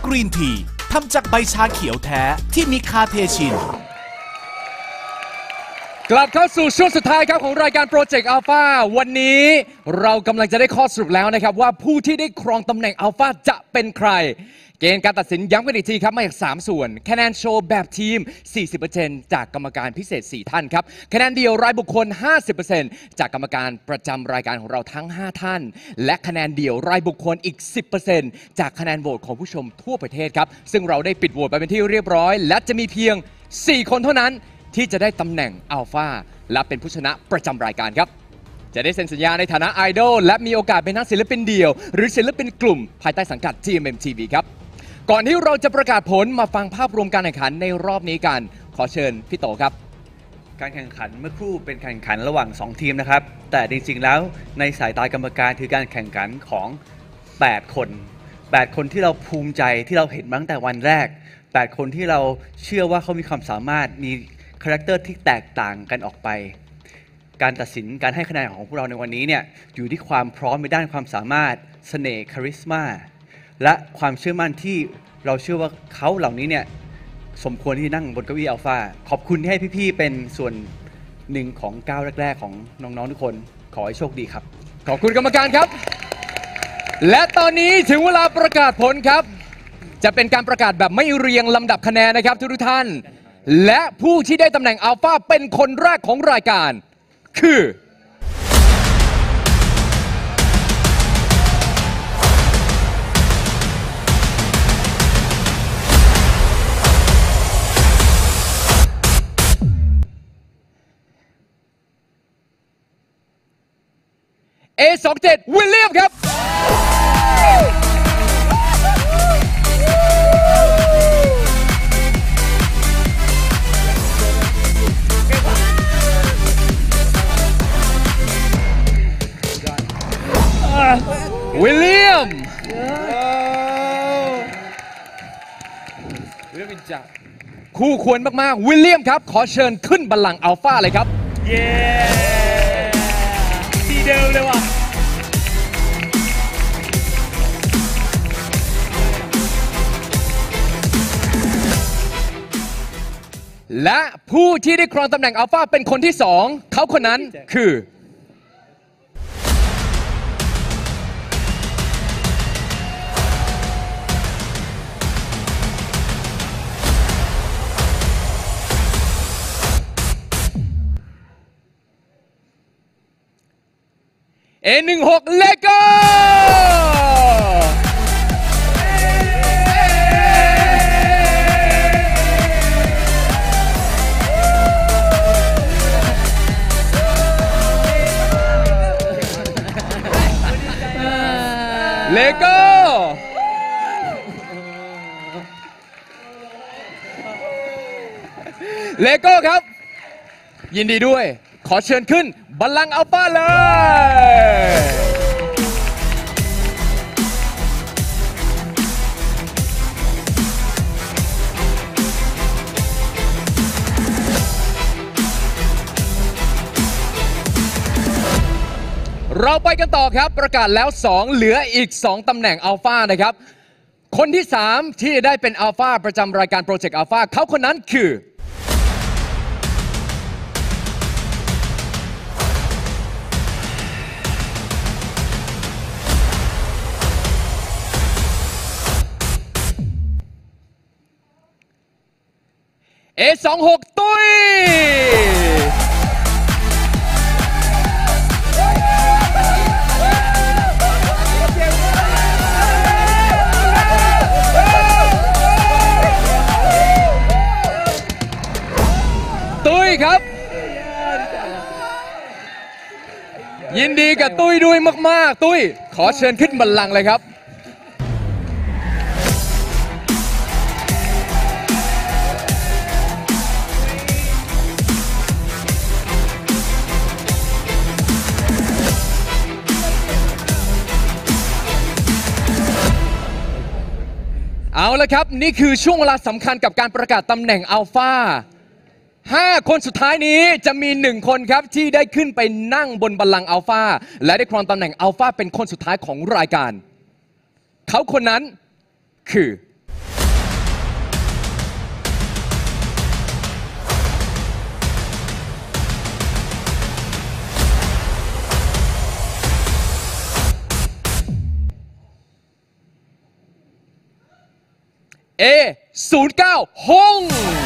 รีนทีทำจากใบชาเขียวแท้ที่มีคาเทชินกลับเข้าสู่ช่วงสุดท้ายครับของรายการโปรเจกต์อัลฟาวันนี้เรากำลังจะได้ข้อสรุปแล้วนะครับว่าผู้ที่ได้ครองตำแหน่งอัลฟาจะเป็นใครเกณฑ์การตัดสินย้ำกันอีกทีครับมาจาก3ส่วนคะแนนโชว์แบบทีม 40% จากกรรมการพิเศษ4ท่านครับคะแนนเดียวรายบุคคล 50% จากกรรมการประจำรายการของเราทั้ง5ท่านและคะแนนเดียวรายบุคคลอีก 10% จากคะแนนโหวตของผู้ชมทั่วประเทศครับซึ่งเราได้ปิดโหวตไปเป็นที่เรียบร้อยและจะมีเพียง4คนเท่านั้นที่จะได้ตำแหน่งอัลฟาและเป็นผู้ชนะประจำรายการครับจะได้เซ็นสัญญาในฐานะไอดอลและมีโอกาสเป็นทั้งศิลปินเดี่ยวหรือศิลปินกลุ่มภายใต้สังกัด GMMTV ครับก่อนที่เราจะประกาศผลมาฟังภาพรวมการแข่งขันในรอบนี้กันขอเชิญพี่โตครับการแข่งขันเมื่อครู่เป็นการแข่งขันระหว่าง2ทีมนะครับแต่จริงๆแล้วในสายตากรรมการคือการแข่งขันของ8คนที่เราภูมิใจที่เราเห็นมาตั้งแต่วันแรก8คนที่เราเชื่อว่าเขามีความสามารถมีคาแรคเตอร์ที่แตกต่างกันออกไปการตัดสินการให้คะแนนของพวกเราในวันนี้เนี่ยอยู่ที่ความพร้อมในด้านความสามารถเสน่ห์คาริสมาและความเชื่อมั่นที่เราเชื่อว่าเขาเหล่านี้เนี่ยสมควรที่นั่งบนเก้าอี้อัลฟาขอบคุณที่ให้พี่ๆเป็นส่วนหนึ่งของก้าวแรกๆของน้องๆทุกคนขอให้โชคดีครับขอบคุณกรรมการครับและตอนนี้ถึงเวลาประกาศผลครับจะเป็นการประกาศแบบไม่เรียงลำดับคะแนนนะครับทุกท่านและผู้ที่ได้ตำแหน่งอัลฟาเป็นคนแรกของรายการคือA27 วิลเลียมครับวิลเลียมคู่ควรมากๆวิลเลียมครับขอเชิญขึ้นบัลลังก์อัลฟาเลยครับเย้ทีเดิมเลยว่ะและผู้ที่ได้ครองตำแหน่งอัลฟาเป็นคนที่2เขาคนนั้นคือA16 เลโก้เลโก้เลโก้ครับยินดีด้วยขอเชิญขึ้นบัลลังก์อัลฟาเลยเราไปกันต่อครับประกาศแล้ว2เหลืออีก2ตำแหน่งอัลฟานะครับคนที่3ที่ได้เป็นอัลฟาประจำรายการโปรเจกต์อัลฟาเขาคนนั้นคือA26 ตุ้ยครับยินดีกับตุ้ยด้วยมากๆตุ้ยขอเชิญขึ้นบัลลังก์เลยครับเอาละครับนี่คือช่วงเวลาสำคัญกับการประกาศตำแหน่งอัลฟา5 คนสุดท้ายนี้จะมี1คนครับที่ได้ขึ้นไปนั่งบนบัลลังก์อัลฟาและได้ครองตำแหน่งอัลฟาเป็นคนสุดท้ายของรายการเขาคนนั้นคือ A09 ฮง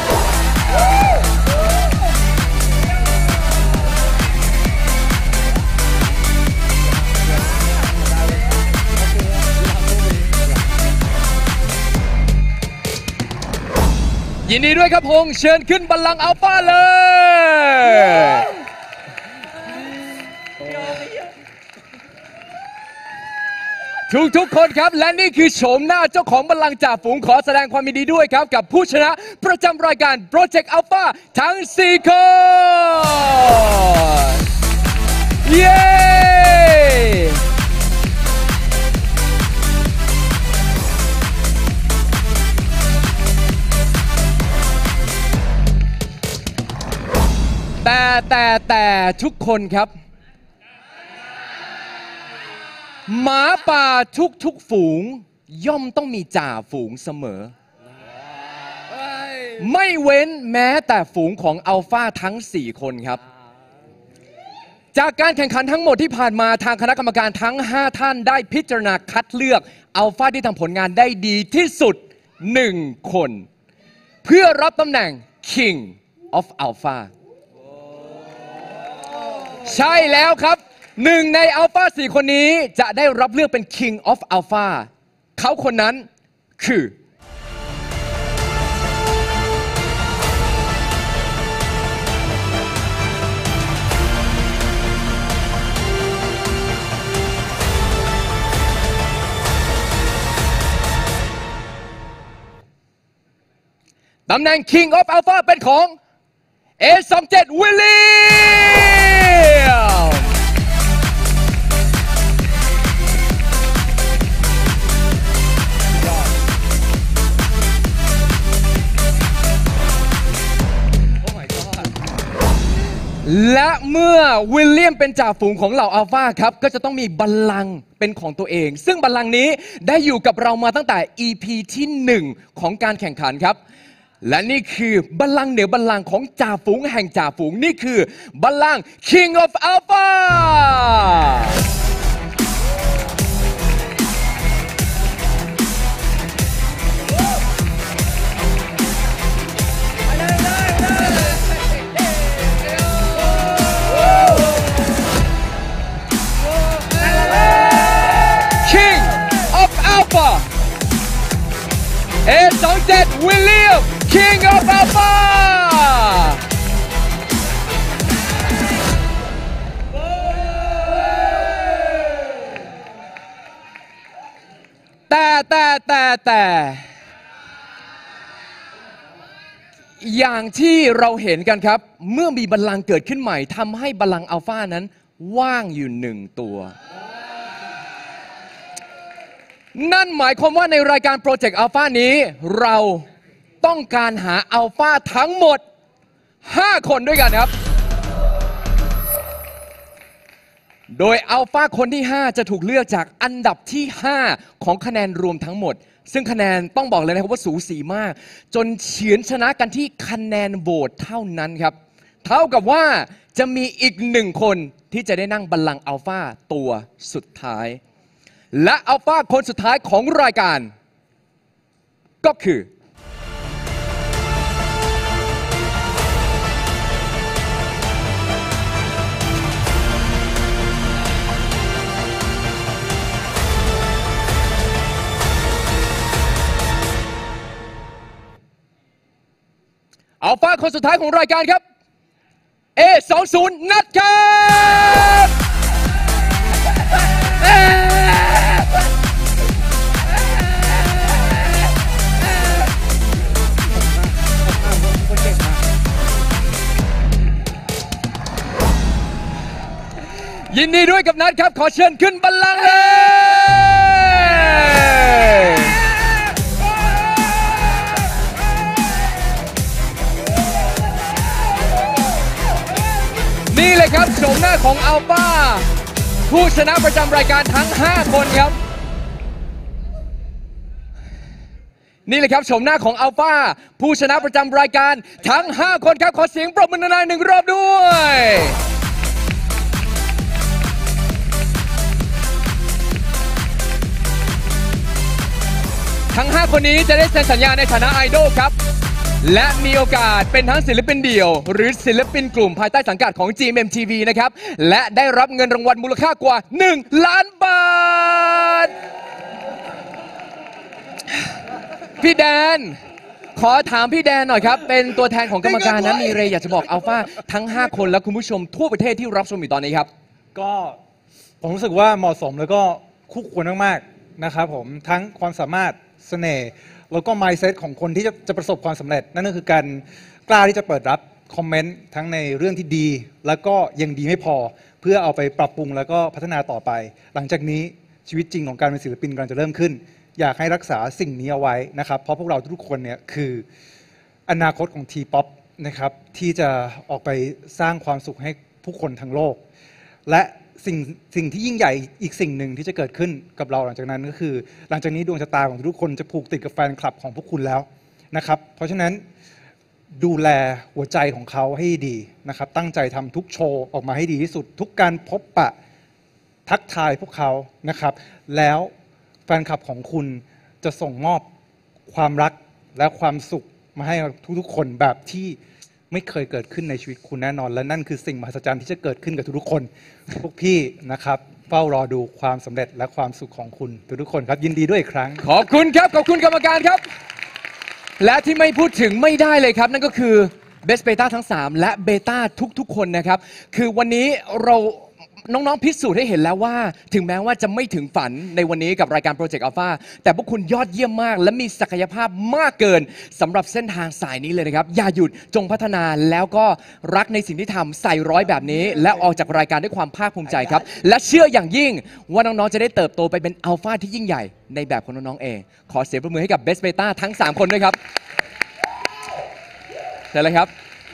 ยินดีด้วยครับฮงเชิญขึ้นบัลลังก์อัลฟาเลยทุกคนครับและนี่คือโฉมหน้าเจ้าของบัลลังก์จ่าฝูงขอแสดงความยินดีด้วยครับกับผู้ชนะประจำรายการ Project Alpha ทั้ง 4 คนเย้แต่ทุกคนครับหมาป่าทุกฝูงย่อมต้องมีจ่าฝูงเสมอไม่เว้นแม้แต่ฝูงของอัลฟาทั้ง4คนครับจากการแข่งขันทั้งหมดที่ผ่านมาทางคณะกรรมการทั้ง5ท่านได้พิจารณาคัดเลือกอัลฟาที่ทำผลงานได้ดีที่สุด1คนเพื่อรับตำแหน่ง King of Alpha ใช่แล้วครับหนึ่งในอัลฟา4คนนี้จะได้รับเลือกเป็น King of Alpha เขาคนนั้นคือตำแหน่ง King of Alpha เป็นของ A27 วิลเลียมและเมื่อวิลเลียมเป็นจ่าฝูงของเหล่าอัลฟาครับก็จะต้องมีบัลลังก์เป็นของตัวเองซึ่งบัลลังก์นี้ได้อยู่กับเรามาตั้งแต่ EP ที่1ของการแข่งขันครับและนี่คือบัลลังก์เหนือบัลลังก์ของจ่าฝูงแห่งจ่าฝูงนี่คือบัลลังก์ King of Alpha King of Alpha A27 วิลเลียม King of Alpha แต่อย่างที่เราเห็นกันครับเมื่อมีบัลลังก์เกิดขึ้นใหม่ทำให้บัลลังก์อัลฟานั้นว่างอยู่1ตัวนั่นหมายความว่าในรายการโปรเจกต์อัลฟานี้เราต้องการหาอัลฟาทั้งหมด5คนด้วยกันครับโดยอัลฟาคนที่5จะถูกเลือกจากอันดับที่5ของคะแนนรวมทั้งหมดซึ่งคะแนนต้องบอกเลยนะครับว่าสูสีมากจนเฉือนชนะกันที่คะแนนโหวตเท่านั้นครับเท่ากับว่าจะมีอีก1คนที่จะได้นั่งบัลลังก์อัลฟาตัวสุดท้ายและอัลฟาคนสุดท้ายของรายการก็คืออัลฟาคนสุดท้ายของรายการครับ A20 นัดครับยินดีด้วยกับนัทครับขอเชิญขึ้นบัลลังก์เลยนี่เลยครับโฉมหน้าของอัลฟาผู้ชนะประจำรายการทั้ง5คนครับนี่เลยครับโฉมหน้าของอัลฟาผู้ชนะประจำรายการทั้ง5คนครับขอเสียงปรบมือนานๆ1 รอบด้วยทั้ง 5 คนนี้จะได้เซ็นสัญญาในฐานะไอดอลครับและมีโอกาสเป็นทั้งศิลปินเดี่ยวหรือศิลปินกลุ่มภายใต้สังกัดของ GMMTV นะครับและได้รับเงินรางวัลมูลค่ากว่า1 ล้านบาทพี่แดนขอถามพี่แดนหน่อยครับเป็นตัวแทนของกรรมการนะมีเรย์อยากจะบอกอัลฟาทั้ง 5 คนและคุณผู้ชมทั่วประเทศที่รับชมอยู่ตอนนี้ครับก็ผมรู้สึกว่าเหมาะสมแล้วก็คู่ควรมากๆนะครับผมทั้งความสามารถเสน่ห์แล้วก็ mindset ของคนที่จะประสบความสำเร็จนั่นก็คือการกล้าที่จะเปิดรับคอมเมนต์ทั้งในเรื่องที่ดีแล้วก็ยังดีไม่พอเพื่อเอาไปปรับปรุงแล้วก็พัฒนาต่อไปหลังจากนี้ชีวิตจริงของการเป็นศิลปินกำลังจะเริ่มขึ้นอยากให้รักษาสิ่งนี้เอาไว้นะครับเพราะพวกเราทุกคนเนี่ยคืออนาคตของ T-POP นะครับที่จะออกไปสร้างความสุขให้ผู้คนทั้งโลกและสิ่งที่ยิ่งใหญ่อีกสิ่งหนึ่งที่จะเกิดขึ้นกับเราหลังจากนั้นก็คือหลังจากนี้ดวงชะตาของทุกคนจะผูกติดกับแฟนคลับของพวกคุณแล้วนะครับเพราะฉะนั้นดูแลหัวใจของเขาให้ดีนะครับตั้งใจทำทุกโชว์ออกมาให้ดีที่สุดทุกการพบปะทักทายพวกเขานะครับแล้วแฟนคลับของคุณจะส่งมอบความรักและความสุขมาให้ทุกๆคนแบบที่ไม่เคยเกิดขึ้นในชีวิตคุณแน่นอนและนั่นคือสิ่งมหัศจรรย์ที่จะเกิดขึ้นกับทุกๆคนพวกพี่นะครับเฝ้ารอดูความสำเร็จและความสุขของคุณทุกๆคนครับยินดีด้วยอีกครั้งขอบคุณครับขอบคุณกรรมการครับและที่ไม่พูดถึงไม่ได้เลยครับนั่นก็คือเบสเบต้าทั้ง3และเบต้าทุกๆคนนะครับคือวันนี้เราน้องๆพิสูจน์ให้เห็นแล้วว่าถึงแม้ว่าจะไม่ถึงฝันในวันนี้กับรายการ Project Alpha แต่พวกคุณยอดเยี่ยมมากและมีศักยภาพมากเกินสำหรับเส้นทางสายนี้เลยนะครับอย่าหยุดจงพัฒนาแล้วก็รักในสิ่งที่ทำใส่ร้อยแบบนี้และออกจากรายการด้วยความภาคภูมิใจครับและเชื่ออย่างยิ่งว่าน้องๆจะได้เติบโตไปเป็นอัลฟาที่ยิ่งใหญ่ในแบบของน้องๆเองขอเสียงปรบมือให้กับเบสเบต้าทั้ง3คนด้วยครับเชิญเลยครับ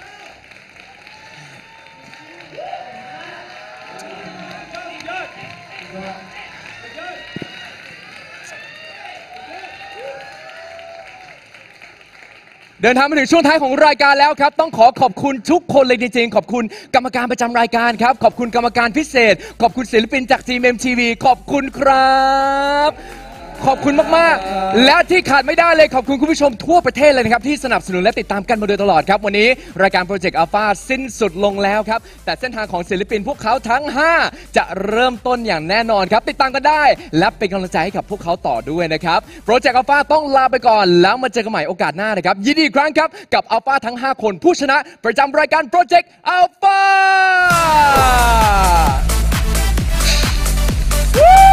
เดินทางมาถึงช่วงท้ายของรายการแล้วครับต้องขอบคุณทุกคนเลยจริงๆขอบคุณกรรมการประจำรายการครับขอบคุณกรรมการพิเศษขอบคุณศิลปินจาก GMMTV ขอบคุณครับขอบคุณมากๆและที่ขาดไม่ได้เลยขอบคุณคุณผู้ชมทั่วประเทศเลยนะครับที่สนับสนุนและติดตามกันมาโดยตลอดครับวันนี้รายการ Project Alpha สิ้นสุดลงแล้วครับแต่เส้นทางของศิลปินพวกเขาทั้ง5จะเริ่มต้นอย่างแน่นอนครับติดตามกันได้และเป็นกำลังใจให้กับพวกเขาต่อด้วยนะครับ Project Alpha ต้องลาไปก่อนแล้วมาเจอกันใหม่โอกาสหน้านะครับยินดีอีกครั้งครับกับ Alpha ทั้ง5คนผู้ชนะประจำรายการ Project Alpha